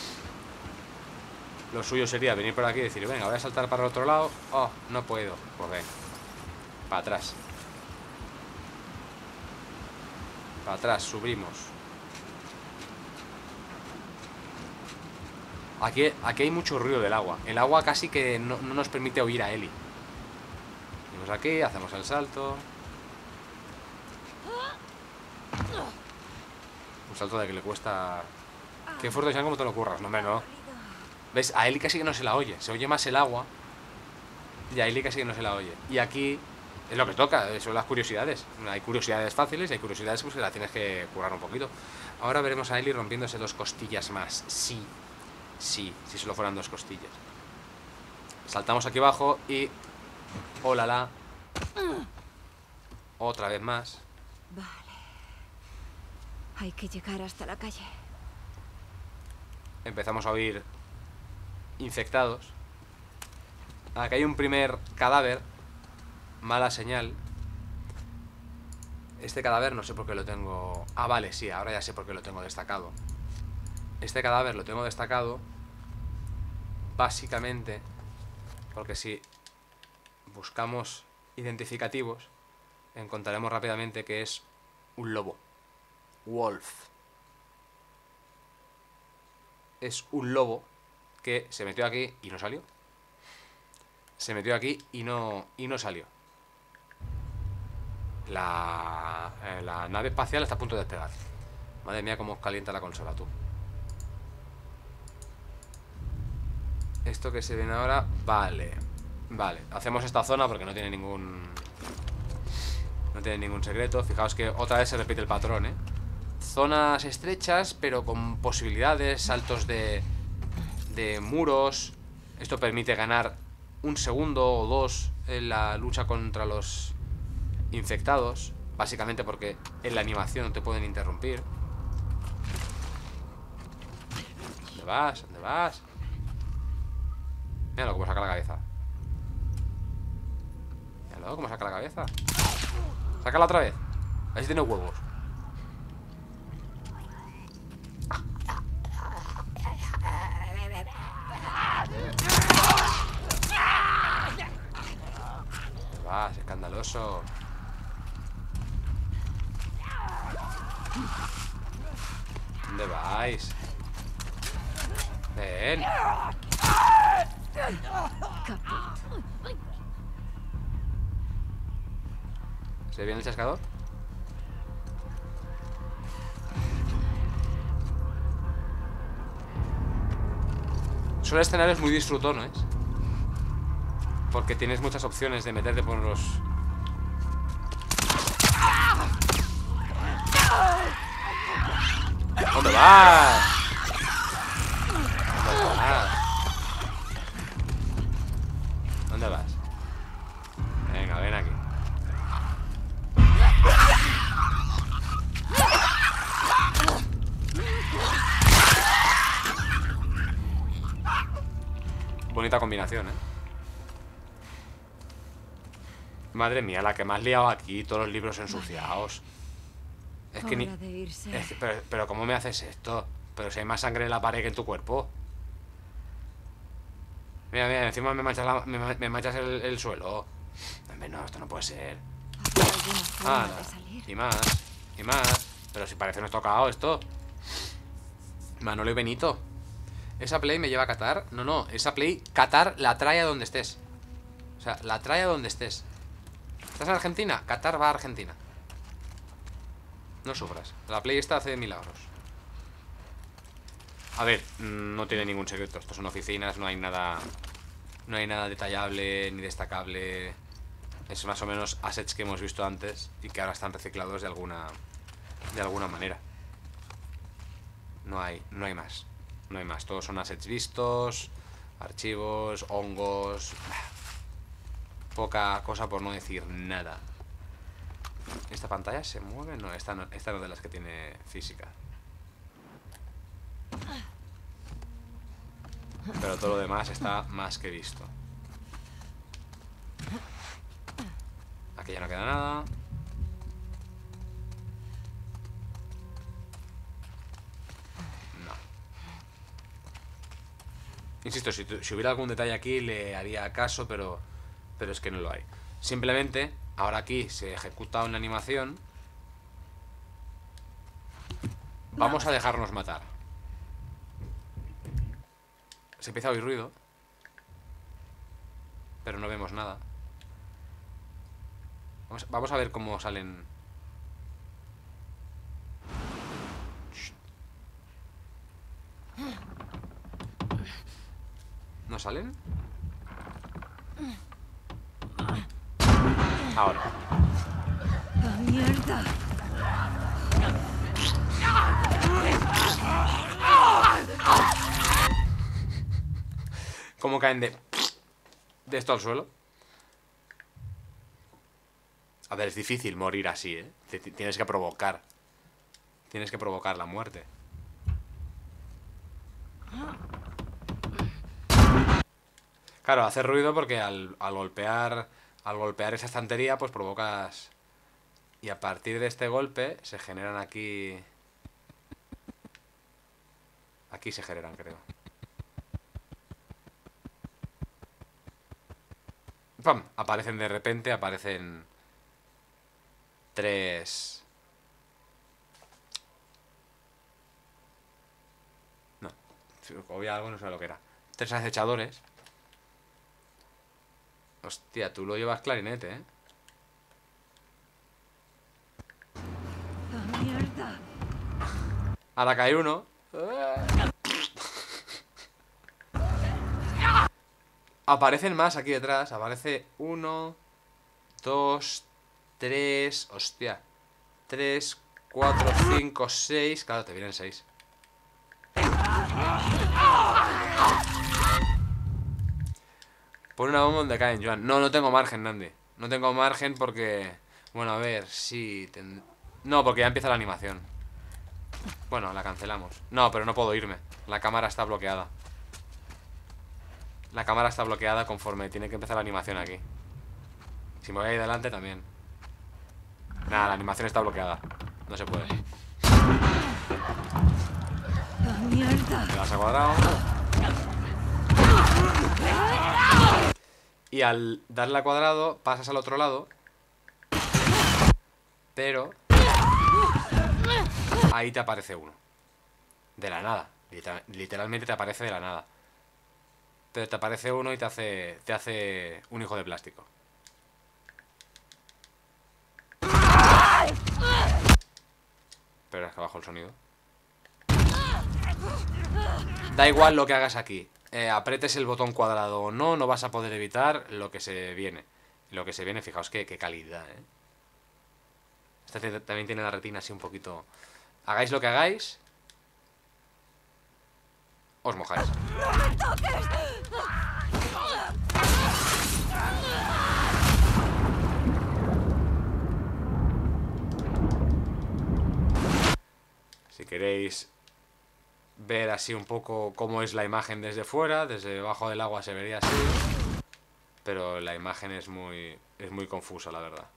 Lo suyo sería venir por aquí y decir, venga, voy a saltar para el otro lado. Oh, no puedo. Pues venga. Para atrás. Para atrás, subimos. Aquí, aquí hay mucho ruido del agua. El agua casi que no, no nos permite oír a Ellie. Venimos aquí, hacemos el salto. Un salto de que le cuesta... Qué fuerte sean como te lo curras, no, hombre, no. ¿Ves? A Ellie casi que no se la oye. Se oye más el agua. Y a Ellie casi que no se la oye. Y aquí es lo que toca, son las curiosidades. Hay curiosidades fáciles y hay curiosidades pues, que las tienes que currar un poquito. Ahora veremos a Ellie rompiéndose dos costillas más. Sí, sí, si solo fueran dos costillas. Saltamos aquí abajo y... ¡Hola, la! Otra vez más. Vale. Hay que llegar hasta la calle. Empezamos a oír infectados. Aquí hay un primer cadáver. Mala señal. Este cadáver no sé por qué lo tengo... Ah, vale, sí, ahora ya sé por qué lo tengo destacado. Este cadáver lo tengo destacado básicamente porque si buscamos identificativos encontraremos rápidamente que es un lobo. Wolf. Es un lobo que se metió aquí y no salió. Se metió aquí y no, y no salió. La, eh, la nave espacial está a punto de despegar. Madre mía, cómo calienta la consola, tú. Esto que se viene ahora, vale. Vale, hacemos esta zona porque no tiene ningún... No tiene ningún secreto. Fijaos que otra vez se repite el patrón, ¿eh? Zonas estrechas, pero con posibilidades, saltos de, de muros. Esto permite ganar un segundo o dos en la lucha contra los infectados. Básicamente porque en la animación no te pueden interrumpir. ¿Dónde vas? ¿Dónde vas? Míralo cómo saca la cabeza. Míralo cómo saca la cabeza. Sácala otra vez. A ver si tiene huevos. ¿Dónde vas? Escandaloso. ¿Dónde vais? Ven. ¿Se ve bien el chascador? Son escenarios muy disfrutones, porque tienes muchas opciones de meterte por los... ¿Dónde vas? ¿Dónde vas? ¿Dónde vas? Venga, ven aquí. Bonita combinación, ¿eh? Madre mía, la que me has liado aquí. Todos los libros ensuciados. Es que ni... Es que, pero, pero ¿cómo me haces esto? Pero si hay más sangre en la pared que en tu cuerpo. Mira, mira, encima me manchas, la, me, me manchas el, el suelo. Hombre, no, esto no puede ser. Ah, no. Y más, y más. Pero si parece no tocado esto. Manolo y Benito. ¿Esa play me lleva a Qatar? No, no, esa play Qatar la trae a donde estés. O sea, la trae a donde estés. ¿Estás en Argentina? Qatar va a Argentina. No sufras. La play esta hace milagros. A ver, no tiene ningún secreto. Esto son oficinas, no hay nada... No hay nada detallable ni destacable. Es más o menos assets que hemos visto antes y que ahora están reciclados de alguna... De alguna manera. No hay, no hay más. No hay más, todos son assets vistos, archivos, hongos. Poca cosa por no decir nada. ¿Esta pantalla se mueve? No, esta no, esta no es de las que tiene física. Pero todo lo demás está más que visto. Aquí ya no queda nada. Insisto, si, si hubiera algún detalle aquí le haría caso, pero, pero es que no lo hay. Simplemente, ahora aquí se ejecuta una animación. Vamos a dejarnos matar. Se empieza a oír ruido. Pero no vemos nada. Vamos, vamos a ver cómo salen. ¿No salen? Ahora. ¡Ah, mierda! ¿Cómo caen de... de esto al suelo? A ver, es difícil morir así, ¿eh? Tienes que provocar. Tienes que provocar la muerte. Claro, hace ruido porque al, al golpear al golpear esa estantería, pues provocas... Y a partir de este golpe se generan aquí... Aquí se generan, creo. ¡Pam! Aparecen de repente, aparecen... Tres... No. Si había algo, no sé lo que era. Tres acechadores. Hostia, tú lo llevas clarinete, ¿eh? ¡Ah, mierda! Ahora cae uno. Aparecen más aquí detrás. Aparece uno, dos, tres. Hostia. Tres, cuatro, cinco, seis. Claro, te vienen seis. Pon una bomba donde caen, Joan. No, no tengo margen, Nandi. No tengo margen porque... Bueno, a ver, sí... Ten... No, porque ya empieza la animación. Bueno, la cancelamos. No, pero no puedo irme. La cámara está bloqueada. La cámara está bloqueada conforme tiene que empezar la animación aquí. Si me voy ahí delante también. Nada, la animación está bloqueada. No se puede. ¡Ah, mierda! Le das a cuadrado. Y al darle a cuadrado pasas al otro lado. Pero ahí te aparece uno. De la nada. Literal, literalmente te aparece de la nada. Pero te aparece uno y te hace, te hace un hijo de plástico. Pero es que bajo el sonido. Da igual lo que hagas aquí. Eh, apretes el botón cuadrado o no, no vas a poder evitar lo que se viene. Lo que se viene, fijaos qué, qué calidad, ¿eh? Esta también tiene la retina así un poquito... Hagáis lo que hagáis, os mojáis. Si queréis ver así un poco cómo es la imagen desde fuera, desde debajo del agua se vería así. Pero la imagen es muy, es muy confusa, la verdad.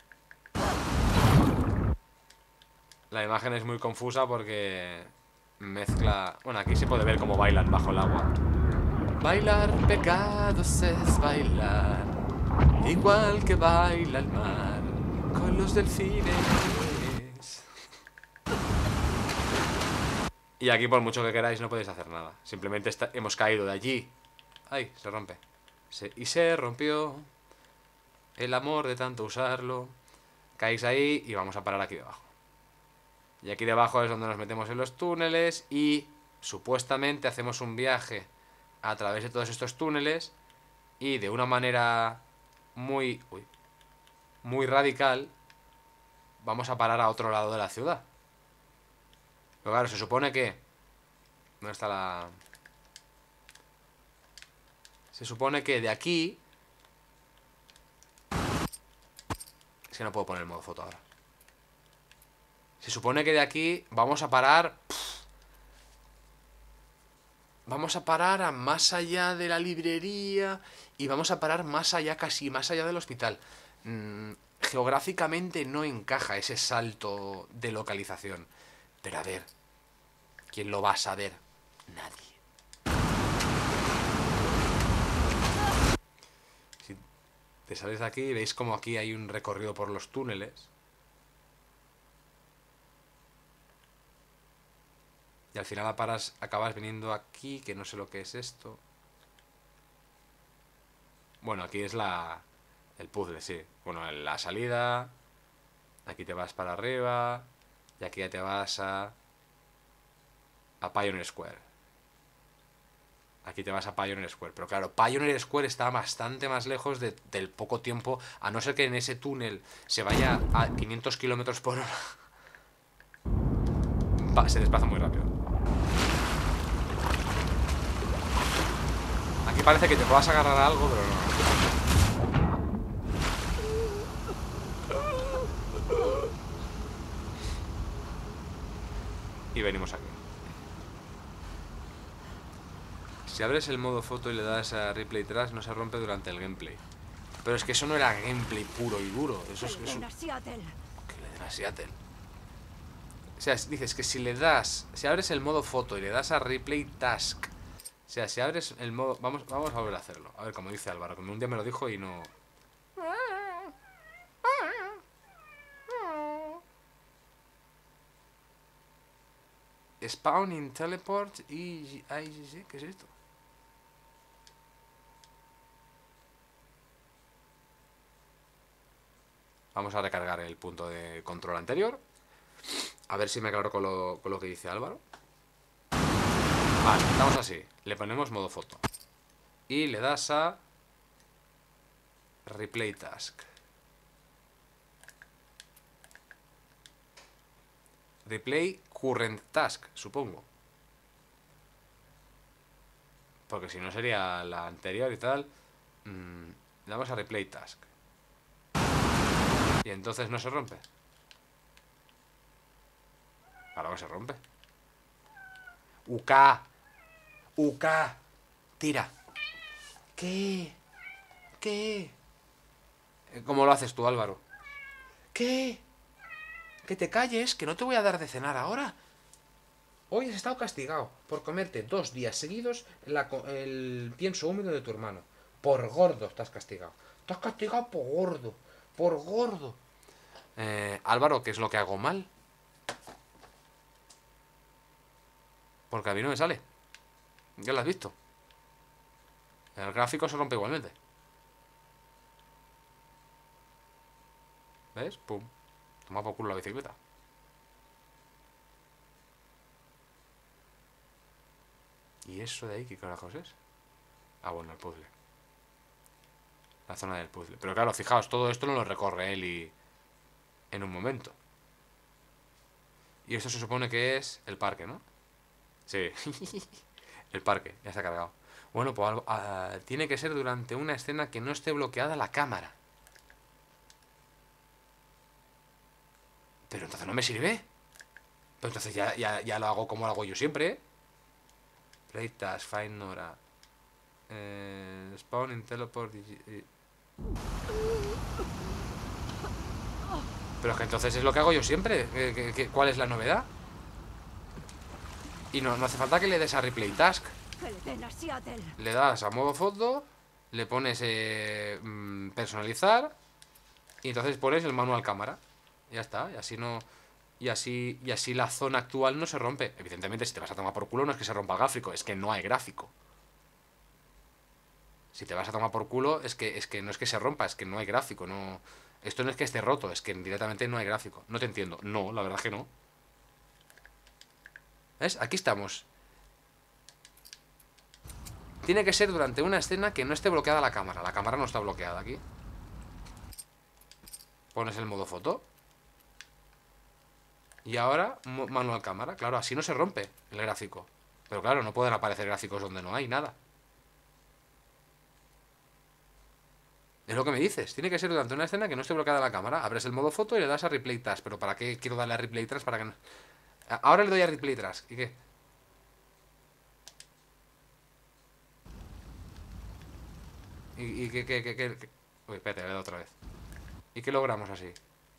La imagen es muy confusa porque mezcla... Bueno, aquí se puede ver cómo bailan bajo el agua. Bailar pecados es bailar, igual que baila el mar, con los delfines. Y aquí por mucho que queráis no podéis hacer nada. Simplemente está... hemos caído de allí. ¡Ay! Se rompe. Se... Y se rompió el amor de tanto usarlo. Caéis ahí y vamos a parar aquí debajo. Y aquí debajo es donde nos metemos en los túneles y supuestamente hacemos un viaje a través de todos estos túneles y de una manera muy, uy, muy radical vamos a parar a otro lado de la ciudad. Pero claro, se supone que... ¿Dónde está la...? Se supone que de aquí... Es que no puedo poner el modo foto ahora. Se supone que de aquí vamos a parar... Pff, vamos a parar a más allá de la librería y vamos a parar más allá, casi más allá del hospital. Mm, geográficamente no encaja ese salto de localización. Pero a ver, ¿quién lo va a saber? Nadie. Si te sales de aquí, veis como aquí hay un recorrido por los túneles. Y al final paras, acabas viniendo aquí, que no sé lo que es esto. Bueno, aquí es la... el puzzle, sí. Bueno, la salida. Aquí te vas para arriba. Y aquí ya te vas a... a Pioneer Square. Aquí te vas a Pioneer Square. Pero claro, Pioneer Square está bastante más lejos de, del poco tiempo. A no ser que en ese túnel se vaya a quinientos kilómetros por hora. Va, se desplaza muy rápido. Aquí parece que te puedas agarrar a algo, pero no. Y venimos aquí. Si abres el modo foto y le das a replay trash, no se rompe durante el gameplay. Pero es que eso no era gameplay puro y duro. Eso es... Eso... Que le den a Seattle. O sea, dices que si le das... Si abres el modo foto y le das a replay task... O sea, si abres el modo... Vamos, vamos a volver a hacerlo. A ver, como dice Álvaro, que un día me lo dijo y no... Spawn in teleport y... ¿Qué es esto? Vamos a recargar el punto de control anterior. A ver si me aclaro con lo, con lo que dice Álvaro. Vale, estamos así. Le ponemos modo foto. Y le das a... Replay task. Replay current task, supongo. Porque si no sería la anterior y tal. Mmm, le damos a replay task. Y entonces no se rompe. Claro que se rompe. U K. U K. Tira. ¿Qué? ¿Qué? ¿Cómo lo haces tú, Álvaro? ¿Qué? Que te calles, que no te voy a dar de cenar ahora. Hoy has estado castigado por comerte dos días seguidos la, el pienso húmedo de tu hermano. Por gordo estás castigado. Estás castigado por gordo. Por gordo. Eh, Álvaro, ¿qué es lo que hago mal? Porque a mí no me sale. Ya lo has visto. El gráfico se rompe igualmente. ¿Ves? Pum. Toma por culo la bicicleta. ¿Y eso de ahí qué carajos es? Ah, bueno, el puzzle. La zona del puzzle. Pero claro, fijaos, todo esto no lo recorre él y... en un momento. Y esto se supone que es el parque, ¿no? Sí. El parque, ya se ha cargado. Bueno, pues uh, tiene que ser durante una escena que no esté bloqueada la cámara. Pero entonces no me sirve. Pero entonces ya, ya, ya lo hago como lo hago yo siempre, ¿eh? Play task, find Nora. Eh, spawn in teleport. Pero es que entonces es lo que hago yo siempre. ¿Qué, qué, qué, ¿Cuál es la novedad? Y no, no hace falta que le des a replay task. Le das a modo foto, le pones eh, mmm, personalizar y entonces pones el manual cámara. Ya está, y así no... Y así, y así la zona actual no se rompe. Evidentemente, si te vas a tomar por culo no es que se rompa el gráfico, es que no hay gráfico. Si te vas a tomar por culo es que, es que no es que se rompa, es que no hay gráfico. No... Esto no es que esté roto, es que directamente no hay gráfico. No te entiendo. No, la verdad es que no. ¿Ves? Aquí estamos. Tiene que ser durante una escena que no esté bloqueada la cámara. La cámara no está bloqueada aquí. Pones el modo foto. Y ahora manual cámara. Claro, así no se rompe el gráfico. Pero claro, no pueden aparecer gráficos donde no hay nada. Es lo que me dices. Tiene que ser durante una escena que no esté bloqueada la cámara. Abres el modo foto y le das a replay task. Pero ¿para qué quiero darle a replay task? Para que no... Ahora le doy a replay task. ¿Y qué? ¿Y, y qué, qué, qué, qué, qué? Uy, espérate, le doy otra vez. ¿Y qué logramos así?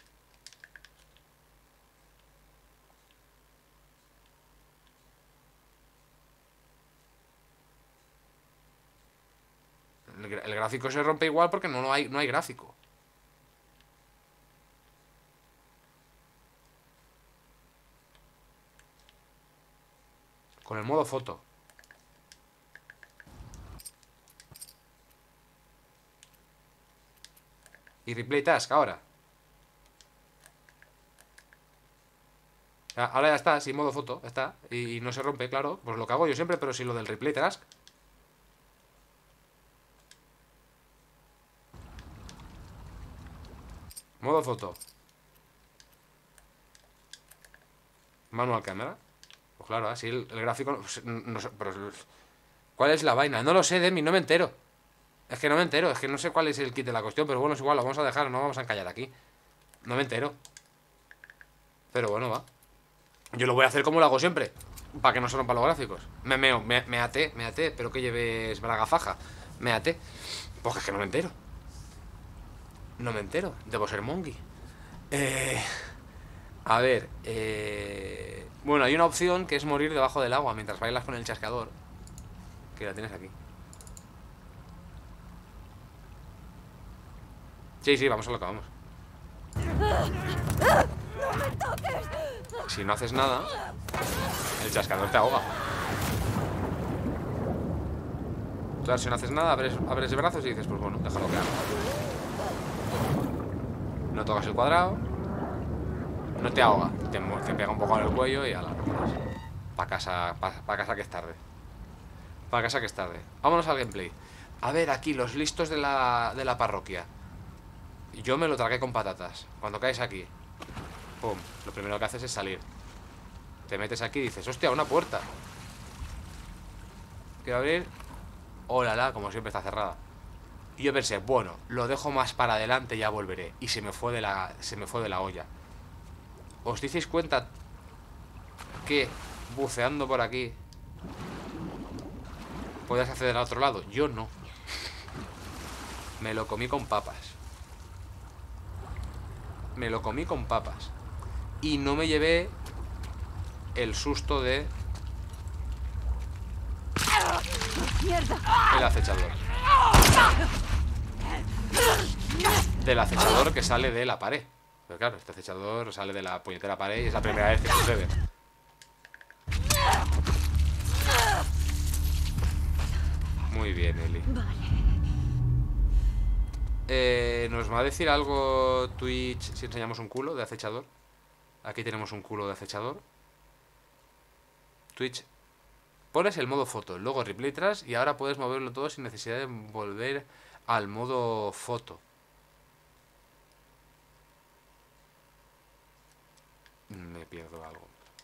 El, el gráfico se rompe igual porque no, no, hay, no hay gráfico. Con el modo foto. Y replay task ahora. Ahora ya está, sin modo foto, ya está. Y no se rompe, claro. Pues lo que hago yo siempre, pero sin lo del replay task. Modo foto. Manual cámara. Pues claro, así el, el gráfico... Pues, no, no sé, pero, ¿cuál es la vaina? No lo sé, Demi, no me entero. Es que no me entero, es que no sé cuál es el kit de la cuestión. Pero bueno, es igual, lo vamos a dejar, no vamos a encallar aquí. No me entero. Pero bueno, va. Yo lo voy a hacer como lo hago siempre, para que no se rompan los gráficos. Me meo, me, me até, me até. Pero que lleves braga faja. Me até. Pues es que no me entero. No me entero. Debo ser monkey. Eh, a ver. Eh, bueno, hay una opción que es morir debajo del agua mientras bailas con el chascador. Que la tienes aquí. Sí, sí, vamos a lo que vamos. Si no haces nada, el chascador te ahoga. Entonces, si no haces nada, abres, abres de brazos y dices, pues bueno, déjalo que haga. No tocas el cuadrado. No te ahoga. Te, te pega un poco en el cuello y a la para casa, para pa casa que es tarde. Para casa que es tarde. Vámonos al gameplay. A ver, aquí, los listos de la, de la parroquia. Yo me lo tragué con patatas. Cuando caes aquí, pum, lo primero que haces es salir. Te metes aquí y dices, hostia, una puerta. Quiero abrir. Oh, la, la, como siempre está cerrada. Y yo pensé, bueno, lo dejo más para adelante y ya volveré. Y se me fue de la, se me fue de la olla. ¿Os disteis cuenta que buceando por aquí puedes acceder al otro lado? Yo no. Me lo comí con papas. Me lo comí con papas. Y no me llevé el susto de el acechador. Del acechador que sale de la pared. Pero claro, este acechador sale de la puñetera pared y es la primera vez que sucede. Muy bien, Eli. Eh, ¿Nos va a decir algo Twitch si enseñamos un culo de acechador? Aquí tenemos un culo de acechador. Twitch, pones el modo foto, luego replay tras y ahora puedes moverlo todo sin necesidad de volver al modo foto. Me pierdo algo.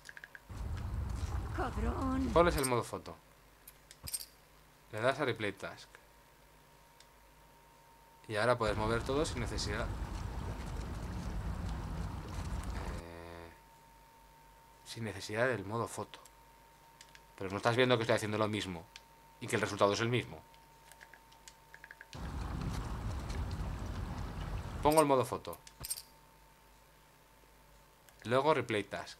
Cabrón. Pones el modo foto. Le das a replay task. Y ahora puedes mover todo sin necesidad. Eh, sin necesidad del modo foto. Pero no estás viendo que estoy haciendo lo mismo y que el resultado es el mismo. Pongo el modo foto. Luego replay task.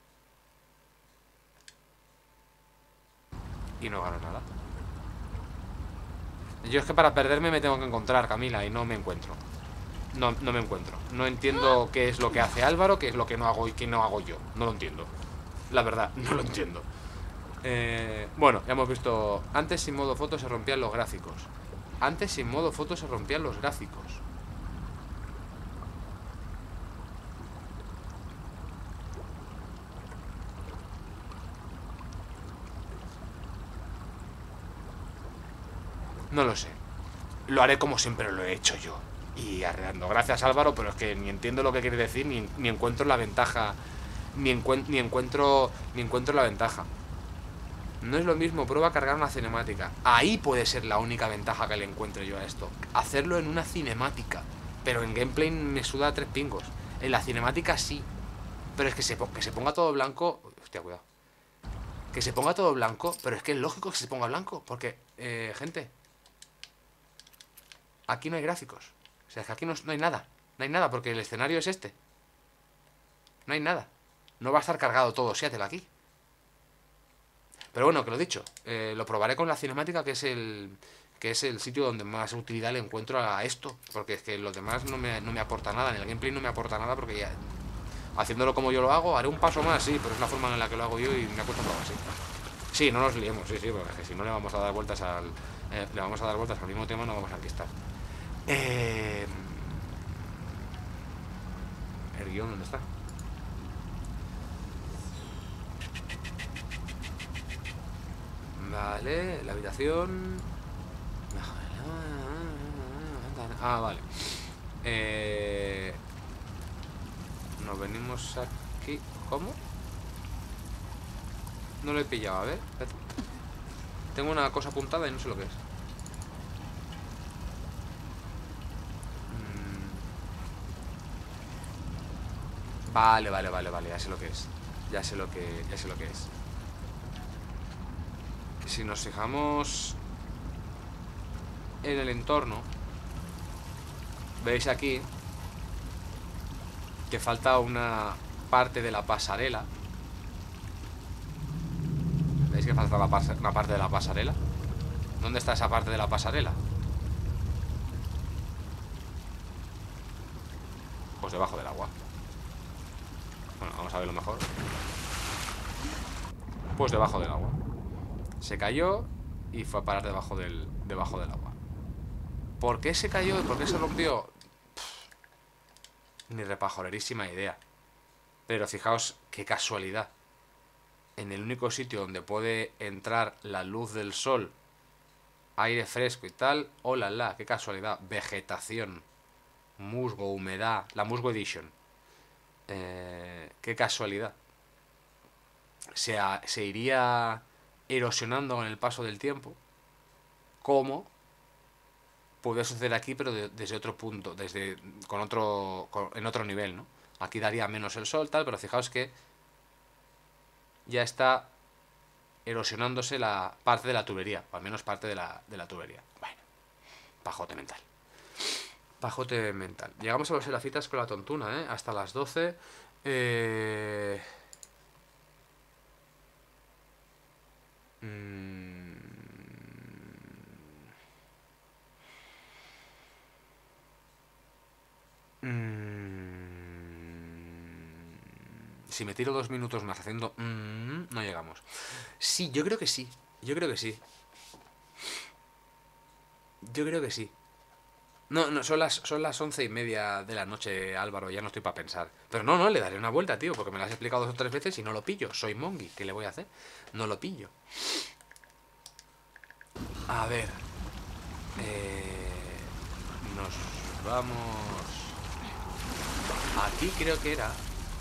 Y no gano nada. Yo es que para perderme me tengo que encontrar, Camila, y no me encuentro. No, no me encuentro. No entiendo qué es lo que hace Álvaro, qué es lo que no hago y qué no hago yo. No lo entiendo. La verdad, no lo entiendo. Eh, bueno, ya hemos visto. Antes sin modo foto se rompían los gráficos. Antes sin modo foto se rompían los gráficos. No lo sé. Lo haré como siempre lo he hecho yo. Y arreglando. Gracias, Álvaro, pero es que ni entiendo lo que quiere decir, ni, ni encuentro la ventaja. Ni, encuent ni encuentro. Ni encuentro la ventaja. No es lo mismo, prueba a cargar una cinemática. Ahí puede ser la única ventaja que le encuentro yo a esto. Hacerlo en una cinemática. Pero en gameplay me suda tres pingos. En la cinemática sí. Pero es que se, que se ponga todo blanco. Hostia, cuidado. Que se ponga todo blanco. Pero es que es lógico que se ponga blanco. Porque, eh, gente, aquí no hay gráficos. O sea, es que aquí no, no hay nada. No hay nada porque el escenario es este. No hay nada. No va a estar cargado todo Seattle aquí. Pero bueno, que lo he dicho, eh, lo probaré con la cinemática, que es el que es el sitio donde más utilidad le encuentro a esto. Porque es que los demás no me, no me aporta nada. En el gameplay no me aporta nada porque ya, haciéndolo como yo lo hago, haré un paso más, sí, pero es la forma en la que lo hago yo y me ha acostumbrado así. Sí, no nos liemos, sí, sí, porque si no le vamos a dar vueltas al eh, le vamos a dar vueltas al mismo tema, no vamos a enquistar. Eh, ¿El guión dónde está? Vale, la habitación... Ah, vale. Eh... Nos venimos aquí... ¿Cómo? No lo he pillado, a ver. Tengo una cosa apuntada y no sé lo que es. Mm. Vale, vale, vale, vale, ya sé lo que es. Ya sé lo que, ya sé lo que es. Que si nos fijamos en el entorno, veis aquí que falta una parte de la pasarela. ¿Veis que falta la una parte de la pasarela? ¿Dónde está esa parte de la pasarela? Pues debajo del agua. Bueno, vamos a verlo mejor. Pues debajo del agua. Se cayó y fue a parar debajo del, debajo del agua. ¿Por qué se cayó y por qué se rompió? Pff, ni repajorerísima idea. Pero fijaos qué casualidad. En el único sitio donde puede entrar la luz del sol, aire fresco y tal, oh la la, qué casualidad, vegetación, musgo, humedad, la Musgo Edition. Eh, qué casualidad. Se, a, se iría erosionando con el paso del tiempo, como puede suceder aquí, pero de, desde otro punto, desde con otro, con, en otro nivel, ¿no? Aquí daría menos el sol, tal, pero fijaos que ya está erosionándose la parte de la tubería, o al menos parte de la, de la tubería. Bueno, pajote mental. Pajote mental. Llegamos a los serafitas con la tontuna, ¿eh? Hasta las doce. Eh... Mm... Mm... Si me tiro dos minutos más haciendo... Mm, no llegamos. Sí, yo creo que sí. Yo creo que sí. Yo creo que sí. No, no, son las, son las once y media de la noche, Álvaro, ya no estoy para pensar. Pero no, no, le daré una vuelta, tío, porque me lo has explicado dos o tres veces y no lo pillo. Soy Mongi, ¿qué le voy a hacer? No lo pillo. A ver. Eh, nos vamos... Aquí creo que era...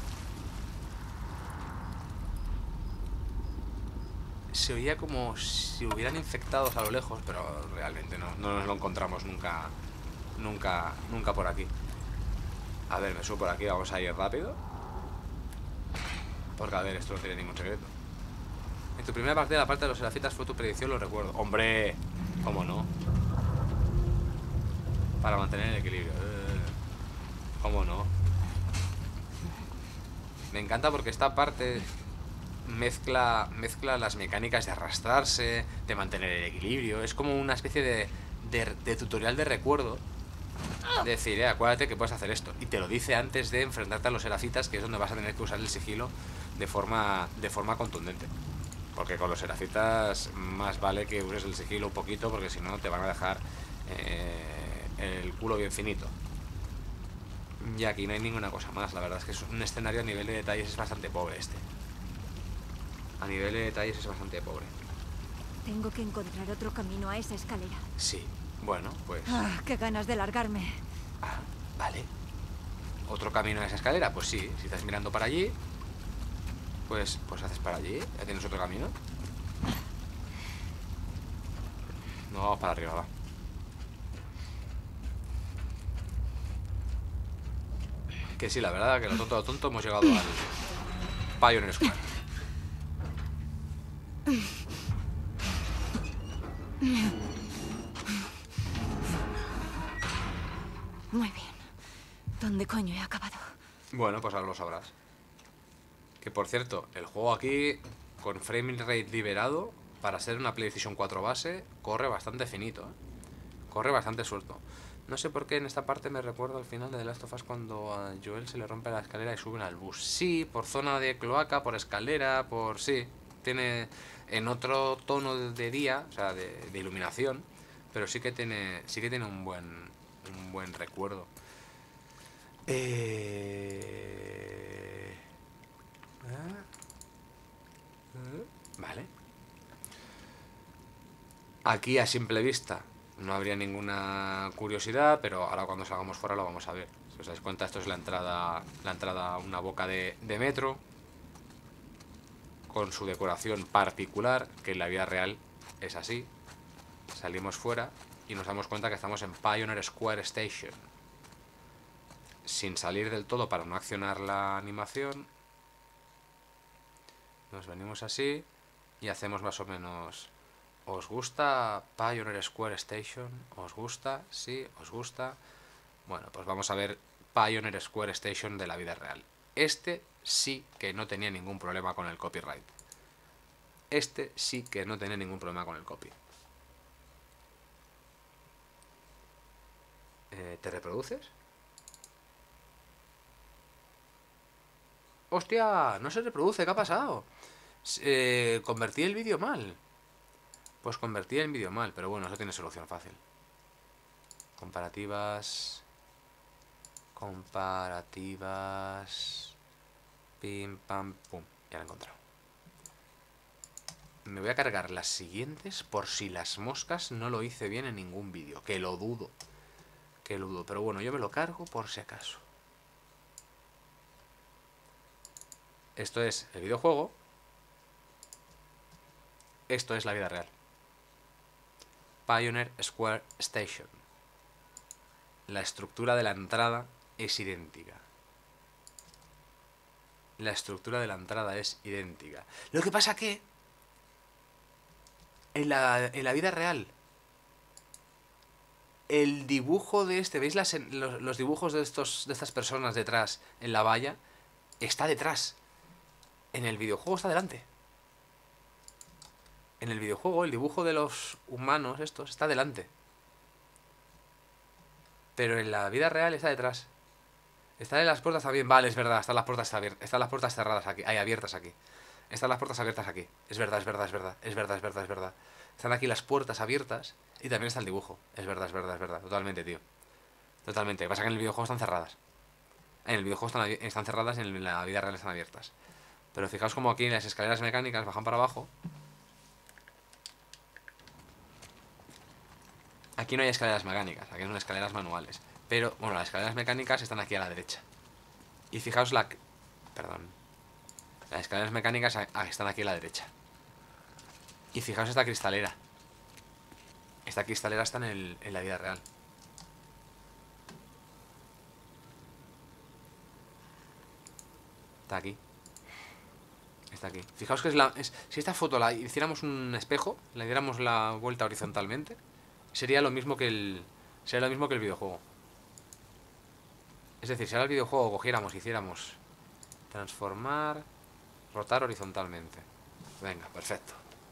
Se oía como si hubieran infectados a lo lejos, pero realmente no, no nos lo encontramos nunca, nunca, nunca por aquí. A ver, me subo por aquí, vamos a ir rápido. Porque a ver, esto no tiene ningún secreto. En tu primera partida, la parte de los serafitas fue tu predicción, lo recuerdo. ¡Hombre! ¿Cómo no? Para mantener el equilibrio. ¿Cómo no? Me encanta porque esta parte... Mezcla, mezcla las mecánicas de arrastrarse, de mantener el equilibrio. Es como una especie de, de, de tutorial de recuerdo. De decir, eh, acuérdate que puedes hacer esto. Y te lo dice antes de enfrentarte a los serafitas, que es donde vas a tener que usar el sigilo de forma, de forma contundente. Porque con los serafitas más vale que uses el sigilo un poquito, porque si no te van a dejar eh, el culo bien finito. Y aquí no hay ninguna cosa más. La verdad es que es un escenario a nivel de detalles es bastante pobre este. A nivel de detalles es bastante pobre. Tengo que encontrar otro camino a esa escalera. Sí, bueno, pues... Ah, qué ganas de largarme. Ah, vale. ¿Otro camino a esa escalera? Pues sí, si estás mirando para allí, pues, pues haces para allí. Ya tienes otro camino. No, vamos para arriba, va. Que sí, la verdad, que lo tonto, lo tonto, hemos llegado al Pioneer Square. Muy bien. ¿Dónde coño he acabado? Bueno, pues ahora lo sabrás. Que por cierto, el juego aquí, con frame rate liberado, para ser una PlayStation cuatro base, corre bastante finito, ¿eh? Corre bastante suelto. No sé por qué en esta parte me recuerdo al final de The Last of Us cuando a Joel se le rompe la escalera y suben al bus. Sí, por zona de cloaca, por escalera, por... sí, tiene en otro tono de día, o sea, de, de iluminación, pero sí que tiene sí que tiene un buen un buen recuerdo. Eh... ¿Eh? Vale. Aquí a simple vista no habría ninguna curiosidad, pero ahora cuando salgamos fuera lo vamos a ver. Si os dais cuenta, esto es la entrada, la entrada a una boca de, de metro, con su decoración particular, que en la vida real es así. Salimos fuera y nos damos cuenta que estamos en Pioneer Square Station. Sin salir del todo para no accionar la animación, nos venimos así y hacemos más o menos... ¿Os gusta Pioneer Square Station? ¿Os gusta? ¿Sí? ¿Os gusta? Bueno, pues vamos a ver Pioneer Square Station de la vida real. Este sí que no tenía ningún problema con el copyright. Este sí que no tenía ningún problema con el copy. Eh, ¿Te reproduces? ¡Hostia! No se reproduce, ¿qué ha pasado? Eh, convertí el vídeo mal. Pues convertí el vídeo mal, pero bueno, eso tiene solución fácil. Comparativas. Comparativas. Pim, pam, pum. Ya lo he encontrado. Me voy a cargar las siguientes por si las moscas no lo hice bien en ningún vídeo. Que lo dudo. Que lo dudo. Pero bueno, yo me lo cargo por si acaso. Esto es el videojuego. Esto es la vida real. Pioneer Square Station. La estructura de la entrada es idéntica. La estructura de la entrada es idéntica. Lo que pasa que en la, en la vida real el dibujo de este, ¿veis las, los, los dibujos de, estos, de estas personas detrás en la valla? Está detrás. En el videojuego está delante. En el videojuego el dibujo de los humanos estos está delante. Pero en la vida real está detrás. Están en las puertas también. Vale, es verdad, están las puertas abiertas. Están las puertas cerradas aquí. Hay abiertas aquí. Están las puertas abiertas aquí. Es verdad, es verdad, es verdad. Es verdad, es verdad, es verdad. Están aquí las puertas abiertas. Y también está el dibujo. Es verdad, es verdad, es verdad. Totalmente, tío. Totalmente. Lo que pasa es que en el videojuego están cerradas. En el videojuego están, están cerradas y en la vida real están abiertas. Pero fijaos como aquí las escaleras mecánicas bajan para abajo. Aquí no hay escaleras mecánicas, aquí son escaleras manuales. Pero, bueno, las escaleras mecánicas están aquí a la derecha. Y fijaos la... Perdón. Las escaleras mecánicas están aquí a la derecha. Y fijaos esta cristalera. Esta cristalera está en, el, en la vida real. Está aquí. Está aquí. Fijaos que es la... Es, si esta foto la hiciéramos un espejo, le diéramos la vuelta horizontalmente, sería lo mismo que el... Sería lo mismo que el videojuego. Es decir, si ahora el videojuego cogiéramos y hiciéramos transformar, rotar horizontalmente. Venga, perfecto.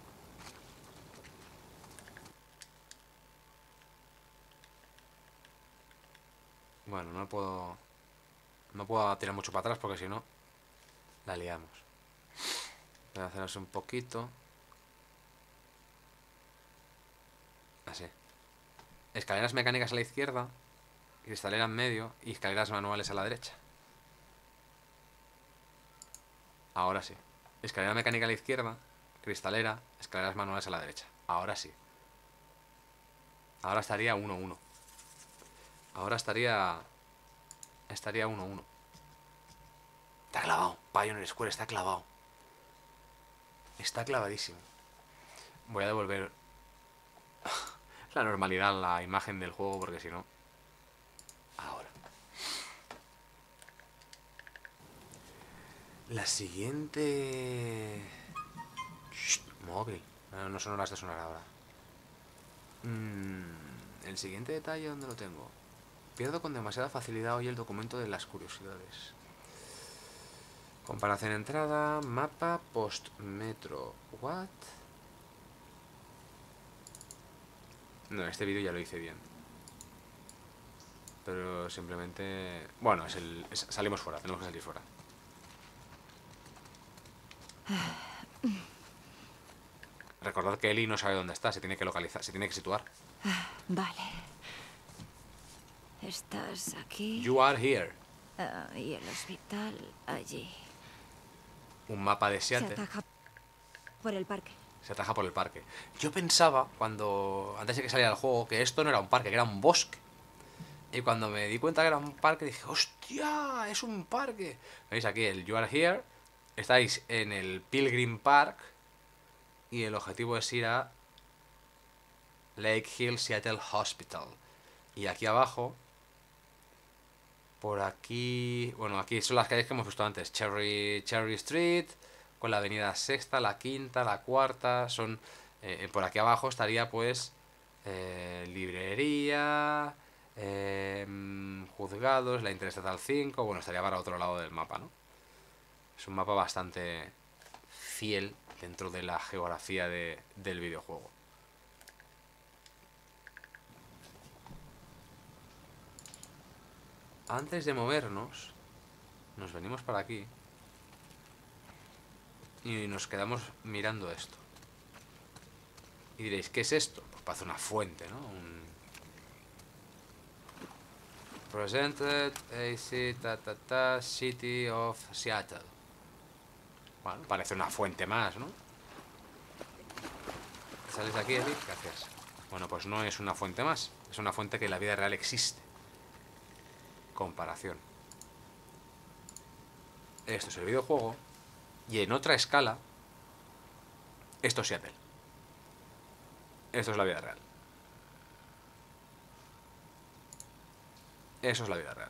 Bueno, no puedo... No puedo tirar mucho para atrás porque si no, la liamos. Voy a hacernos un poquito. Así. Escaleras mecánicas a la izquierda, cristalera en medio y escaleras manuales a la derecha. Ahora sí. Escalera mecánica a la izquierda, cristalera, escaleras manuales a la derecha. Ahora sí. Ahora estaría uno uno. Ahora estaría... Estaría uno uno. Está clavado. Pioneer Square está clavado. Está clavadísimo. Voy a devolver la normalidad en la imagen del juego porque si no... Ahora. La siguiente... Shh, móvil. No, no son horas de sonar ahora. Mm, el siguiente detalle, ¿dónde lo tengo? Pierdo con demasiada facilidad hoy el documento de las curiosidades. Comparación entrada, mapa, post, metro. ¿What? No, este vídeo ya lo hice bien. Pero simplemente... Bueno, es el... es- salimos fuera, tenemos que salir fuera. Recordad que Ellie no sabe dónde está, se tiene que localizar, se tiene que situar. Vale. Estás aquí. You are here. Ah, y el hospital allí. Un mapa de Se Seattle. ataja por el parque. Se ataja por el parque. Yo pensaba, cuando antes de que saliera el juego, que esto no era un parque, que era un bosque. Y cuando me di cuenta que era un parque, dije, ¡hostia! ¡Es un parque! ¿Veis aquí el You Are Here? Estáis en el Pilgrim Park. Y el objetivo es ir a Lake Hill Seattle Hospital. Y aquí abajo, por aquí... Bueno, aquí son las calles que hemos visto antes. Cherry, Cherry Street, con la avenida Sexta, la Quinta, la Cuarta. Son... Eh, por aquí abajo estaría pues... Eh, librería... Eh, juzgados, la Interestatal cinco. Bueno, estaría para otro lado del mapa, ¿no? Es un mapa bastante fiel dentro de la geografía de, del videojuego. Antes de movernos, nos venimos para aquí y nos quedamos mirando esto. Y diréis, ¿qué es esto? Pues parece una fuente, ¿no? Un... Presented A C ta, ta, ta, City of Seattle. Bueno, parece una fuente más, ¿no? ¿Sales de aquí, Eddie? Gracias. Bueno, pues no es una fuente más. Es una fuente que en la vida real existe. Comparación. Esto es el videojuego. Y en otra escala, esto es Seattle. Esto es la vida real. Eso es la vida real.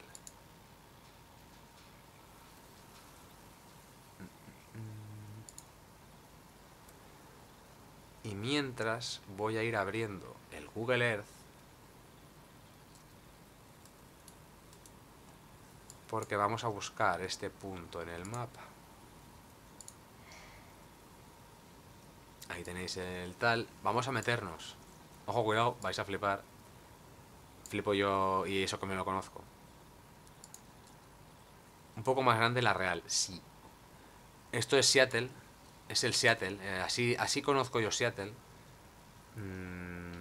Y mientras voy a ir abriendo el Google Earth, porque vamos a buscar este punto en el mapa. Ahí tenéis el tal. Vamos a meternos. Ojo, cuidado, vais a flipar. Flipo yo y eso que me lo conozco. Un poco más grande la real, sí. Esto es Seattle. Es el Seattle. Eh, así, así conozco yo Seattle. Mm.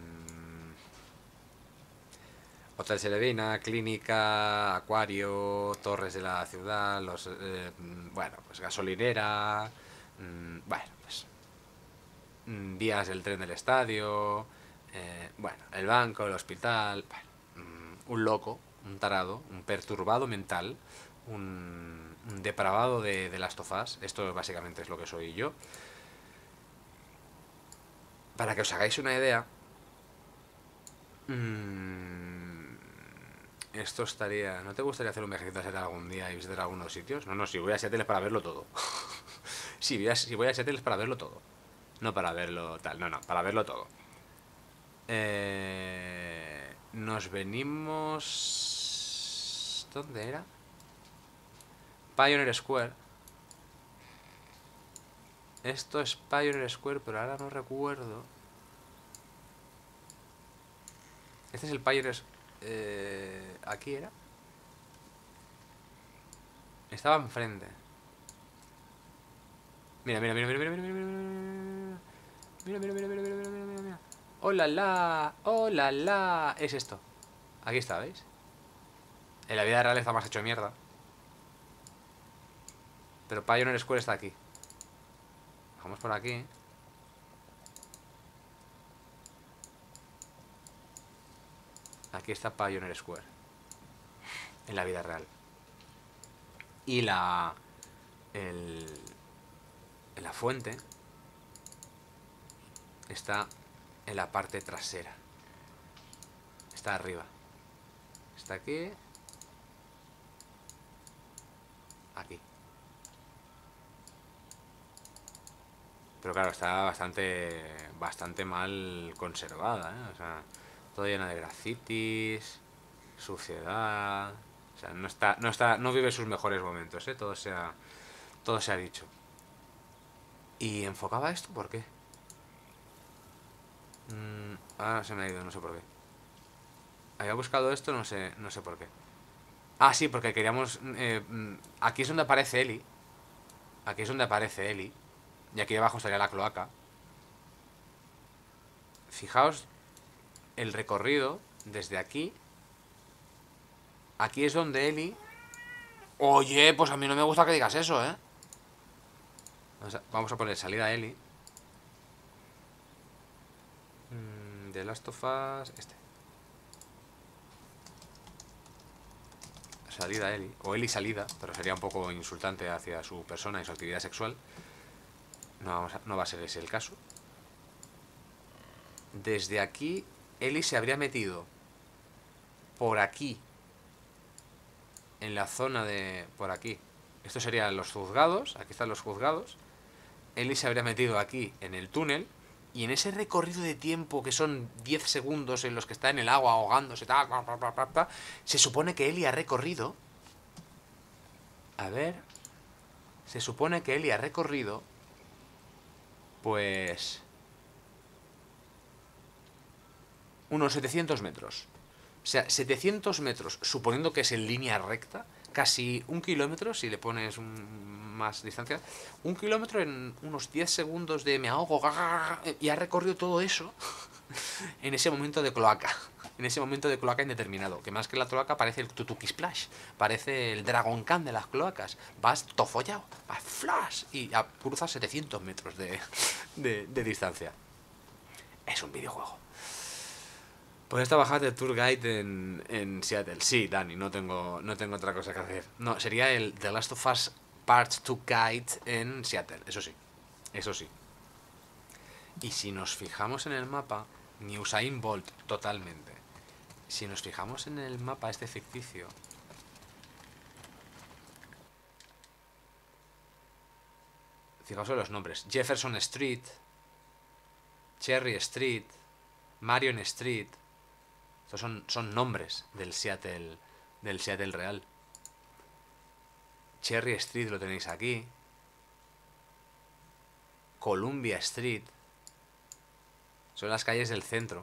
Hotel Serevina, clínica, acuario, torres de la ciudad, los eh, bueno, pues gasolinera, mmm, bueno, pues mmm, vías del tren del estadio, eh, bueno, el banco, el hospital, bueno, mmm, un loco, un tarado, un perturbado mental, un, un depravado de, de Last of Us. Esto básicamente es lo que soy yo. Para que os hagáis una idea, mmm, esto estaría... ¿No te gustaría hacer un viajecito a Seattle algún día y visitar algunos sitios? No, no, si voy a Seattle es para verlo todo. si, voy a, si voy a Seattle es para verlo todo. No para verlo tal, no, no, para verlo todo. Eh, nos venimos... ¿Dónde era? Pioneer Square. Esto es Pioneer Square, pero ahora no recuerdo. Este es el Pioneer... Eh, ¿Aquí era? Estaba enfrente. Mira, mira, mira, mira, mira, mira, mira, mira, mira, mira, mira, mira, mira, mira, mira, mira. ¡Hola, la! ¡Hola, la! Es esto. Aquí está, ¿veis? En la vida real está más hecho mierda. Pero Pioneer Square está aquí. Vamos por aquí. Aquí está Pioneer Square. En la vida real. Y la... El... La fuente está en la parte trasera. Está arriba. Está aquí. Aquí. Pero claro, está bastante bastante mal conservada, ¿eh? O sea, todo lleno de grafitis, suciedad. O sea, no está, no está, no vive sus mejores momentos, ¿eh? Todo se ha, todo se ha dicho. ¿Y enfocaba esto? ¿Por qué? Mm, ahora se me ha ido, no sé por qué. Había buscado esto, no sé, no sé por qué. Ah, sí, porque queríamos... Eh, aquí es donde aparece Ellie. Aquí es donde aparece Ellie. Y aquí abajo estaría la cloaca. Fijaos el recorrido desde aquí. Aquí es donde Ellie Oye, pues a mí no me gusta que digas eso, ¿eh? Vamos a, vamos a poner salida Ellie. Mm, The Last of Us... Este. Salida Ellie. O Ellie salida, pero sería un poco insultante hacia su persona y su actividad sexual. No, vamos a, no va a ser ese el caso. Desde aquí, Ellie se habría metido por aquí. En la zona de... por aquí. Esto serían los juzgados. Aquí están los juzgados. Ellie se habría metido aquí en el túnel. Y en ese recorrido de tiempo que son diez segundos en los que está en el agua ahogándose, tal, bla, bla, bla, bla, bla, se supone que Ellie ha recorrido... A ver... Se supone que Ellie ha recorrido... Pues... unos setecientos metros. O sea, setecientos metros, suponiendo que es en línea recta, casi un kilómetro, si le pones un, más distancia, un kilómetro en unos diez segundos de me ahogo, y ha recorrido todo eso en ese momento de cloaca. En ese momento de cloaca indeterminado. Que más que la cloaca parece el Tutuki Splash. Parece el Dragon Khan de las cloacas. Vas tofollado, vas flash, y cruzas setecientos metros de, de, de distancia. Es un videojuego. ¿Puedes trabajar de tour guide en, en Seattle? Sí, Dani, no tengo, no tengo otra cosa que hacer. No, sería el The Last of Us Part dos Guide en Seattle, eso sí. Eso sí. Y si nos fijamos en el mapa, ni Usain Bolt totalmente. Si nos fijamos en el mapa este ficticio... Fijaos en los nombres. Jefferson Street, Cherry Street, Marion Street... Estos son, son nombres del Seattle, del Seattle real. Cherry Street lo tenéis aquí. Columbia Street. Son las calles del centro.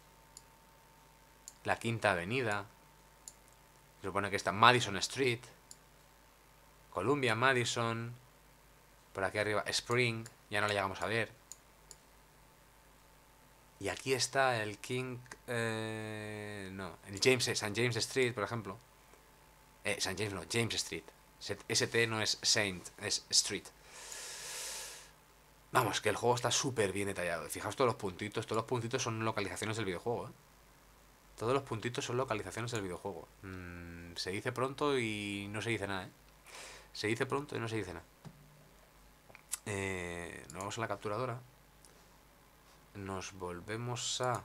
La Quinta Avenida. Se supone que está Madison Street. Columbia, Madison. Por aquí arriba Spring. Ya no la llegamos a ver. Y aquí está el King... Eh, no, el James, Saint James Street, por ejemplo. Eh, Saint James no, James Street. S T no es Saint, es Street. Vamos, que el juego está súper bien detallado. Fijaos todos los puntitos, todos los puntitos son localizaciones del videojuego, ¿eh? Todos los puntitos son localizaciones del videojuego. Mm, se dice pronto y no se dice nada, ¿eh? Se dice pronto y no se dice nada. Eh, nos vamos a la capturadora. Nos volvemos a...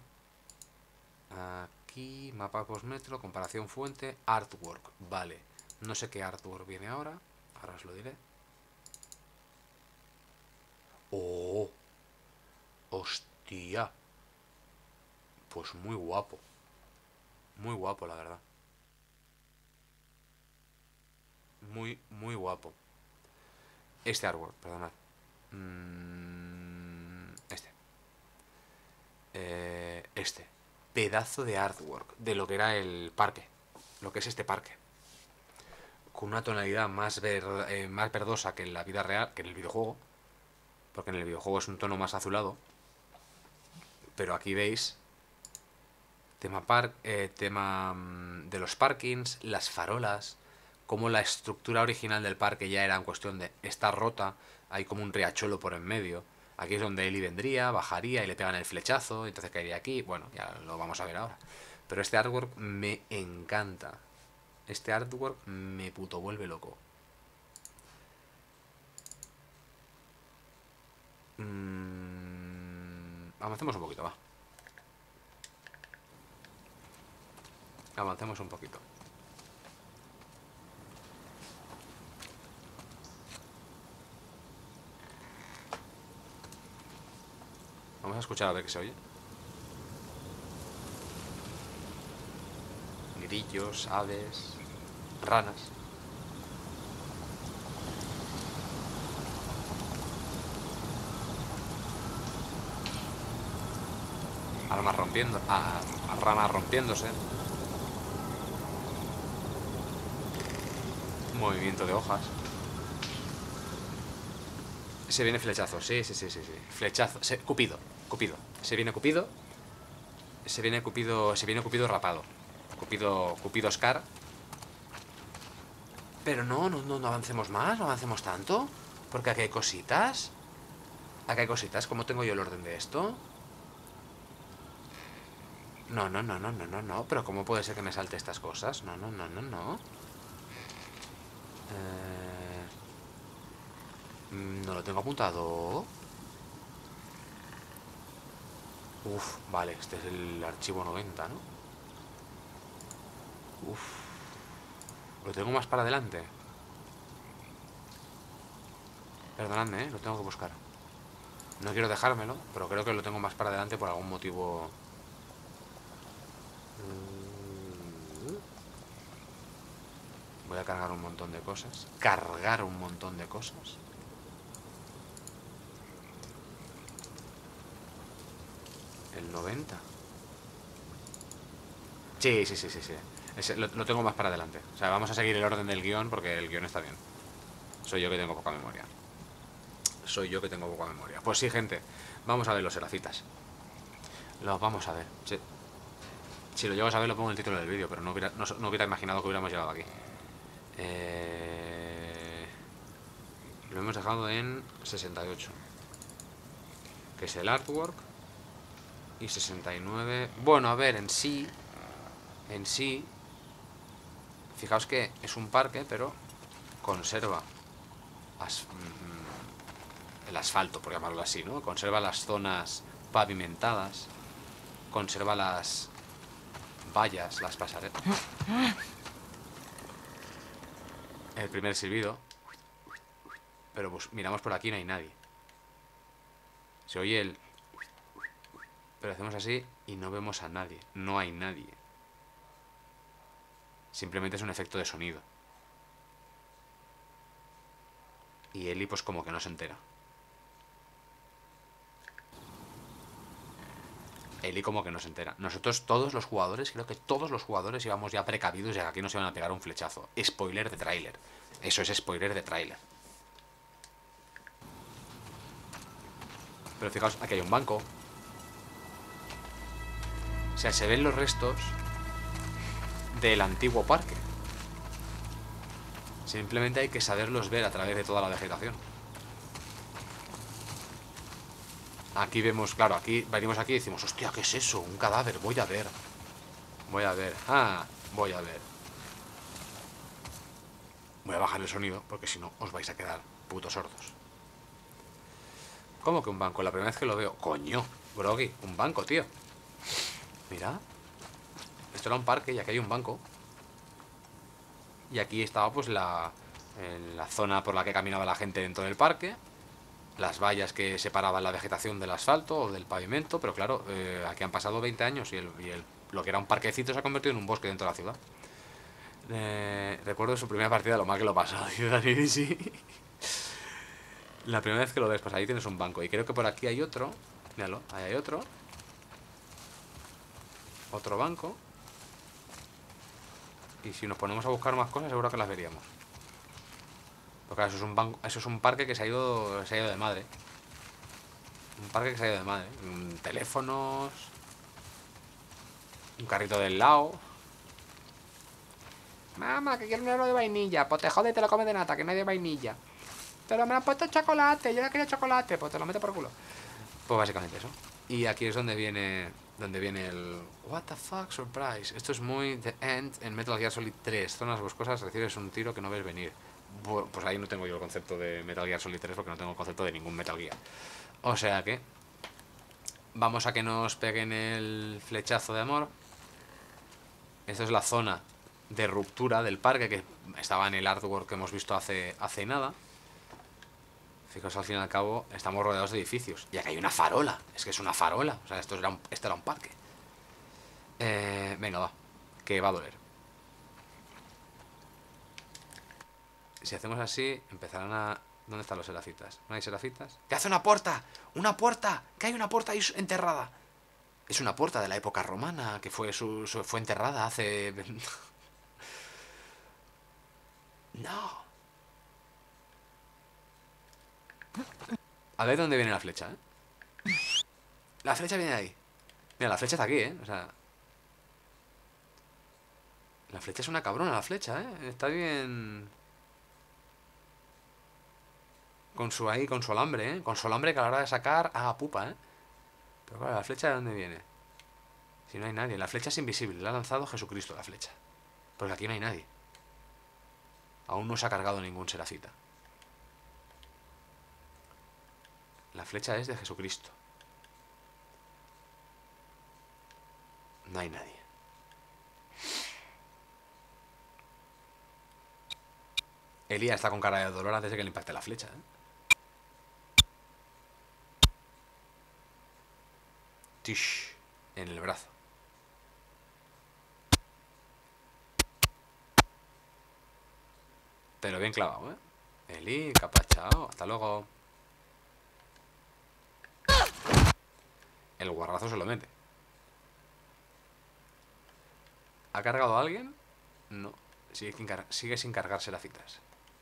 Aquí, mapa postmetro, comparación fuente, artwork. Vale, no sé qué artwork viene ahora. Ahora os lo diré. ¡Oh! ¡Hostia! Pues muy guapo. Muy guapo, la verdad. Muy, muy guapo. Este artwork, perdonad. Mm, este. Eh, este. Pedazo de artwork de lo que era el parque. Lo que es este parque. Con una tonalidad más, ver, eh, más verdosa que en la vida real, que en el videojuego. Porque en el videojuego es un tono más azulado. Pero aquí veis tema, par, eh, tema mm, de los parkings, las farolas, como la estructura original del parque ya era en cuestión de está rota, hay como un riachuelo por en medio. Aquí es donde Ellie vendría, bajaría y le pegan el flechazo, entonces caería aquí. Bueno, ya lo vamos a ver ahora. Pero este artwork me encanta. Este artwork me puto vuelve loco. Mm, avancemos un poquito, va. Avancemos un poquito. Vamos a escuchar a ver qué se oye. Grillos, aves, ranas. Armas rompiendo, a, a ramas rompiéndose. Movimiento de hojas. Se viene flechazo, sí, sí, sí, sí, sí. Flechazo, se, Cupido, Cupido. Se viene Cupido. Se viene Cupido, se viene Cupido rapado. Cupido, Cupido Scar. Pero no, no, no, no avancemos más, no avancemos tanto. Porque aquí hay cositas. Aquí hay cositas. ¿Cómo tengo yo el orden de esto? No, no, no, no, no, no, no. Pero ¿cómo puede ser que me salte estas cosas? No, no, no, no, no. Eh... No lo tengo apuntado. Uf, vale, este es el archivo noventa, ¿no? Uf. Lo tengo más para adelante. Perdonadme, ¿eh? Lo tengo que buscar. No quiero dejármelo, pero creo que lo tengo más para adelante por algún motivo. Voy a cargar un montón de cosas. Cargar un montón de cosas. El noventa. Sí, sí, sí, sí, sí. Ese, lo, lo tengo más para adelante. O sea, vamos a seguir el orden del guión porque el guión está bien. Soy yo que tengo poca memoria. Soy yo que tengo poca memoria. Pues sí, gente. Vamos a ver los serafitas. Los vamos a ver. Sí. Si lo llego a saber lo pongo en el título del vídeo, pero no hubiera, no, no hubiera imaginado que hubiéramos llegado aquí. Eh... Lo hemos dejado en sesenta y ocho. Que es el artwork. Y sesenta y nueve. Bueno, a ver, en sí. En sí. Fijaos que es un parque, pero conserva as, mm, el asfalto, por llamarlo así, ¿no? Conserva las zonas pavimentadas. Conserva las vallas, las pasarelas. El primer silbido. Pero pues miramos por aquí, no hay nadie. Se oye el... Pero hacemos así y no vemos a nadie. No hay nadie. Simplemente es un efecto de sonido. Y Eli pues como que no se entera. Eli como que no se entera. Nosotros todos los jugadores, creo que todos los jugadores íbamos ya precavidos de que aquí nos iban a pegar un flechazo. Spoiler de tráiler. Eso es spoiler de tráiler. Pero fijaos, aquí hay un banco. O sea, se ven los restos del antiguo parque. Simplemente hay que saberlos ver a través de toda la vegetación. Aquí vemos, claro, aquí venimos aquí y decimos, hostia, ¿qué es eso? Un cadáver, voy a ver. Voy a ver, ah, voy a ver. Voy a bajar el sonido porque si no os vais a quedar putos sordos. ¿Cómo que un banco? La primera vez que lo veo. Coño, Groggy, un banco, tío. Mira. Esto era un parque y aquí hay un banco. Y aquí estaba pues la, en la zona por la que caminaba la gente dentro del parque. Las vallas que separaban la vegetación del asfalto o del pavimento. Pero claro, eh, aquí han pasado veinte años y, el, y el, lo que era un parquecito se ha convertido en un bosque dentro de la ciudad. Eh, recuerdo su primera partida, lo mal que lo pasó. Sí. La primera vez que lo ves, pues ahí tienes un banco. Y creo que por aquí hay otro. Míralo, ahí hay otro. Otro banco. Y si nos ponemos a buscar más cosas, seguro que las veríamos. Porque eso es un banco, eso es un parque que se ha ido, se ha ido de madre. Un parque que se ha ido de madre. Un teléfonos. Un carrito del lado. Mamá, que quiero un helado de vainilla. Pues te jode y te lo comes de nata, que no hay de vainilla. Pero me han puesto chocolate, yo no quería chocolate. Pues te lo meto por culo. Pues básicamente eso. Y aquí es donde viene donde viene el what the fuck surprise. Esto es muy The End en Metal Gear Solid tres. Zonas boscosas, recibes un tiro que no ves venir. Pues ahí no tengo yo el concepto de Metal Gear Solid tres porque no tengo el concepto de ningún Metal Gear. O sea que vamos a que nos peguen el flechazo de amor. Esta es la zona de ruptura del parque que estaba en el artwork que hemos visto hace, hace nada. Fijaos, al fin y al cabo estamos rodeados de edificios. Y aquí hay una farola. Es que es una farola. O sea, esto era un, este era un parque. Eh, venga, va. Que va a doler. Si hacemos así, empezarán a... ¿Dónde están los serafitas? ¿No hay serafitas? ¡Que hace una puerta! ¡Una puerta! ¡Que hay una puerta ahí enterrada! Es una puerta de la época romana que fue, su, su, fue enterrada hace... No. A ver dónde viene la flecha, ¿eh? La flecha viene ahí. Mira, la flecha está aquí, ¿eh? O sea... La flecha es una cabrona, la flecha, ¿eh? Está bien... Con su ahí, con su alambre, ¿eh? Con su alambre que a la hora de sacar haga pupa, ¿eh? Pero claro, ¿la flecha de dónde viene? Si no hay nadie. La flecha es invisible. La ha lanzado Jesucristo, la flecha. Porque aquí no hay nadie. Aún no se ha cargado ningún serafita. La flecha es de Jesucristo. No hay nadie. Elías está con cara de dolor antes de que le impacte la flecha, ¿eh? Tish, en el brazo. Pero bien clavado, ¿eh? Eli, capa, chao. Hasta luego. El guarrazo se lo mete. ¿Ha cargado a alguien? No. Sigue sin, car sigue sin cargarse las citas.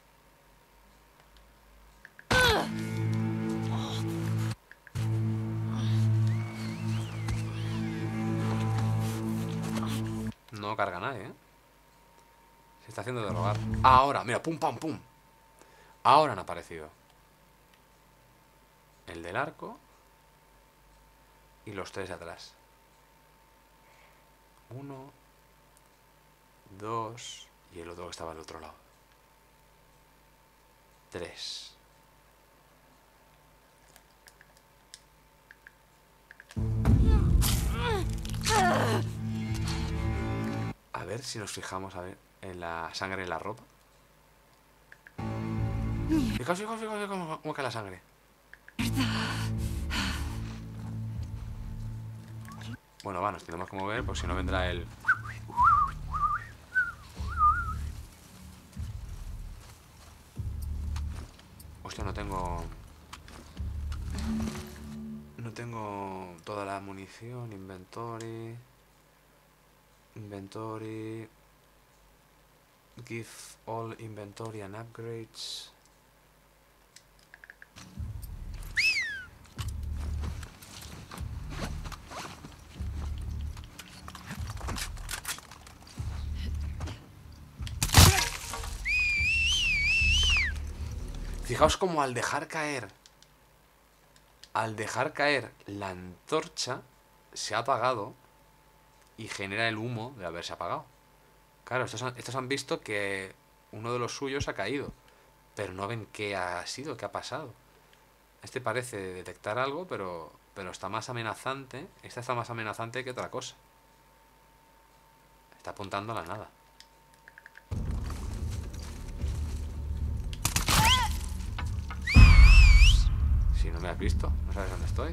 No carga nadie, ¿eh? Se está haciendo de rogar. Ahora, mira, pum, pam, pum. Ahora han aparecido el del arco y los tres de atrás. Uno, dos y el otro que estaba al otro lado. Tres. A ver si nos fijamos a ver en la sangre en la ropa. Fijaos, fijaos, fijaos cómo, cómo cae la sangre. Bueno, va, nos tenemos que mover, porque si no vendrá el... Hostia, no tengo... No tengo toda la munición, inventory... Inventory... Give all inventory and upgrades... Fijaos como al dejar caer, al dejar caer la antorcha, se ha apagado y genera el humo de haberse apagado. Claro, estos han, estos han visto que uno de los suyos ha caído, pero no ven qué ha sido, qué ha pasado. Este parece detectar algo, pero, pero está más amenazante. Esta está más amenazante que otra cosa. Está apuntando a la nada. Si no me has visto, no sabes dónde estoy.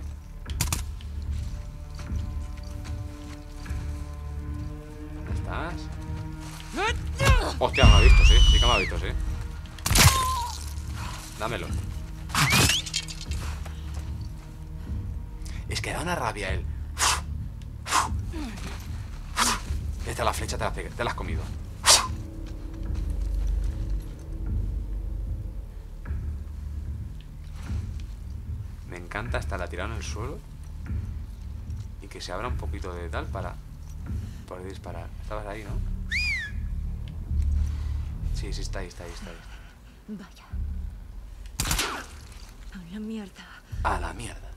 ¿Dónde estás? Hostia, me ha visto, sí, sí que me ha visto, sí. Dámelo. Es que da una rabia él. Esta la flecha te la, te la has comido. Me encanta estar tirado en el suelo y que se abra un poquito de tal para poder disparar. Estabas ahí, ¿no? Sí, sí, está ahí, está ahí, está ahí. Vaya. A la mierda. A la mierda.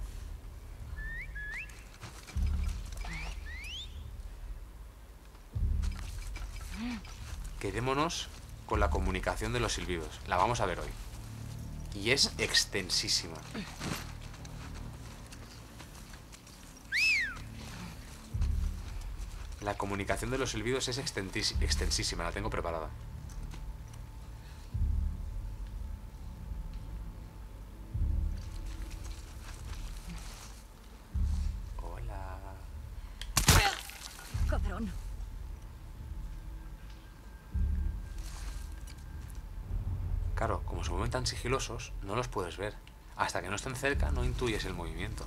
Quedémonos con la comunicación de los silbidos. La vamos a ver hoy. Y es extensísima. La comunicación de los silbidos es extensísima. La tengo preparada. Hola. Cabrón. Claro, como se mueven tan sigilosos, no los puedes ver. Hasta que no estén cerca, no intuyes el movimiento.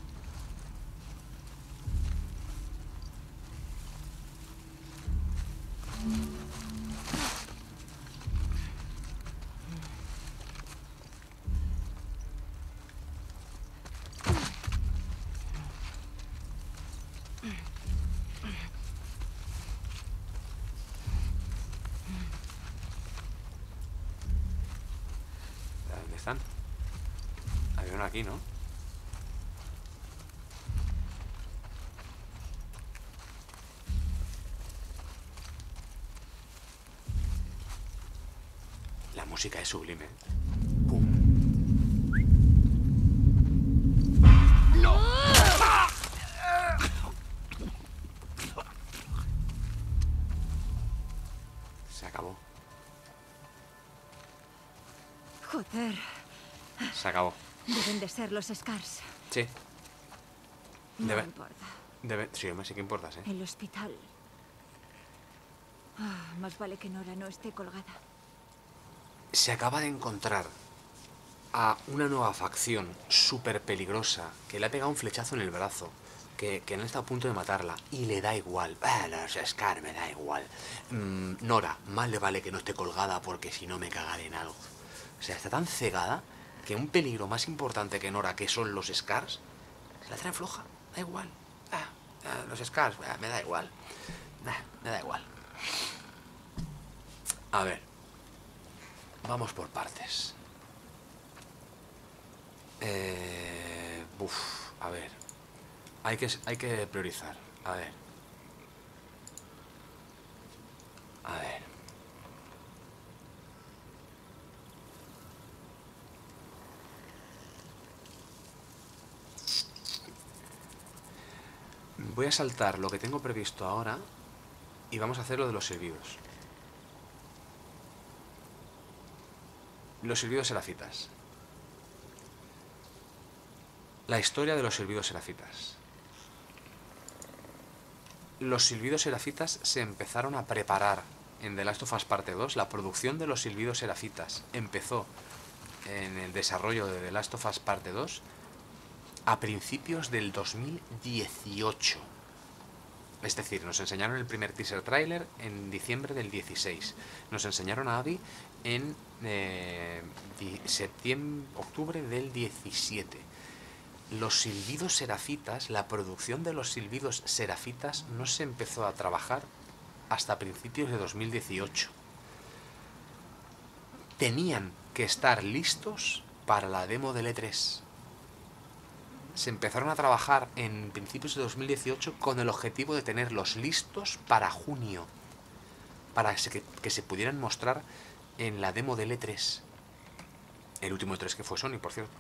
¿Dónde están? fueron aquí, ¿no? La música es sublime. ¡Pum! ¡No! Se acabó. Joder. Se acabó. Deben de ser los Scars. Sí. No Debe- importa. Debe... Sí, hombre, sí que importas, ¿eh? El hospital. Ah, más vale que Nora no esté colgada. Se acaba de encontrar a una nueva facción súper peligrosa que le ha pegado un flechazo en el brazo, que, que no está a punto de matarla y le da igual. Ah, los Scar me da igual. Mm, Nora, más le vale que no esté colgada porque si no me cagaré en algo. O sea, está tan cegada que un peligro más importante que Nora, que son los Scars, se la trae floja. Da igual. Ah, ah, los Scars, ah, me da igual. Ah, me da igual. A ver. Vamos por partes. Eh, uf, a ver. Hay que, hay que priorizar. A ver. A ver. Voy a saltar lo que tengo previsto ahora y vamos a hacer lo de los silbidos. Los silbidos serafitas. La historia de los silbidos serafitas. Los silbidos serafitas se empezaron a preparar en The Last of Us Parte dos. La producción de los silbidos serafitas empezó en el desarrollo de The Last of Us Parte dos a principios del dos mil dieciocho. Es decir, nos enseñaron el primer teaser trailer en diciembre del dieciséis. Nos enseñaron a Abby en eh, septiembre, octubre del diecisiete. Los silbidos serafitas, la producción de los silbidos serafitas no se empezó a trabajar hasta principios de dos mil dieciocho. Tenían que estar listos para la demo del E tres. Se empezaron a trabajar en principios de dos mil dieciocho con el objetivo de tenerlos listos para junio, para que, que se pudieran mostrar en la demo del E tres. El último E tres que fue Sony, por cierto.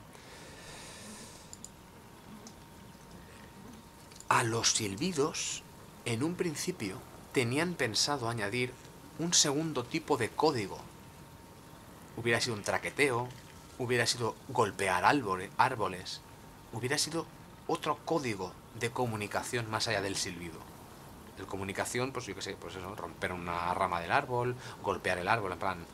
A los silbidos, en un principio, tenían pensado añadir un segundo tipo de código. Hubiera sido un traqueteo, hubiera sido golpear árboles, árboles, hubiera sido otro código de comunicación más allá del silbido. De comunicación, pues yo qué sé, pues eso, romper una rama del árbol, golpear el árbol, en plan...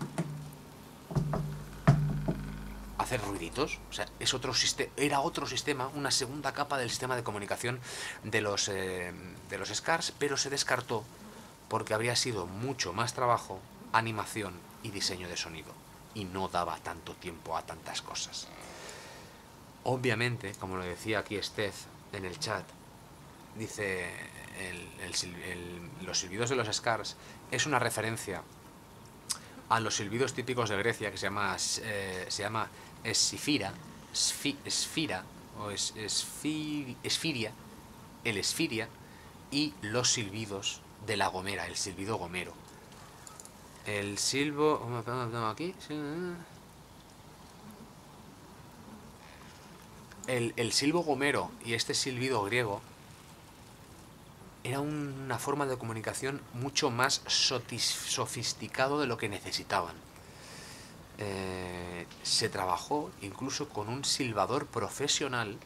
hacer ruiditos. O sea, es otro sistema, era otro sistema, una segunda capa del sistema de comunicación de los, eh, de los Scars, pero se descartó porque habría sido mucho más trabajo, animación y diseño de sonido. Y no daba tanto tiempo a tantas cosas. Obviamente, como lo decía aquí Steph en el chat, dice el, el, el, los silbidos de los Scars es una referencia a los silbidos típicos de Grecia que se llama eh, se llama Esfira, esfi, esfira o es, esfi, esfiria, el esfiria y los silbidos de la Gomera, el silbido gomero. El silbo, ¿cómo tengo aquí? El, el silbo gomero y este silbido griego era una forma de comunicación mucho más sofisticado de lo que necesitaban. Eh, se trabajó incluso con un silbador profesional,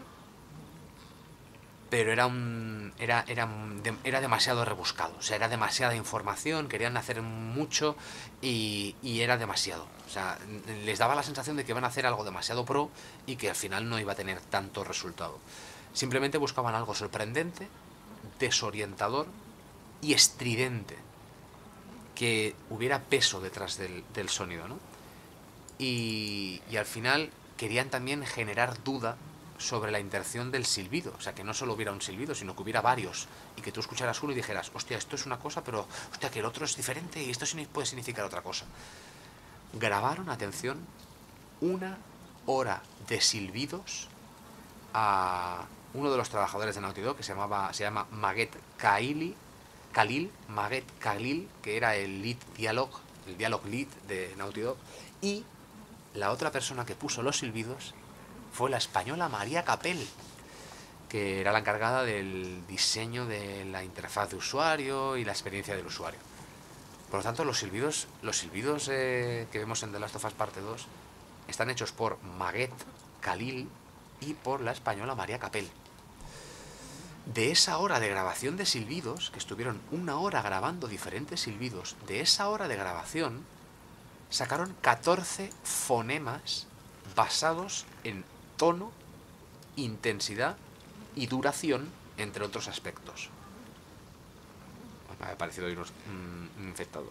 pero era un era, era, era demasiado rebuscado. O sea, era demasiada información, querían hacer mucho y, y era demasiado. O sea, les daba la sensación de que iban a hacer algo demasiado pro y que al final no iba a tener tanto resultado. Simplemente buscaban algo sorprendente, desorientador y estridente, que hubiera peso detrás del, del sonido, ¿no? Y, y al final querían también generar duda sobre la intención del silbido, o sea, que no solo hubiera un silbido, sino que hubiera varios, y que tú escucharas uno y dijeras, hostia, esto es una cosa, pero hostia, que el otro es diferente y esto puede significar otra cosa. Grabaron, atención, una hora de silbidos a uno de los trabajadores de Naughty Dog que se llamaba, se llama Maget Khalil, Khalil, Maget Khalil, que era el lead dialog, el dialog lead de Naughty Dog, y la otra persona que puso los silbidos fue la española María Capel, que era la encargada del diseño de la interfaz de usuario y la experiencia del usuario. Por lo tanto, los silbidos, los silbidos eh, que vemos en The Last of Us Parte dos están hechos por Maget Khalil y por la española María Capel. De esa hora de grabación de silbidos, que estuvieron una hora grabando diferentes silbidos, de esa hora de grabación sacaron catorce fonemas basados en tono, intensidad y duración, entre otros aspectos. Me ha parecido ir un infectado.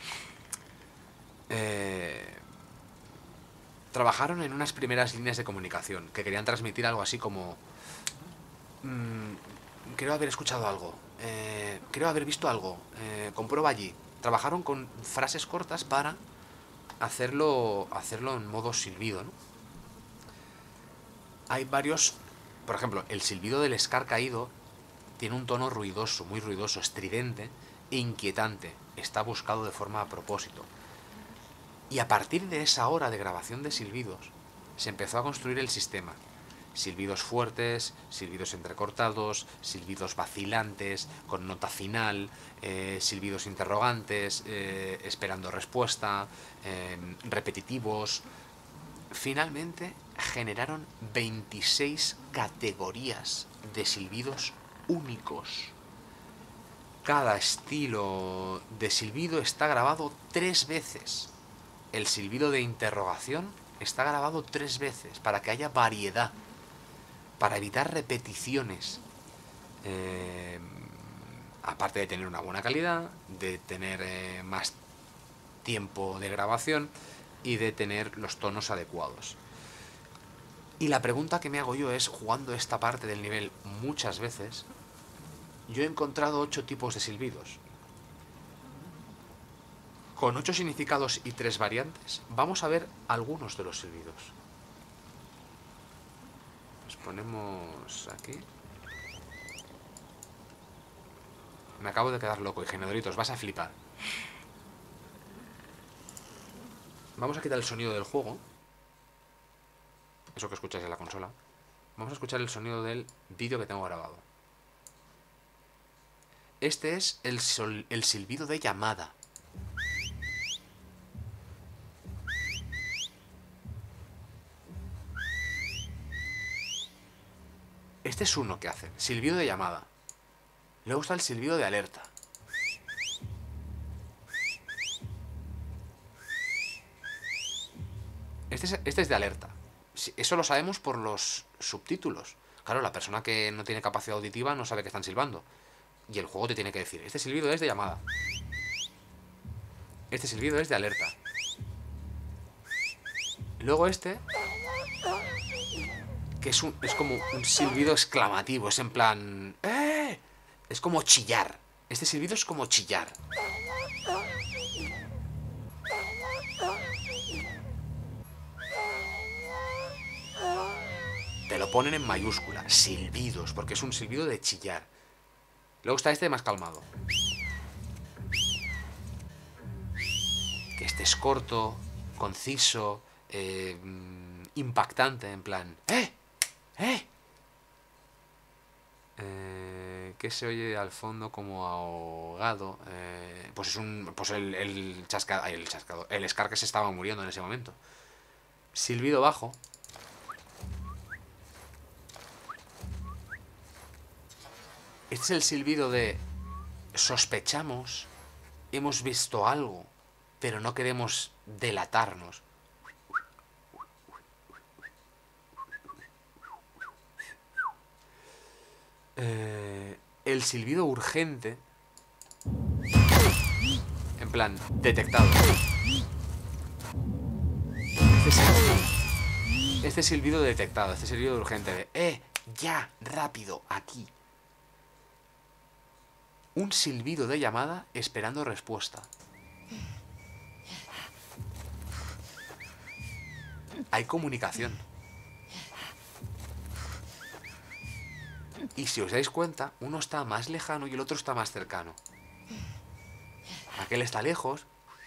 Eh, trabajaron en unas primeras líneas de comunicación que querían transmitir algo así como... Mmm, creo haber escuchado algo. Eh, creo haber visto algo. Eh, comprueba allí. Trabajaron con frases cortas para hacerlo, hacerlo en modo silbido, ¿no? Hay varios... Por ejemplo, el silbido del Scar caído tiene un tono ruidoso, muy ruidoso, estridente e inquietante. Está buscado de forma a propósito. Y a partir de esa hora de grabación de silbidos, se empezó a construir el sistema. Silbidos fuertes, silbidos entrecortados, silbidos vacilantes, con nota final, eh, silbidos interrogantes, eh, esperando respuesta, eh, repetitivos. Finalmente generaron veintiséis categorías de silbidos únicos. Cada estilo de silbido está grabado tres veces. El silbido de interrogación está grabado tres veces para que haya variedad, para evitar repeticiones. Eh, aparte de tener una buena calidad, de tener eh, más tiempo de grabación y de tener los tonos adecuados. Y la pregunta que me hago yo es, jugando esta parte del nivel muchas veces, yo he encontrado ocho tipos de silbidos. Con ocho significados y tres variantes, vamos a ver algunos de los silbidos. Los ponemos aquí. Me acabo de quedar loco, ingenidoritos, vas a flipar. Vamos a quitar el sonido del juego. Eso que escucháis en la consola. Vamos a escuchar el sonido del vídeo que tengo grabado. Este es el, sol, el silbido de llamada. Este es uno que hace, silbido de llamada. Luego está el silbido de alerta. Este es, este es de alerta. Eso lo sabemos por los subtítulos. Claro, la persona que no tiene capacidad auditiva no sabe que están silbando. Y el juego te tiene que decir, este silbido es de llamada. Este silbido es de alerta. Luego este, que es, un, es como un silbido exclamativo. Es en plan... ¡Eh! Es como chillar. Este silbido es como chillar. Te lo ponen en mayúscula. Silbidos, porque es un silbido de chillar. Luego está este más calmado. Que este es corto, conciso, eh, impactante, en plan... ¡Eh! ¡Eh! Eh, ¿Qué se oye al fondo como ahogado? Eh, pues es un... Pues el, el chascado... El chascado... El Scar que se estaba muriendo en ese momento. Silbido bajo. Este es el silbido de... Sospechamos, hemos visto algo, pero no queremos delatarnos. Eh, el silbido urgente. En plan, detectado. Este silbido, este silbido detectado, este silbido urgente de... ¡Eh! ¡Ya! ¡Rápido! ¡Aquí! Un silbido de llamada esperando respuesta. hay comunicación. Y si os dais cuenta, uno está más lejano y el otro está más cercano. Aquel está lejos.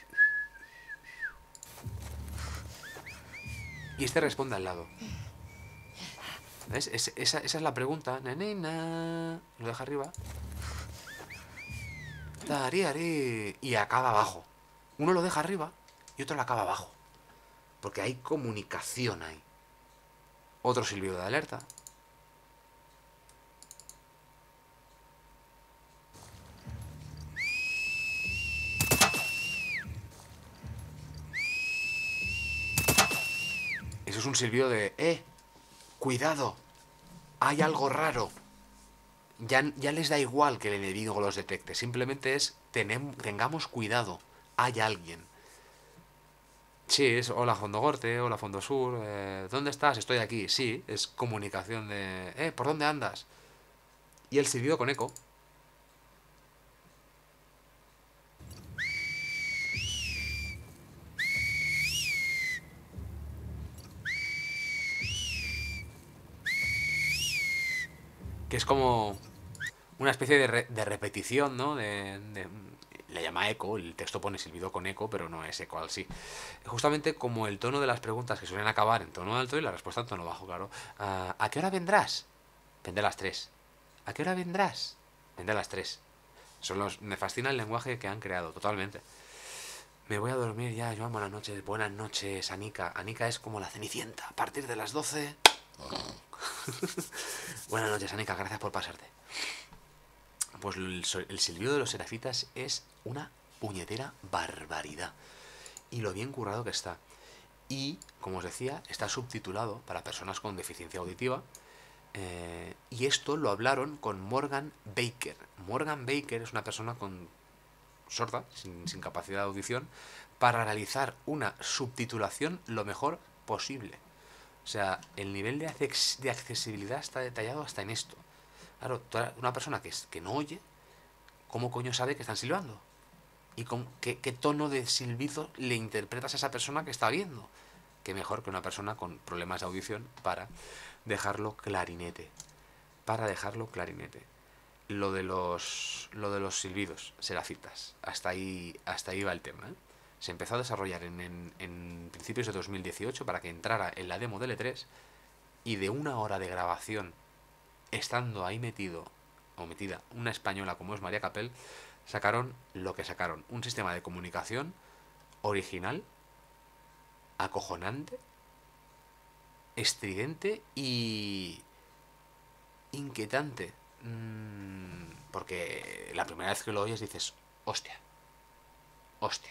Y este responde al lado. ¿Ves? Es, esa, esa es la pregunta. Nanina. Lo deja arriba. Tariari. Y acaba abajo. Uno lo deja arriba y otro lo acaba abajo. Porque hay comunicación ahí. Otro silbido de alerta. Eso es un silbido de... ¡Eh! ¡Cuidado! Hay algo raro. Ya, ya les da igual que el enemigo los detecte. Simplemente es... Tenem, tengamos cuidado. Hay alguien. Sí, es hola Fondo Norte, hola Fondo Sur. Eh, ¿Dónde estás? Estoy aquí. Sí, es comunicación de... Eh, ¿por dónde andas? Y el silbido con eco. Que es como una especie de, re, de repetición, ¿no? De, de, le llama eco, el texto pone silbido con eco, pero no es eco al sí. Justamente como el tono de las preguntas que suelen acabar en tono alto y la respuesta en tono bajo, claro. Uh, ¿A qué hora vendrás? Vendré a las tres. ¿A qué hora vendrás? Vendré a las tres. Son los, me fascina el lenguaje que han creado, totalmente. Me voy a dormir ya, Joan, buenas noches. Buenas noches, Anika. Anika es como la Cenicienta. A partir de las doce... Buenas noches, Anika, gracias por pasarte. Pues el, el silbido de los serafitas es una puñetera barbaridad. Y lo bien currado que está. Y, como os decía, está subtitulado para personas con deficiencia auditiva. Eh, y esto lo hablaron con Morgan Baker. Morgan Baker es una persona con sorda, sin, sin capacidad de audición, para realizar una subtitulación lo mejor posible. O sea, el nivel de, acces de accesibilidad está detallado hasta en esto. Claro, una persona que, es, que no oye, ¿cómo coño sabe que están silbando? ¿Y con qué, qué tono de silbido le interpretas a esa persona que está viendo? Qué mejor que una persona con problemas de audición para dejarlo clarinete. Para dejarlo clarinete. Lo de los, lo de los silbidos, serafitas. Hasta ahí, hasta ahí va el tema, ¿eh? Se empezó a desarrollar en, en, en principios de dos mil dieciocho para que entrara en la demo del E tres, y de una hora de grabación, estando ahí metido o metida una española como es María Capel, sacaron lo que sacaron. Un sistema de comunicación original, acojonante, estridente y inquietante. Mm, porque la primera vez que lo oyes dices, hostia, hostia.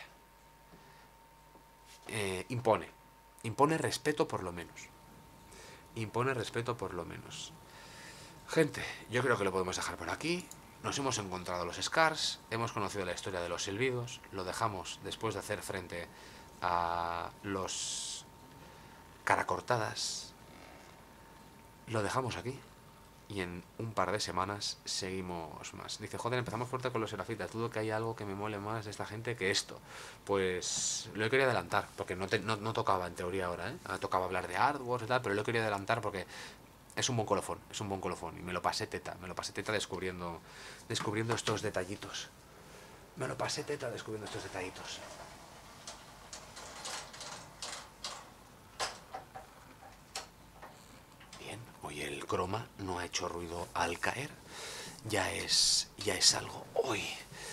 Eh, impone, impone respeto por lo menos. Impone respeto por lo menos. Gente, yo creo que lo podemos dejar por aquí. Nos hemos encontrado los Scars, hemos conocido la historia de los silbidos, lo dejamos después de hacer frente a los caracortadas. Lo dejamos aquí. Y en un par de semanas seguimos más. Dice, joder, empezamos fuerte con los serafitas. Dudo que haya algo que me mole más de esta gente que esto. Pues lo he querido adelantar, porque no, te, no, no tocaba en teoría ahora, ¿eh? Tocaba hablar de hardware y tal, pero lo he querido adelantar porque es un buen colofón, es un buen colofón. Y me lo pasé teta, me lo pasé teta descubriendo, descubriendo estos detallitos. Me lo pasé teta descubriendo estos detallitos. Hoy el croma no ha hecho ruido al caer. Ya es, ya es algo. Hoy,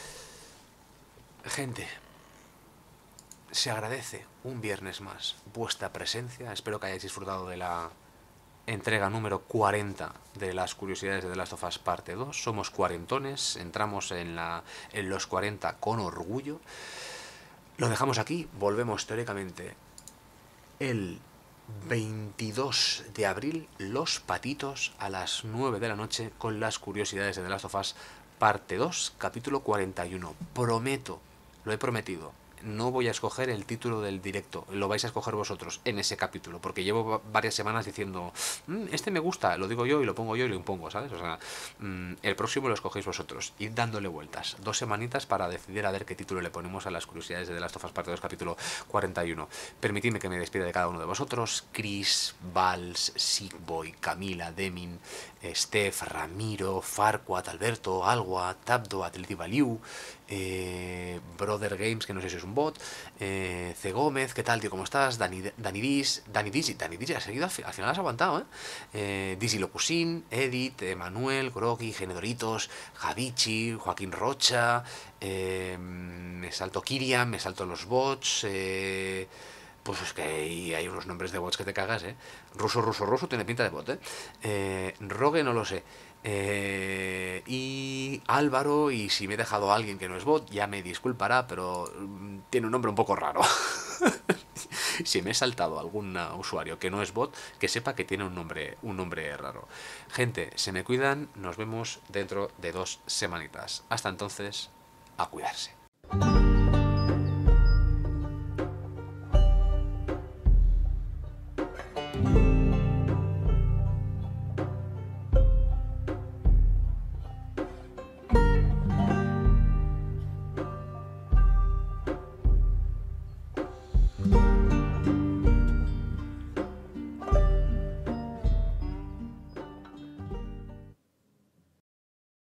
gente, se agradece un viernes más vuestra presencia. Espero que hayáis disfrutado de la entrega número cuarenta de las curiosidades de The Last of Us parte dos. Somos cuarentones, entramos en, la, en los cuarenta con orgullo. Lo dejamos aquí, volvemos teóricamente el veintidós de abril, Los Patitos, a las nueve de la noche, con las curiosidades de The Last of Us parte dos, capítulo cuarenta y uno. Prometo, lo he prometido, no voy a escoger el título del directo, lo vais a escoger vosotros en ese capítulo, porque llevo varias semanas diciendo, mmm, este me gusta, lo digo yo y lo pongo yo y lo impongo, ¿sabes? O sea, mmm, el próximo lo escogéis vosotros, id dándole vueltas, dos semanitas para decidir a ver qué título le ponemos a las curiosidades de The Last of Us Parte dos, capítulo cuarenta y uno. Permitidme que me despida de cada uno de vosotros: Chris, Vals, Sigboy, Camila, Demin, Steph, Ramiro, Farquaad, Alberto, Alwa, Tabdo, Atleti Valiu, eh, Brother Games, que no sé si es un bot, eh, C. Gómez, ¿qué tal, tío? ¿Cómo estás? Dani, Dani Dis, Dani Dis, Dani Dis, has seguido, al, fi- al final has aguantado, ¿eh? eh Dizzy Locusin, Edith, Emanuel, Grogi, Genedoritos, Javichi, Joaquín Rocha, eh, me salto Kirian, me salto los bots, eh... Pues es que hay, hay unos nombres de bots que te cagas, ¿eh? Ruso, ruso, ruso, tiene pinta de bot, ¿eh? eh Rogue no lo sé. Eh, y Álvaro, y si me he dejado a alguien que no es bot, ya me disculpará, pero mm, tiene un nombre un poco raro. Si me he saltado a algún usuario que no es bot, que sepa que tiene un nombre, un nombre raro. Gente, se me cuidan, nos vemos dentro de dos semanitas. Hasta entonces, a cuidarse.